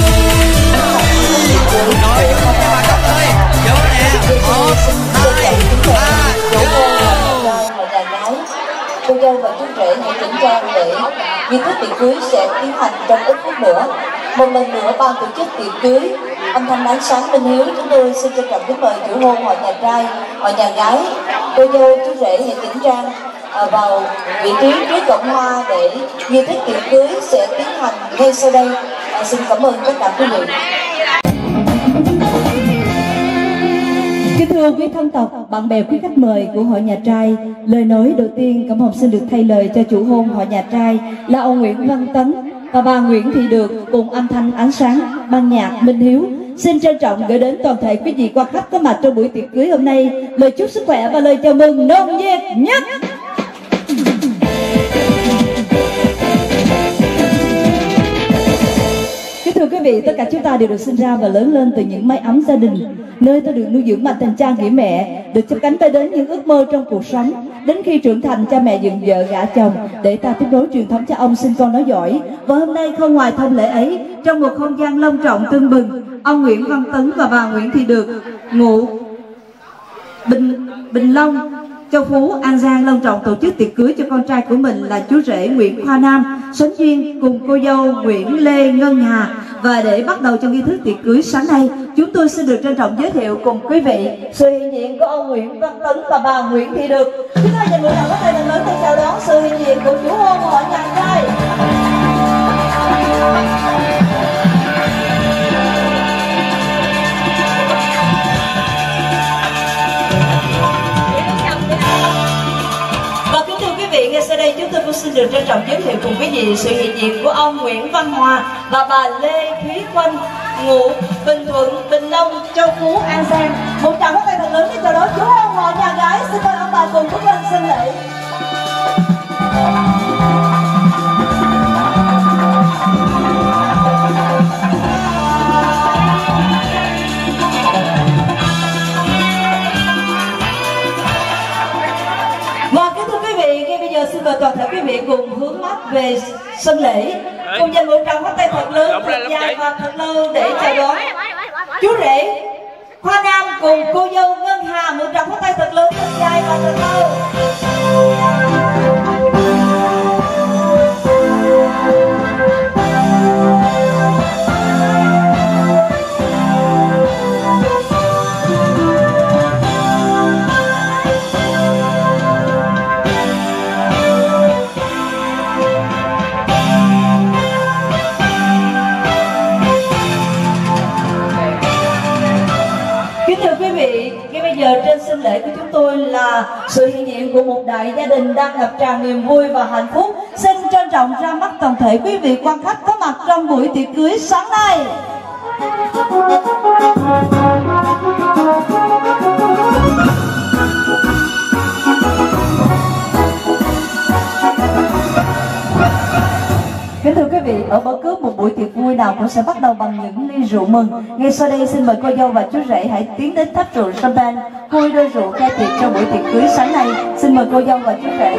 Rồi vô một bà cốc ơi, vô nè. Một, hai, ba, vô. Cô dâu và chú rể hãy chỉnh trang để nghi thức tiệc cưới sẽ tiến hành trong ít phút nữa. Một lần nữa ban tổ chức tiệc cưới âm thanh ánh sáng Minh Hiếu chúng tôi xin trân trọng kính mời chủ hôn họ nhà trai, họ nhà gái, cô dâu chú rể hãy chỉnh trang à, vào vị trí trước cổng hoa để nghi thức tiệc cưới sẽ tiến hành ngay sau đây. À, xin cảm ơn tất cả quý vị. Kính thưa quý thân tộc, bạn bè, quý khách mời của hội nhà trai, lời nói đầu tiên Cẩm Hồng xin được thay lời cho chủ hôn họ nhà trai là ông Nguyễn Văn Tấn và bà Nguyễn Thị Được cùng âm thanh ánh sáng ban nhạc Minh Hiếu. Xin trân trọng gửi đến toàn thể quý vị quan khách có mặt trong buổi tiệc cưới hôm nay lời chúc sức khỏe và lời chào mừng nồng nhiệt nhất. Kính thưa quý vị, tất cả chúng ta đều được sinh ra và lớn lên từ những mái ấm gia đình, nơi ta được nuôi dưỡng bằng tình cha nghĩa mẹ, được chấp cánh bay đến những ước mơ trong cuộc sống. Đến khi trưởng thành, cha mẹ dựng vợ gả chồng để ta tiếp nối truyền thống cha ông sinh con nói giỏi. Và hôm nay không ngoài thông lệ ấy, trong một không gian long trọng tưng bừng, ông Nguyễn Văn Tấn và bà Nguyễn Thị Được, ngụ Bình Bình Long, Châu Phú, An Giang long trọng tổ chức tiệc cưới cho con trai của mình là chú rể Nguyễn Khoa Nam sánh duyên cùng cô dâu Nguyễn Lê Ngân Hà. Và để bắt đầu cho nghi thức tiệc cưới sáng nay, chúng tôi xin được trân trọng giới thiệu cùng quý vị sự hiện diện của ông Nguyễn Văn Tấn và bà Nguyễn Thị Được. Chúng ta dành buổi nào có tay lớn để chào đón sự hiện diện của chủ hôn họ nhà trai. Ngay sau đây chúng tôi cũng xin được trân trọng giới thiệu cùng quý vị sự hiện diện của ông Nguyễn Văn Hòa và bà Lê Thúy Quân, ngụ Bình Thuận, Bình Long, Châu Phú, An Giang. Một tràng pháo tay thật lớn để chào đón chú hôn họ nhà gái. Xin mời ông bà cùng bước lên xin lễ. Xin mời toàn thể quý vị cùng hướng mắt về sân lễ. cùng dành một tràng pháo tay thật lớn, thật dài và thật lâu để chào đón chú rể Hoa Nam cùng cô dâu Ngân Hà. Một tràng pháo tay thật lớn, thật dài và thật lâu. Giờ trên sinh lễ của chúng tôi là sự hiện diện của một đại gia đình đang ngập tràn niềm vui và hạnh phúc. Xin trân trọng ra mắt toàn thể quý vị quan khách có mặt trong buổi tiệc cưới sáng nay. Kính thưa quý vị, ở bất cứ một buổi tiệc vui nào cũng sẽ bắt đầu bằng những ly rượu mừng. Ngay sau đây xin mời cô dâu và chú rể hãy tiến đến tháp rượu champagne, khui đôi rượu khai tiệc cho buổi tiệc cưới sáng nay. Xin mời cô dâu và chú rể.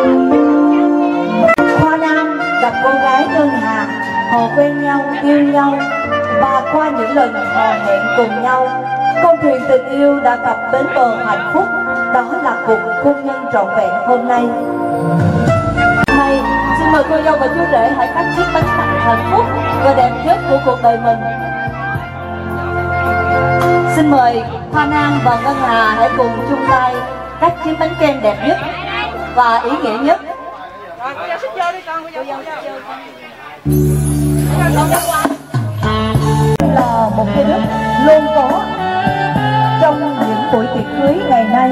Hoa Nam gặp cô gái Ngân Hà, họ quen nhau, yêu nhau và qua những lần hò hẹn cùng nhau, con thuyền tình yêu đã cập bến bờ hạnh phúc. Đó là cuộc hôn nhân trọn vẹn hôm nay. Hay xin mời cô dâu và chú rể hãy cắt chiếc bánh hạnh phúc và đẹp nhất của cuộc đời mình. Xin mời Hoa Nam và Ngân Hà hãy cùng chung tay cắt chiếc bánh kem đẹp nhất và ý nghĩa nhất. Rồi, cô dâu xích vô đi con, cô dâu xích vô. Là một cái đức luôn có trong những buổi tiệc cưới ngày nay.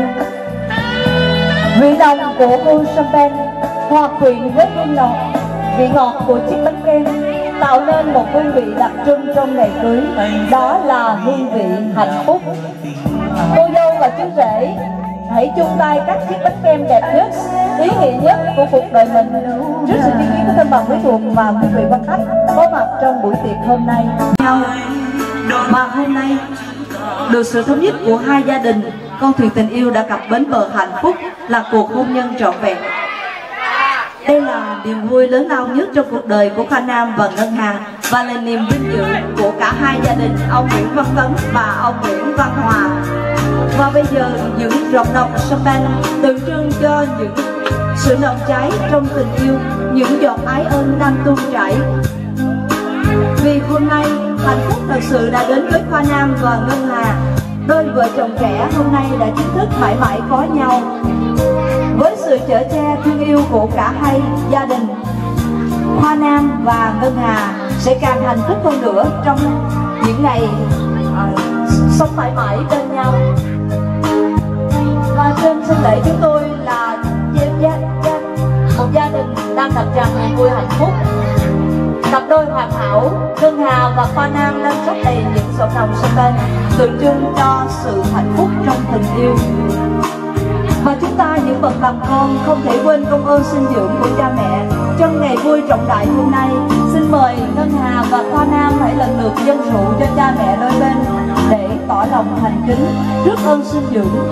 Vị nồng của hương champagne hòa quyện với hương ngọt, vị ngọt của chiếc bánh kem tạo nên một hương vị đặc trưng trong ngày cưới. Đó là hương vị hạnh phúc. Cô dâu và chú rể hãy chung tay cắt chiếc bánh kem đẹp nhất, ý nghĩa nhất của cuộc đời mình trước sự chứng kiến của thân bằng quý thuộc và quý vị quan khách có mặt trong buổi tiệc hôm nay. Mà hôm nay được sự thống nhất của hai gia đình, con thuyền tình yêu đã cập bến bờ hạnh phúc, là cuộc hôn nhân trọn vẹn. Đây là niềm vui lớn lao nhất trong cuộc đời của Hoa Nam và Ngân Hà và là niềm vinh dự của cả hai gia đình, ông Nguyễn Văn Tấn và ông Nguyễn Văn Hòa. Và bây giờ những giọt nồng champagne tượng trưng cho những sự nồng cháy trong tình yêu, những giọt ái ân đang tuôn chảy. Vì hôm nay hạnh phúc thật sự đã đến với Hoa Nam và Ngân Hà. Đôi vợ chồng trẻ hôm nay đã chính thức mãi mãi có nhau. Với sự chở che thương yêu của cả hai gia đình, Hoa Nam và Ngân Hà sẽ càng hạnh phúc hơn nữa trong những ngày uh, sống mãi mãi bên nhau. Và trên sinh lễ chúng tôi là gia, gia, một gia đình đang ngập tràn niềm vui hạnh phúc. Cặp đôi hoàn hảo Ngân Hà và Hoa Nam đang rót đầy những giọt nồng champagne tượng trưng cho sự hạnh phúc trong tình yêu. Và chúng ta những bậc làm con không thể quên công ơn sinh dưỡng của cha mẹ trong ngày vui trọng đại hôm nay. Xin mời Ngân Hà và Hoa Nam hãy lần lượt dâng rượu cho cha mẹ đôi bên để tỏ lòng thành kính trước ơn sinh dưỡng.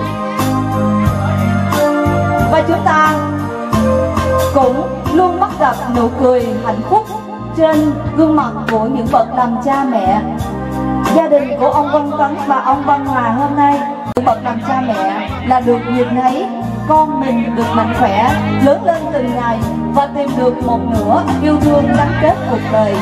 Và chúng ta cũng luôn bắt gặp nụ cười hạnh phúc trên gương mặt của những bậc làm cha mẹ. Gia đình của ông Văn Tấn và ông Văn Hòa hôm nay, những bậc làm cha mẹ là được nhìn thấy con mình được mạnh khỏe, lớn lên từng ngày và tìm được một nửa yêu thương gắn kết cuộc đời.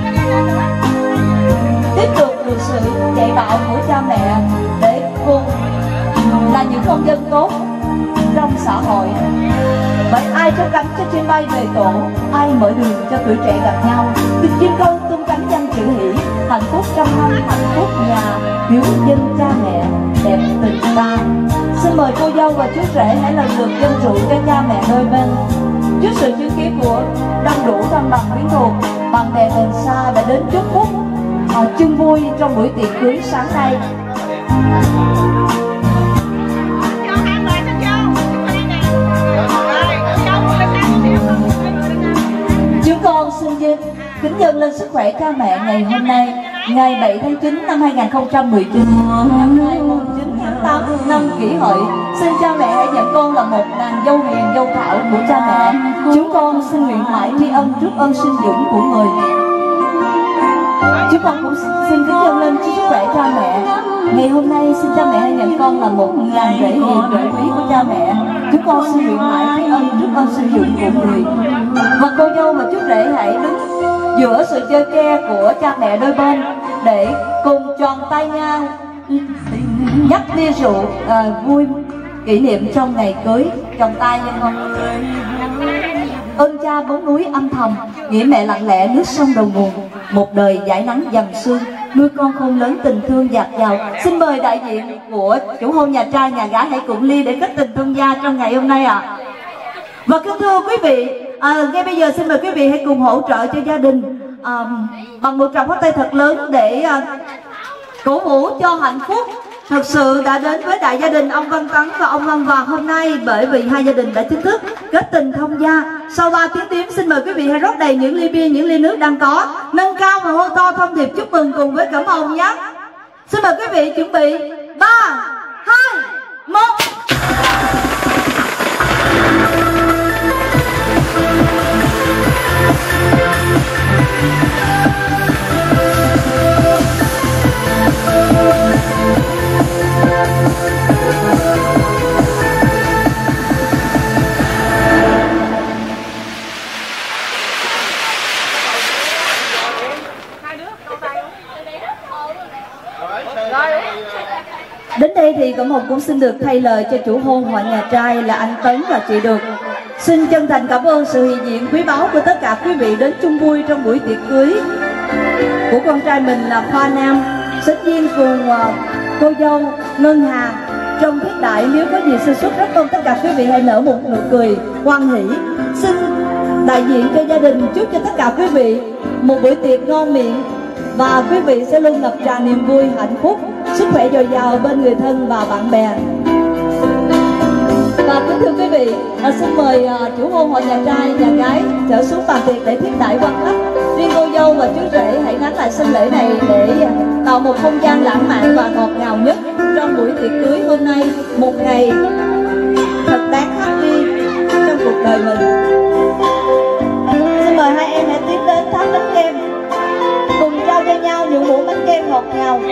Tiếp tục được sự dạy bảo của cha mẹ để cùng là những công dân tốt trong xã hội. Bởi ai cho cánh cho chim bay về tổ, ai mở đường cho tuổi trẻ gặp nhau. Tình chim câu tung cánh danh chữ hỷ, hạnh phúc trăm năm, hạnh phúc nhà, hiếu dân cha mẹ, đẹp tình ta. Xin mời cô dâu và chú rể hãy lần lượt dâng rượu cho cha mẹ đôi bên. Trước sự chứng kiến của đông đủ thân bằng quyến thuộc, bạn bè gần xa đã đến chúc phúc họ chung vui trong buổi tiệc cưới sáng nay. Chúng con xin kính dâng lên sức khỏe cha mẹ ngày hôm nay, ngày bảy tháng chín năm hai nghìn không trăm mười chín. tám năm Kỷ Hợi. Xin cha mẹ hãy nhận con là một nàng dâu hiền dâu thảo của cha mẹ. Chúng con xin nguyện mãi tri ân trước ơn sinh dưỡng của người. Chúng con cũng xin kính dâng lên chúc sức khỏe cha mẹ. Ngày hôm nay xin cha mẹ hãy nhận con là một nàng rể hiền rể quý của cha mẹ. Chúng con xin nguyện mãi tri ân trước ơn sinh dưỡng của người. Và cô dâu và chú rể hãy đứng giữa sự chơ che của cha mẹ đôi bên để cùng tròn tay nhau nhắc ly rượu à, vui kỷ niệm trong ngày cưới. Tròn tay nha con. Ơn cha bốn núi âm thầm, nghĩa mẹ lặng lẽ nước sông đầu nguồn. Một đời dải nắng dầm sương, nuôi con khôn lớn tình thương dạt dào. Xin mời đại diện của chủ hôn nhà trai nhà gái hãy cùng ly để kết tình thông gia trong ngày hôm nay ạ. À. Và kính thưa quý vị, à, ngay bây giờ xin mời quý vị hãy cùng hỗ trợ cho gia đình à, bằng một tràng pháo tay thật lớn để à, cổ vũ cho hạnh phúc thật sự đã đến với đại gia đình ông Văn Tấn và ông Văn Vàng hôm nay, bởi vì hai gia đình đã chính thức kết tình thông gia. Sau ba tiếng tím, xin mời quý vị hãy rót đầy những ly bia, những ly nước đang có, nâng cao và hô to thông điệp chúc mừng cùng với cẩm hồng nhé. Xin mời quý vị chuẩn bị ba, hai, một. Đến đây thì Cẩm Hồng cũng xin được thay lời cho chủ hôn họ nhà trai là anh Tấn và chị Được. Xin chân thành cảm ơn sự hiện diện quý báu của tất cả quý vị đến chung vui trong buổi tiệc cưới của con trai mình là Khoa Nam, sinh viên cùng cô dâu Ngân Hà. Trong thiết đại nếu có gì sơ suất rất mong tất cả quý vị hãy nở một nụ cười hoan hỷ. Xin đại diện cho gia đình chúc cho tất cả quý vị một buổi tiệc ngon miệng và quý vị sẽ luôn ngập tràn niềm vui, hạnh phúc, sức khỏe dồi dào bên người thân và bạn bè. Và kính thưa quý vị, à, xin mời à, chủ hôn họ nhà trai, nhà gái trở xuống bàn tiệc để tiếp đãi quan khách. Riêng cô dâu và chú rể hãy nán lại sân lễ này để tạo một không gian lãng mạn và ngọt ngào nhất trong buổi tiệc cưới hôm nay, một ngày thật đáng happy trong cuộc đời mình. Xin mời hai em hãy tiến đến tháp bánh kem, cùng trao cho nhau những muỗng bánh kem ngọt ngào.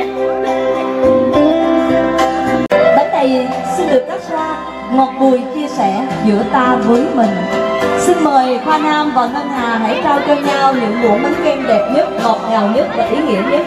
Bánh này xin được cắt ra ngọt bùi chia sẻ giữa ta với mình. Xin mời Khoa Nam và Ngân Hà hãy trao cho nhau những muỗng bánh kem đẹp nhất, ngọt ngào nhất và ý nghĩa nhất.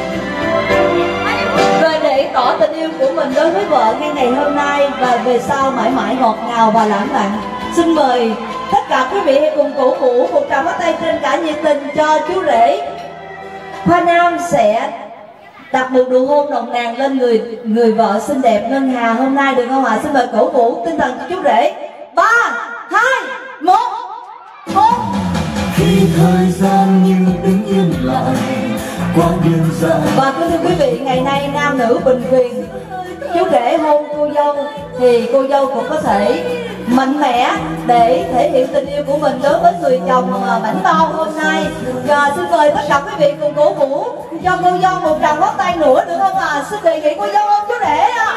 Rồi để tỏ tình yêu của mình đối với vợ ngay ngày hôm nay và về sau mãi mãi ngọt ngào và lãng mạn, xin mời tất cả quý vị hãy cùng cổ vũ một tràng pháo tay trên cả nhiệt tình cho chú rể. Khoa Nam sẽ đặt một nụ hôn nồng nàn lên người người vợ xinh đẹp Ngân Hà hôm nay, được không ạ? Xin mời cổ vũ tinh thần cho chú rể. Ba, hai, một, hôn. Khi thời gian như đứng yên lại qua biên giới. Và thưa quý vị, ngày nay nam nữ bình quyền. Chú rể hôn cô dâu thì cô dâu cũng có thể mạnh mẽ để thể hiện tình yêu của mình đối với người chồng bảnh bao hôm nay. Và xin mời tất cả quý vị cùng cổ vũ cho cô dâu một tràng pháo tay nữa, được không ạ? À? Xin đề nghị cô dâu ôm chú rể ạ.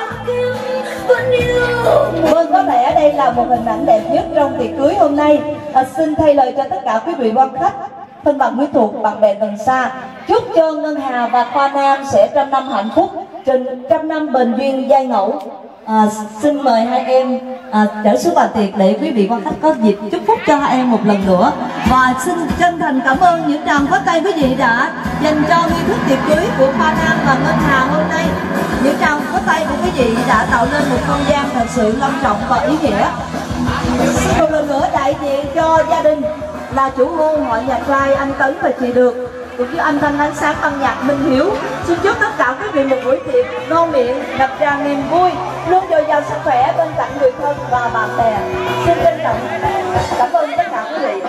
Vâng, có lẽ đây là một hình ảnh đẹp nhất trong tiệc cưới hôm nay. À, xin thay lời cho tất cả quý vị quan khách, thân bằng quyến thuộc, bạn bè gần xa, chúc cho Ngân Hà và Khoa Nam sẽ trăm năm hạnh phúc, trình trăm năm bền duyên giai ngẫu. À, xin mời hai em à, trở xuống bàn tiệc để quý vị quan khách có dịp chúc phúc cho hai em một lần nữa. Và xin chân thành cảm ơn những tràng pháo tay quý vị đã dành cho nghi thức tiệc cưới của Khoa Nam và Ngân Hà hôm nay. Những tràng pháo tay của quý vị đã tạo nên một không gian thật sự long trọng và ý nghĩa. Xin một lần nữa đại diện cho gia đình là chủ hôn họ nhà trai anh Tấn và chị Được, cũng như anh Thanh ánh sáng ban nhạc Minh Hiếu, xin chúc tất cả quý vị một buổi tiệc ngon miệng, ngập tràn niềm vui, luôn dồi dào sức khỏe bên cạnh người thân và bạn bè. Xin trân trọng cảm ơn tất cả quý vị.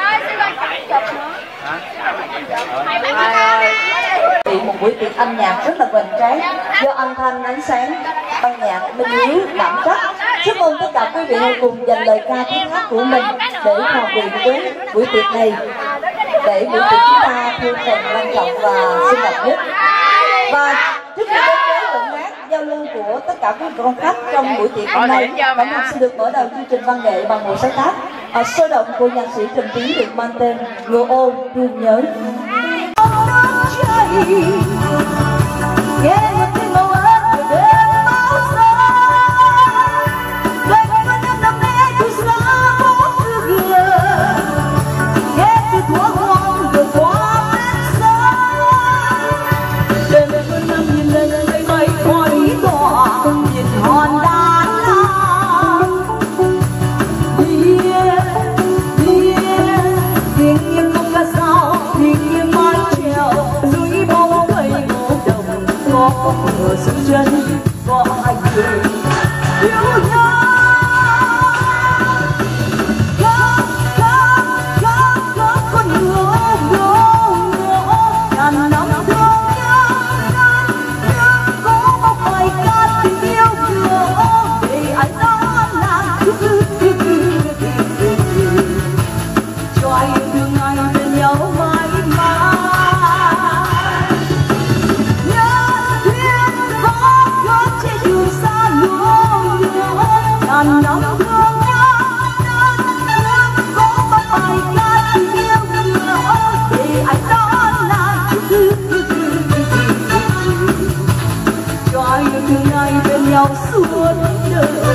Một buổi tiệc âm nhạc rất rất là hoành tráng do âm thanh, ánh sáng, ban nhạc, minh hiếu, đậm chất. Chúc mừng tất cả quý vị hãy cùng dành lời ca tiếng hát của mình để hòa quyện với buổi tiệc này, để buổi tiệc chúng ta thêm phần long trọng và xinh đẹp nhất. Và trước khi đến với phần hát giao lưu của tất cả quý vị con khách trong buổi tiệc hôm nay, Cẩm Hồng xin được mở đầu chương trình văn nghệ bằng một sáng tác ở sôi động của nhạc sĩ Trần Tiến được mang tên Ngựa Ô Thương Nhớ. Nghe một tiếng màu ớt của đêm máu xa, đời con năm năm nay tôi xa bóng thư gừa, nghe từ thuở hoang vừa qua bên xa, đêm con năm nhìn lên mây mây khói tỏa nhìn hòn đá la, yeah yeah tiếng nhiên không ca sao tiếng nhiên mái treo dưới bóng cây ngô đồng có ngựa giữ chân có hai người yêu nhau. Có có có có con ngựa ngựa ngựa ngàn năm thương nhớ có một bài ca tình yêu ngựa để anh đó là cho anh thương anh bên nhau mãi mãi. Nhớ thuyền có có trên đường xa lúa ngàn năm thương nhớ có một bài ca tình yêu ngựa để anh đó là cho anh thương anh bên nhau suốt đời.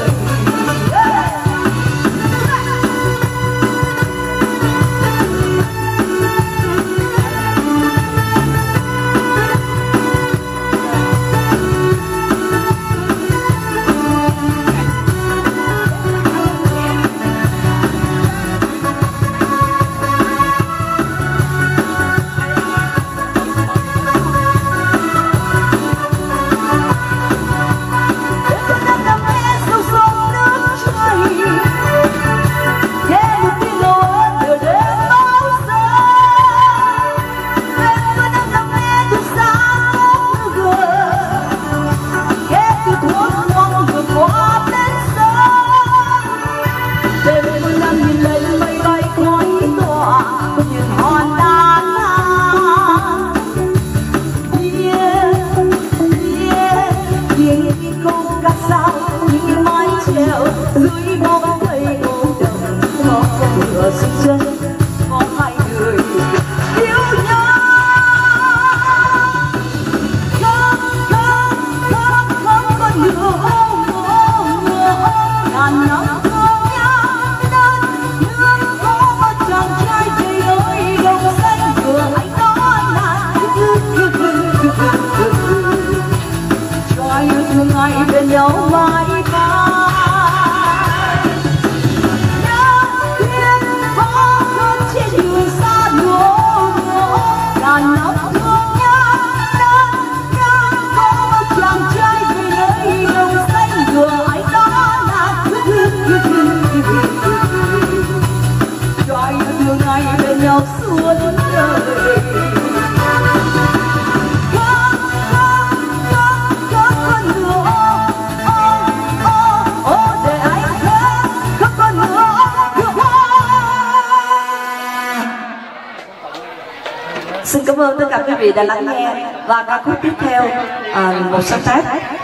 Xin cảm ơn tất cả quý vị đã lắng nghe. Và ca khúc tiếp theo à, một sáng tác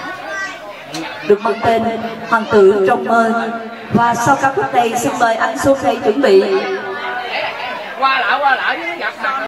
được mang tên Hoàng tử trong mơ. Và sau ca khúc này xin mời anh Sophie chuẩn bị. Qua lại qua lại gặp nhau.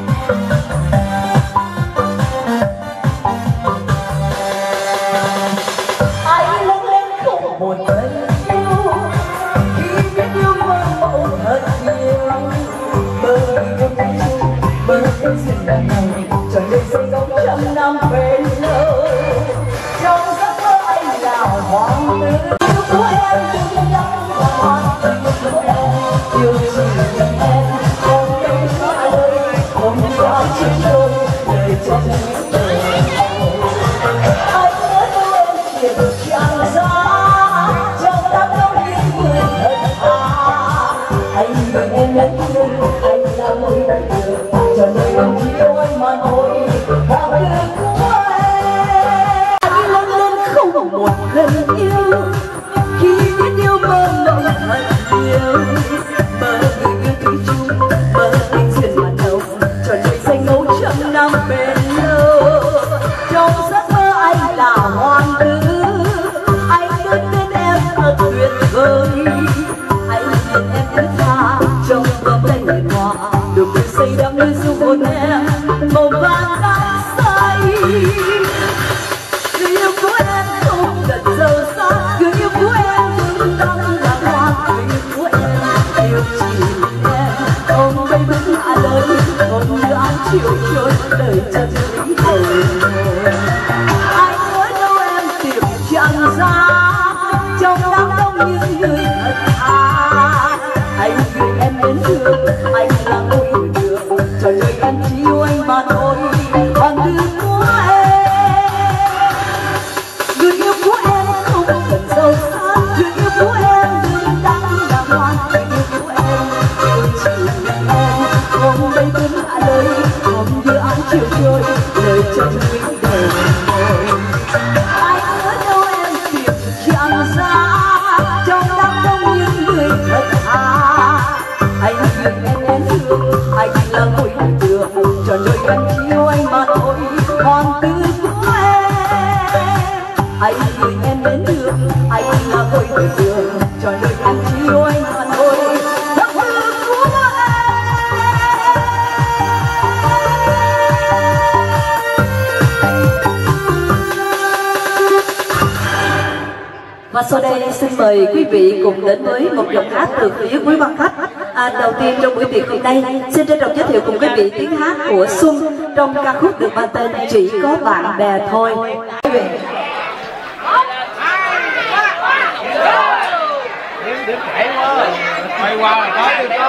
Ai lớn lên cùng một tình yêu, khi biết yêu mơ mộng thật nhiều, bờ yêu tình chung, bờ yêu duyên lần này, trở nên say dấu trăm năm bên lâu. Trong giấc mơ anh là hoàng tử của em, từng năm và hoàn tình của em, yêu chỉ mình em, không em xa lời, không dám trên đôi, đời chân những đời anh nhớ đâu em kìa được chẳng ra, trong đám đông những người thật thà. Anh vì em lớn lên, anh là người được, cho nên em chỉ đôi mà thôi, hoàng tử của em. lần yêu khi biết yêu mơ mộng thật nhiều, mơ người yêu thủy chung, mơ tình duyên mặn nồng, trọn đời xanh ngấu trăm năm bền lâu. Trong giấc mơ anh là hoàng tử, anh luôn bên em thật tuyệt vời, anh nhìn em thứ tha trong vòng tay huyền hòa, được người say đắm như dung hồn em màu vàng đắm say. Người yêu của em không cần giàu sang, người yêu của em luôn đắm là hoa, người yêu của em yêu chỉ em, ôm bay bước hạ lời, ôm như áng chiều trôi đời chân lý đời. Anh nói đâu em tìm chẳng ra, trong đám đông những người thật thà. Anh gửi em đến thương, anh là ngôi đường, cho lời em chỉ yêu anh mà thôi, hoàng tử của em. Người yêu của em không cần giàu sang, người yêu của em luôn đắm đàng hoàng, người yêu của em yêu chỉ em, ôm bay bướm hạ lời, ôm như áng chiều trôi lời chân lý đời ngồi. Anh ở đâu em tìm chẳng ra, trong đám đông những người thật thà. Anh gửi em đến thương, anh là ngôi đường, trọn đời em chỉ yêu anh mà thôi, hoàng tử của em. Anh gửi em đến thương, anh là ngôi đường, trọn đời em chỉ yêu anh mà thôi, hoàng tử của em. Và sau đây xin mời quý vị cùng đến với một giọng hát từ phía quý quan khách. À, đầu tiên trong buổi tiệc hôm nay, xin trân trọng giới thiệu cùng quý vị tiếng hát của Xuân trong ca khúc được mang tên Chỉ Có Bạn Bè Thôi. Quý vị. Quay qua là có.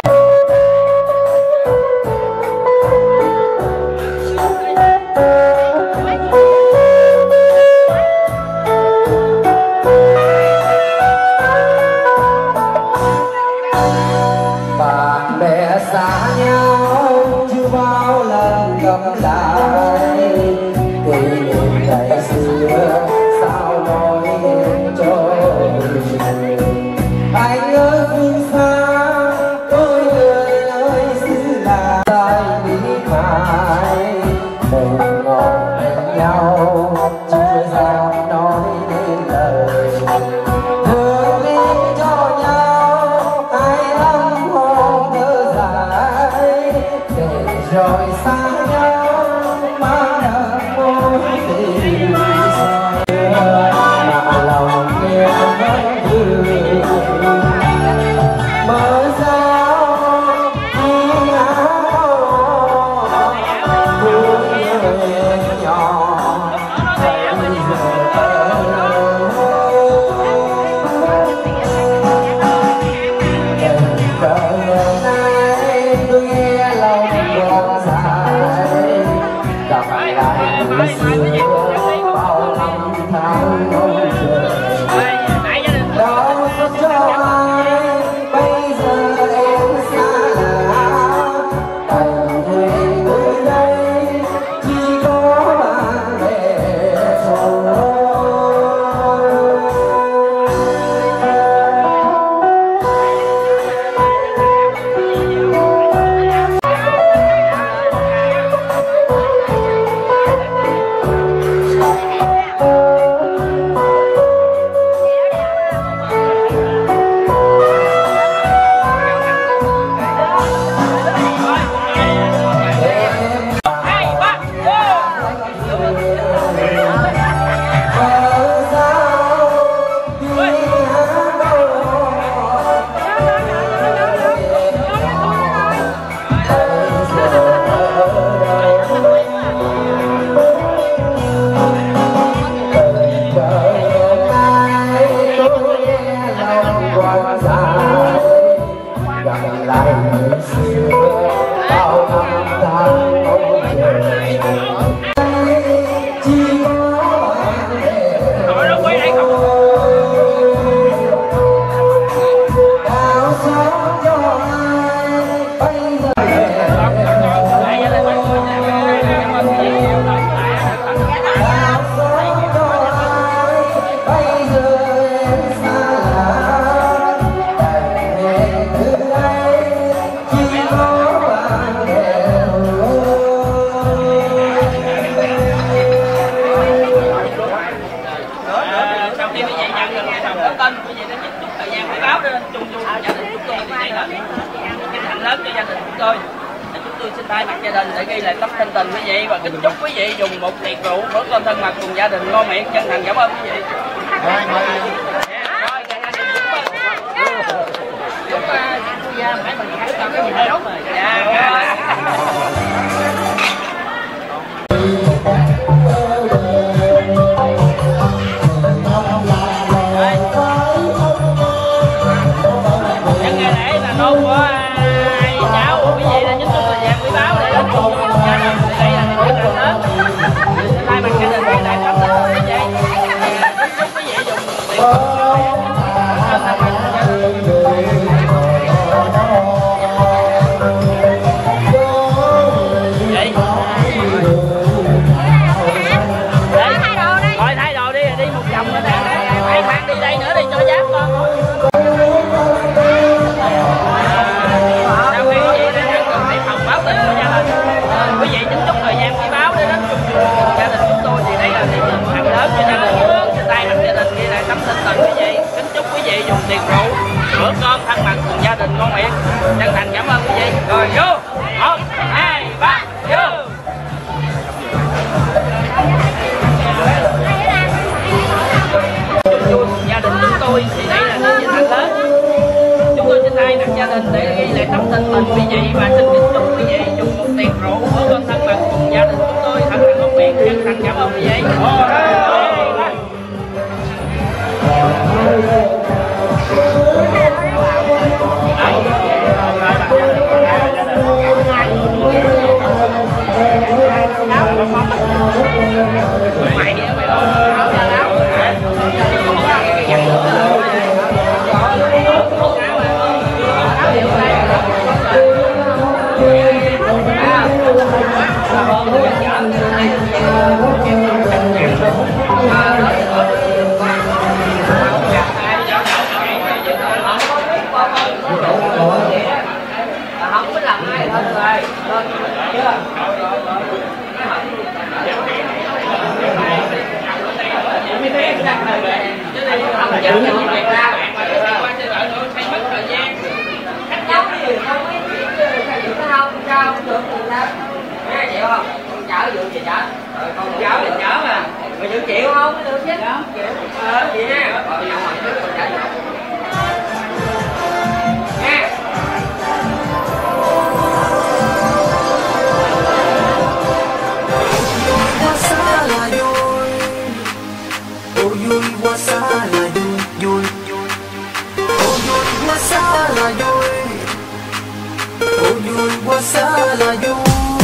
Bạn bè xa nhau chưa bao lần gặp lại, kỷ niệm ngày xưa sao nói cho người. Anh ở phương xa tôi người ơi xứ là ai biết mãi, mình ngọt bên nhau chưa dám nói nên lời. Hương lên cho nhau hai năm hôm thơ dài, để rồi xa nhau má nở môi tình xưa, mà lòng kia vẫn thương. Mở ra đi áo vui nhỏ bây giờ tôi nghe lòng buồn dài, gặp lại người xưa bao năm tháng mong chờ. Đâu có cho ai bây giờ em xa lạ, thành người nơi đây chỉ có bạn bè thôi. lên, quý vị đã dành chút thời gian quý báu để chung chung gia đình chúng tôi thì đây là cái thành lớn cho gia đình chúng tôi. Chúng tôi xin thay mặt gia đình để ghi lại tấm thân tình quý vị và kính chúc quý vị dùng một tiệc rượu bữa cơm thân mật cùng gia đình ngon miệng. Chân thành cảm ơn quý vị. Nhân ngày lễ là nôn của hai cháu quý vị đã giúp tôi thời gian quý báu để đến cùng gia đình. Đây là một cái lớn thay mặt gia đình lại cảm ơn quý vị. Chúc quý vị dùng tiệc thôi thay đồ đi, đi một vòng nữa nè, phải mang đi đây nữa đi cho giáp con. Sau khi quý vị đã nhận được tiệc hồng báo tin của gia đình, quý vị kính chúc thời gian quý báu để đến chung chung gia đình chúng tôi thì đây là tiệc hàng lớn cho gia đình. Xin thay mặt gia đình ghi lại tấm thân tình quý vị, kính chúc quý vị dùng tiệc rượu bữa cơm thân mật cùng gia đình ngon miệng. Chân thành cảm ơn quý vị. Rồi vô một hai ba vô. Gia đình chúng tôi thì đây là những thành lớn. Chúng tôi xin thay mặt gia đình để ghi lại tấm thân tình quý vị và xin kính chúc quý vị dùng một tiệc rượu bữa cơm thân mật cùng gia đình chúng tôi thật là ngon miệng. Chân thành cảm ơn quý vị. Không biết làm ai hơn rồi. Chưa? Chở vụ gì chở? Con cháu thì chở mà. Mày chịu chịu không? Được chứ? Chịu. Ờ, vậy ha. Ờ, nhậu ngoài trước con chở vô. Nha. Quá xa là vui, ôi vui quá xa là vui, vui. Ôi vui quá xa là vui, ôi vui quá xa là vui.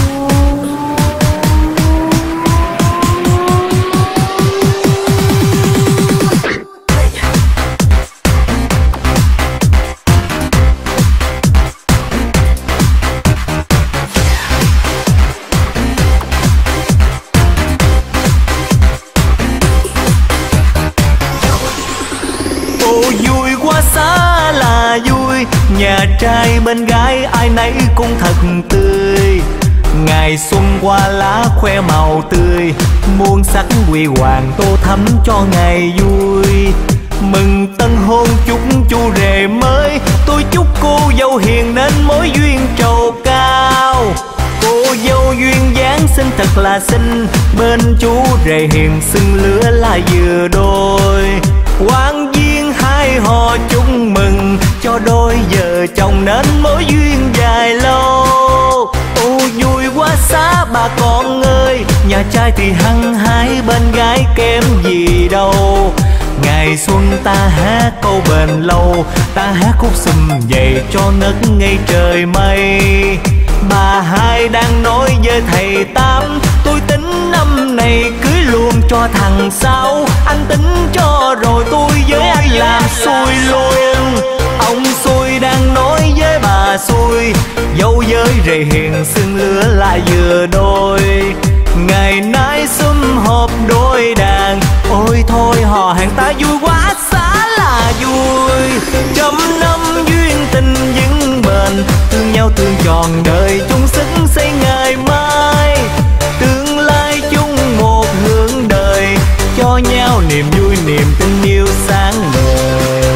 Nhà trai bên gái ai nấy cũng thật tươi. Ngày xuân qua lá khoe màu tươi, muôn sắc huy hoàng tô thắm cho ngày vui. Mừng tân hôn chúc chu rể mới, tôi chúc cô dâu hiền nên mối duyên trầu cao. Cô dâu duyên dáng xinh thật là xinh, bên chú rể hiền xưng lứa là vừa đôi. Quán duyên hai họ chúc mừng, cho đôi vợ chồng nên mối duyên dài lâu. Ô vui quá xá bà con ơi, nhà trai thì hăng hái bên gái kém gì đâu. Ngày xuân ta hát câu bền lâu, ta hát khúc sum dậy cho ngất ngây trời mây. Bà hai đang nói với thầy Tám, tôi tính năm này cưới luôn cho thằng Sáu. Anh tính cho rồi tôi với anh làm xui luôn. Ông xui đang nói với bà xui, dâu với rể hiền xưng lứa lại vừa đôi. Ngày nay sum họp đôi đàn, ôi thôi hò hàng ta vui quá xá là vui. Trăm năm duyên tình vững bền, thương nhau thương tròn đời chung sức xây ngày mai. Tương lai chung một hướng đời, cho nhau niềm vui niềm tin yêu sáng ngời.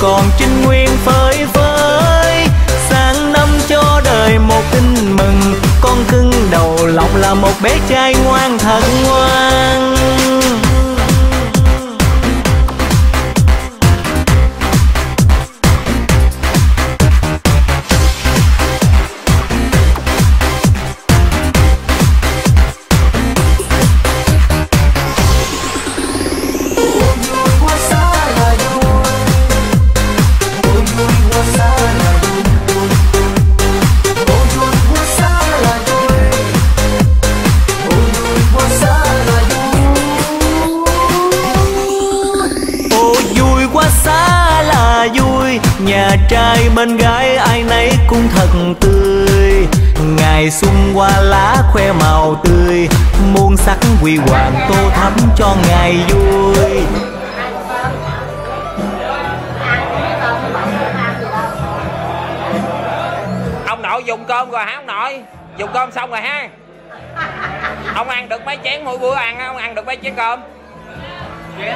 còn trinh nguyên phơi phới. Sang năm cho đời một tin mừng, con cưng đầu lòng là một bé trai ngoan thật ngoan. Nhà trai bên gái ai nấy cũng thật tươi, ngày xuân qua lá khoe màu tươi, muôn sắc huy hoàng tô thắm cho ngày vui. Ông nội dùng cơm rồi hả ông nội? Dùng cơm xong rồi ha. Ông ăn được mấy chén mỗi bữa ăn, ông ăn được mấy chén cơm? Chén.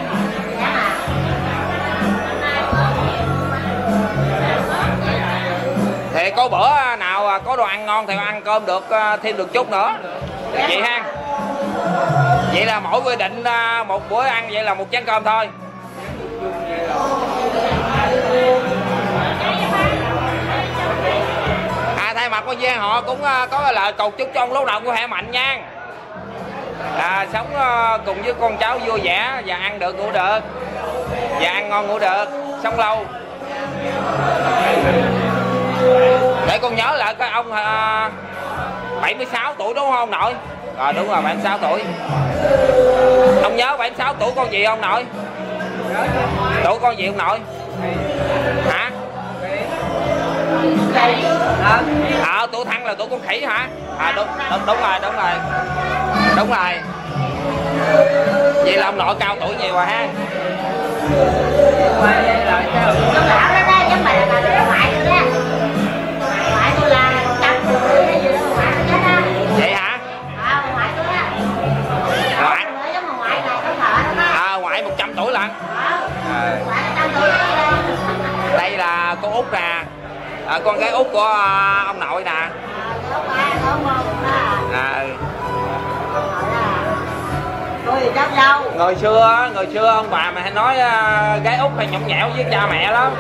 Thì có bữa nào có đồ ăn ngon thì ăn cơm được thêm được chút nữa vậy ha. Vậy là mỗi quy định một bữa ăn vậy là một chén cơm thôi. À, thay mặt con Giang họ cũng có lời cầu chúc cho ông lúc nào cũng khỏe mạnh nha. À, sống cùng với con cháu vui vẻ và ăn được ngủ được, và ăn ngon ngủ được, sống lâu. Để con nhớ lại cái ông uh, bảy mươi sáu tuổi đúng không nội? Rồi đúng rồi, bảy mươi sáu tuổi. Ông nhớ bảy mươi sáu tuổi con gì không nội? Tuổi con gì không nội? Hả? À, tuổi Thăng là tuổi con khỉ hả? À đúng, đúng, đúng rồi, đúng rồi. Đúng rồi. Vậy là ông nội cao tuổi nhiều rồi ha. Vậy hả? Ngoại. À, ngoại một trăm tuổi lận. À. Đây là cô Út nè. À, con gái Út của uh, ông nội nè. À. Người xưa, người xưa ông bà mà hay nói uh, gái Út hay nhõng nhẽo với cha mẹ lắm.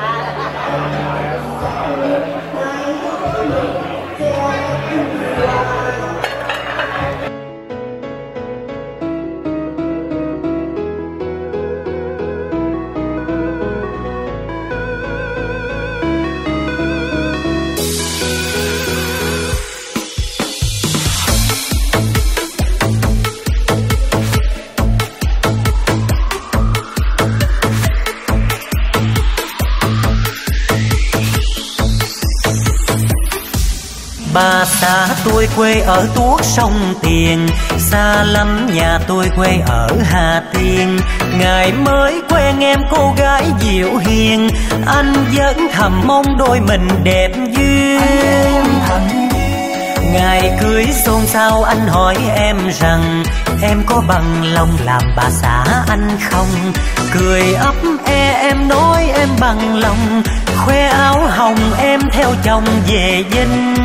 Bà xã tôi quê ở Tuốt sông Tiền, xa lắm nhà tôi quê ở Hà Tiên. Ngày mới quen em cô gái dịu hiền, anh vẫn thầm mong đôi mình đẹp duyên. Ngày cưới xôn xao anh hỏi em rằng em có bằng lòng làm bà xã anh không? Cười ấp e em nói em bằng lòng, khoe áo hồng em theo chồng về dinh.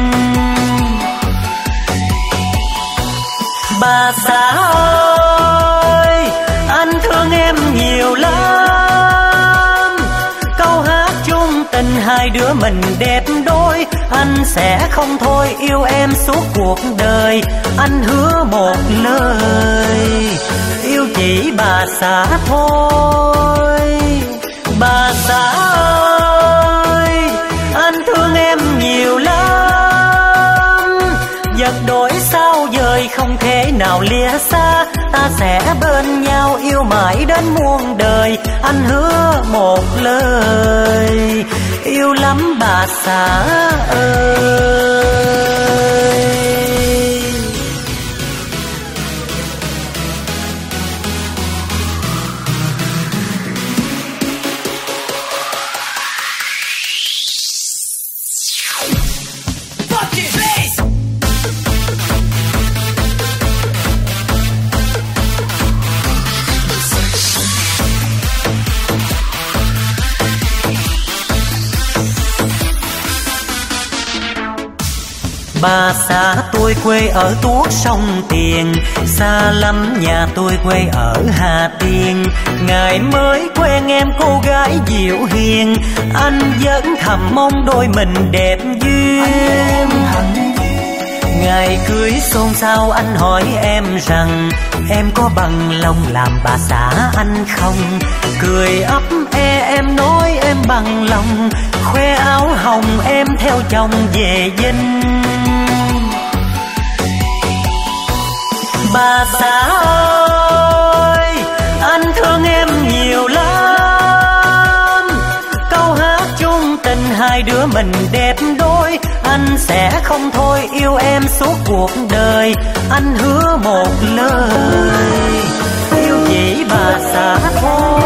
Bà xã ơi, anh thương em nhiều lắm. Câu hát chung tình hai đứa mình đẹp đôi, anh sẽ không thôi yêu em suốt cuộc đời. Anh hứa một lời, yêu chỉ bà xã thôi. Bà xã ơi, anh thương em nhiều lắm. Vật đổi sao dời không thể nào lìa xa, ta sẽ bên nhau yêu mãi đến muôn đời. Anh hứa một lời, yêu lắm bà xã ơi. Bà xã tôi quê ở Tuốt sông Tiền, xa lắm nhà tôi quê ở Hà Tiên. Ngày mới quen em cô gái dịu hiền, anh vẫn thầm mong đôi mình đẹp duyên. Ngày cưới xôn xao anh hỏi em rằng em có bằng lòng làm bà xã anh không? Cười ấp e em nói em bằng lòng, khoe áo hồng em theo chồng về dinh. Bà xã ơi, anh thương em nhiều lắm. Câu hát chung tình hai đứa mình đẹp đôi, anh sẽ không thôi yêu em suốt cuộc đời. Anh hứa một lời, yêu chỉ bà xã thôi.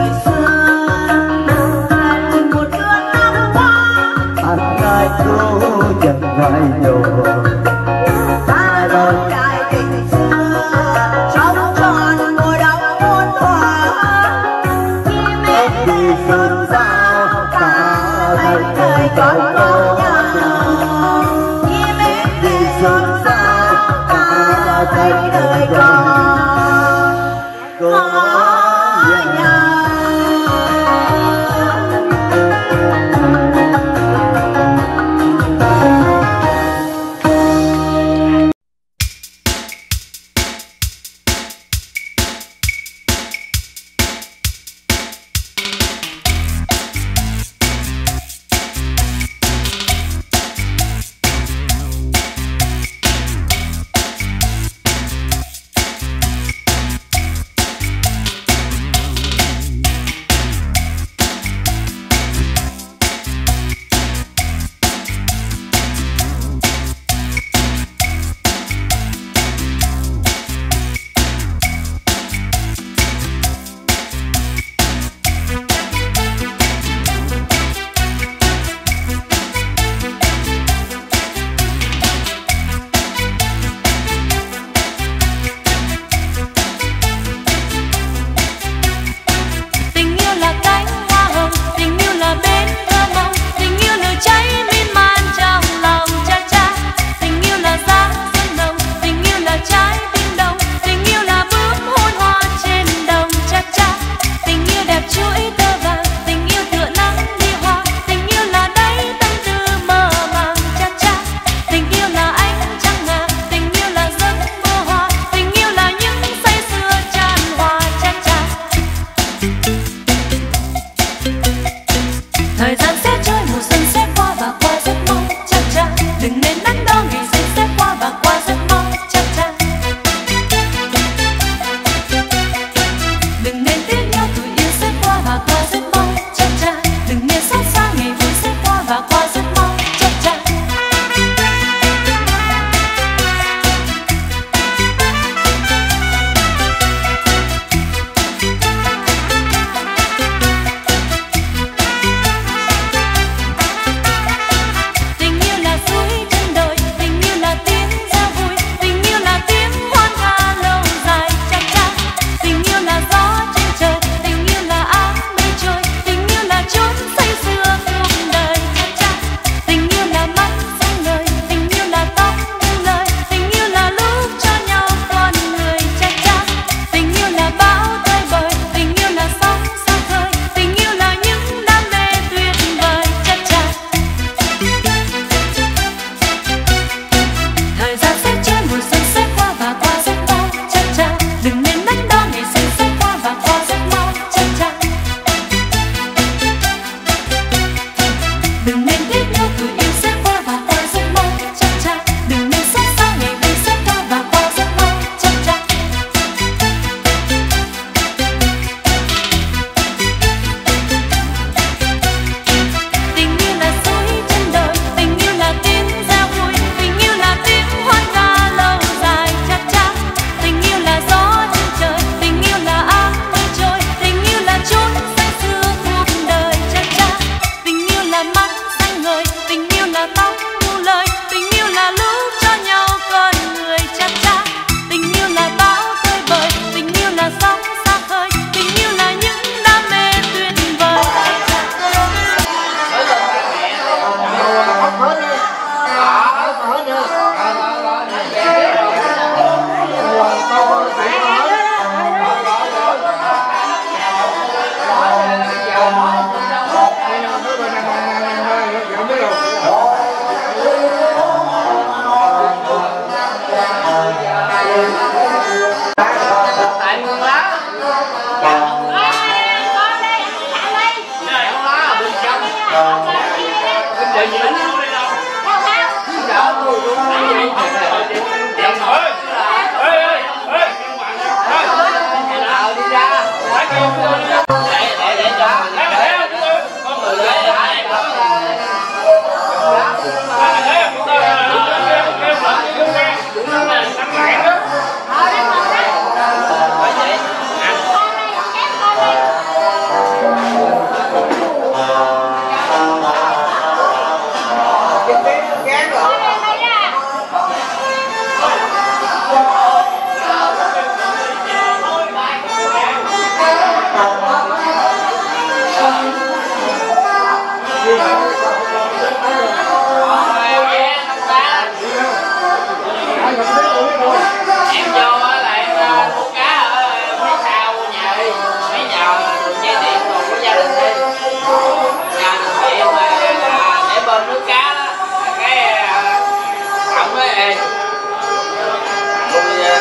Hãy subscribe nhiều. Ta lớn đại tình xưa sống tròn mùa đông muôn thuở. Tết đi xuân giao cả thầy thầy con có nhau. Tết đi xuân giao cả thầy thầy con có nhau.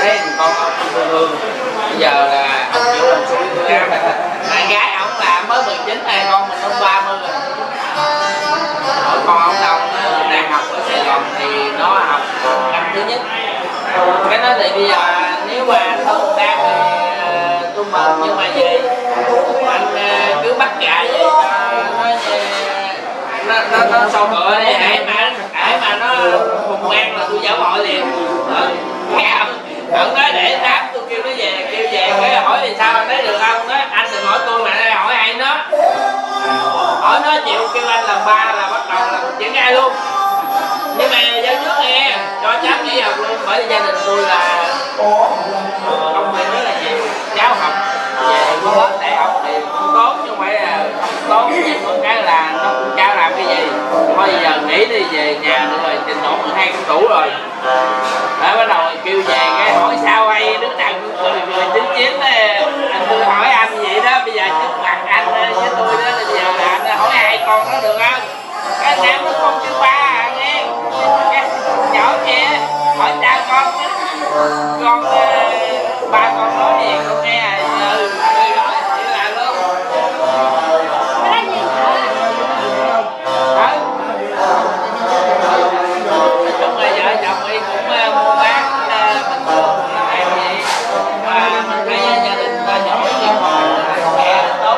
thấy con ông thương thương. Bây giờ là ông chịu làm suối tôi ra. Bạn gái ông là mới mười chín này, con mình ông ba mươi rồi. Hỏi con ông đâu đang học ở Sài Gòn thì nó học năm thứ nhất. Cái đó thì bây giờ nếu mà thân đang thì tôi mừng, nhưng mà vậy anh cứ bắt gà vậy nó nó nó, nó sâu cửa đi, hãy mà hãy mà nó hùng ngoan là tôi giả mọi liền. Ông nói để đáp, tôi kêu nó về, kêu về cái hỏi thì sao anh thấy được không? Nói anh đừng hỏi tôi mà hỏi ai nó. Hỏi nó chịu kêu anh làm ba là bắt đầu là chuyện ngay luôn. Nhưng mà giao trước nghe cho cháu đi học luôn, bởi vì gia đình tôi là không phải nói là gì cháu học về qua hết đại học thì cũng tốt, chứ không phải là không tốt, nhưng mà cái là nó cũng cháu làm cái gì thôi giờ nghỉ đi về nhà nữa rồi, trình độ mười hai cũng đủ rồi. Đó, bắt đầu kêu về cái hỏi sao hay đứa nào cũng cười cười chín chín anh tôi hỏi anh vậy đó. Bây giờ trước mặt anh với tôi đó, bây giờ là anh hỏi hai con nó được không? Cái nam nó con chứ ba à nghe, cái nhỏ kia hỏi cha con đó. Con ba con nói gì con nghe à? Ừ, rồi chỉ là luôn. Cái đó gì hả? Hả? Nói chung là vợ chồng đi cũng mua bán bình thường làm vậy, và mình thấy gia đình ta giỏi nhưng mà mẹ tốt.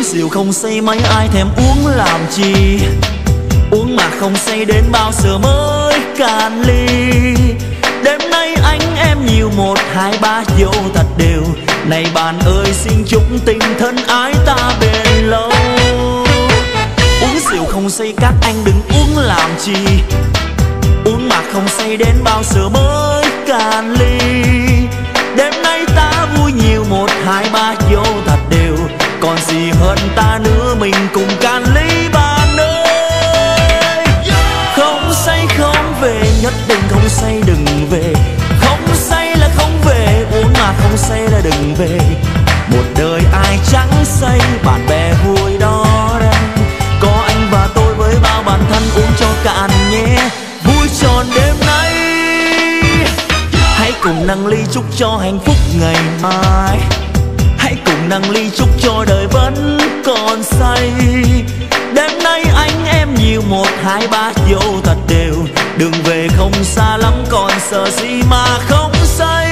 rượu không say mấy ai thèm uống làm chi, uống mà không say đến bao giờ mới cạn ly. Đêm nay anh em nhiều một hai ba dâu thật đều, này bạn ơi xin chúc tình thân ái ta bền lâu. Uống rượu không say các anh đừng uống làm chi, uống mà không say đến bao giờ mới cạn ly. Đêm nay ta vui nhiều một hai ba dâu thật đều, còn gì hơn ta nữa mình cùng can ly bạn ơi. Không say không về, nhất định không say đừng về, không say là không về, uống mà không say là đừng về. Một đời ai chẳng say, bạn bè vui đó đây, có anh và tôi với bao bạn thân uống cho cạn nhé, vui tròn đêm nay. Hãy cùng nâng ly chúc cho hạnh phúc ngày mai, hãy cùng nâng ly chúc cho đời vẫn còn say. Đêm nay anh em nhiều một hai ba dâu thật đều, đường về không xa lắm còn sợ gì mà không say.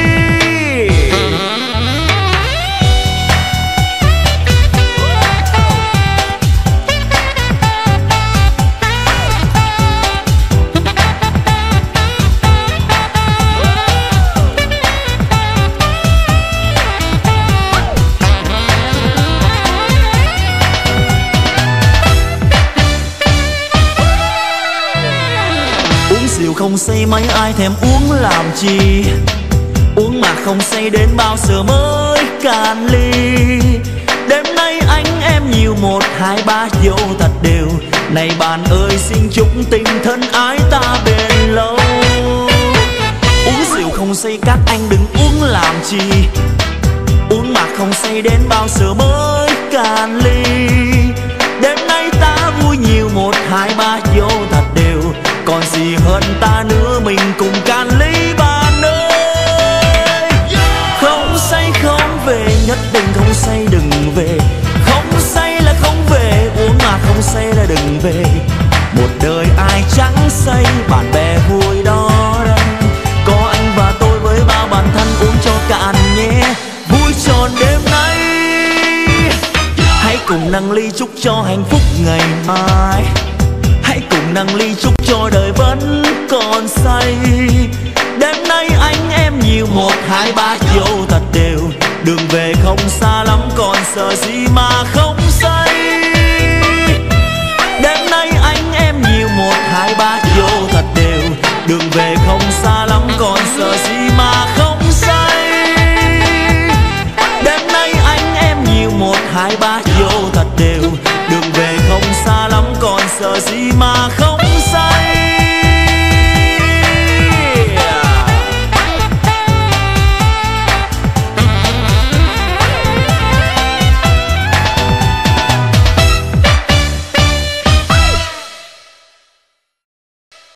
Rượu không say mấy ai thèm uống làm chi, uống mà không say đến bao giờ mới cạn ly. Đêm nay anh em nhiều một hai ba dâu thật đều, này bạn ơi xin chúc tình thân ái ta bền lâu. Uống rượu không say các anh đừng uống làm chi, uống mà không say đến bao giờ mới cạn ly. Đêm nay ta vui nhiều một hai ba dâu thật đều, còn gì hơn ta nữa mình cùng can ly bạn ơi. Không say không về, nhất định không say đừng về, không say là không về, uống mà không say là đừng về. Một đời ai chẳng say, bạn bè vui đó đây, có anh và tôi với bao bạn thân uống cho cạn nhé, vui tròn đêm nay. Hãy cùng nâng ly chúc cho hạnh phúc ngày mai, hãy cùng nâng ly chúc cho đời vẫn còn say. Đêm nay anh em nhiều một hai ba dâu thật đều, đường về không xa lắm còn sợ gì mà không say. Đêm nay anh em nhiều một hai ba dâu thật đều, đường về không xa lắm còn sợ gì mà không say. Đêm nay anh em nhiều một hai ba dâu thật đều, đường về không xa lắm còn sợ gì mà không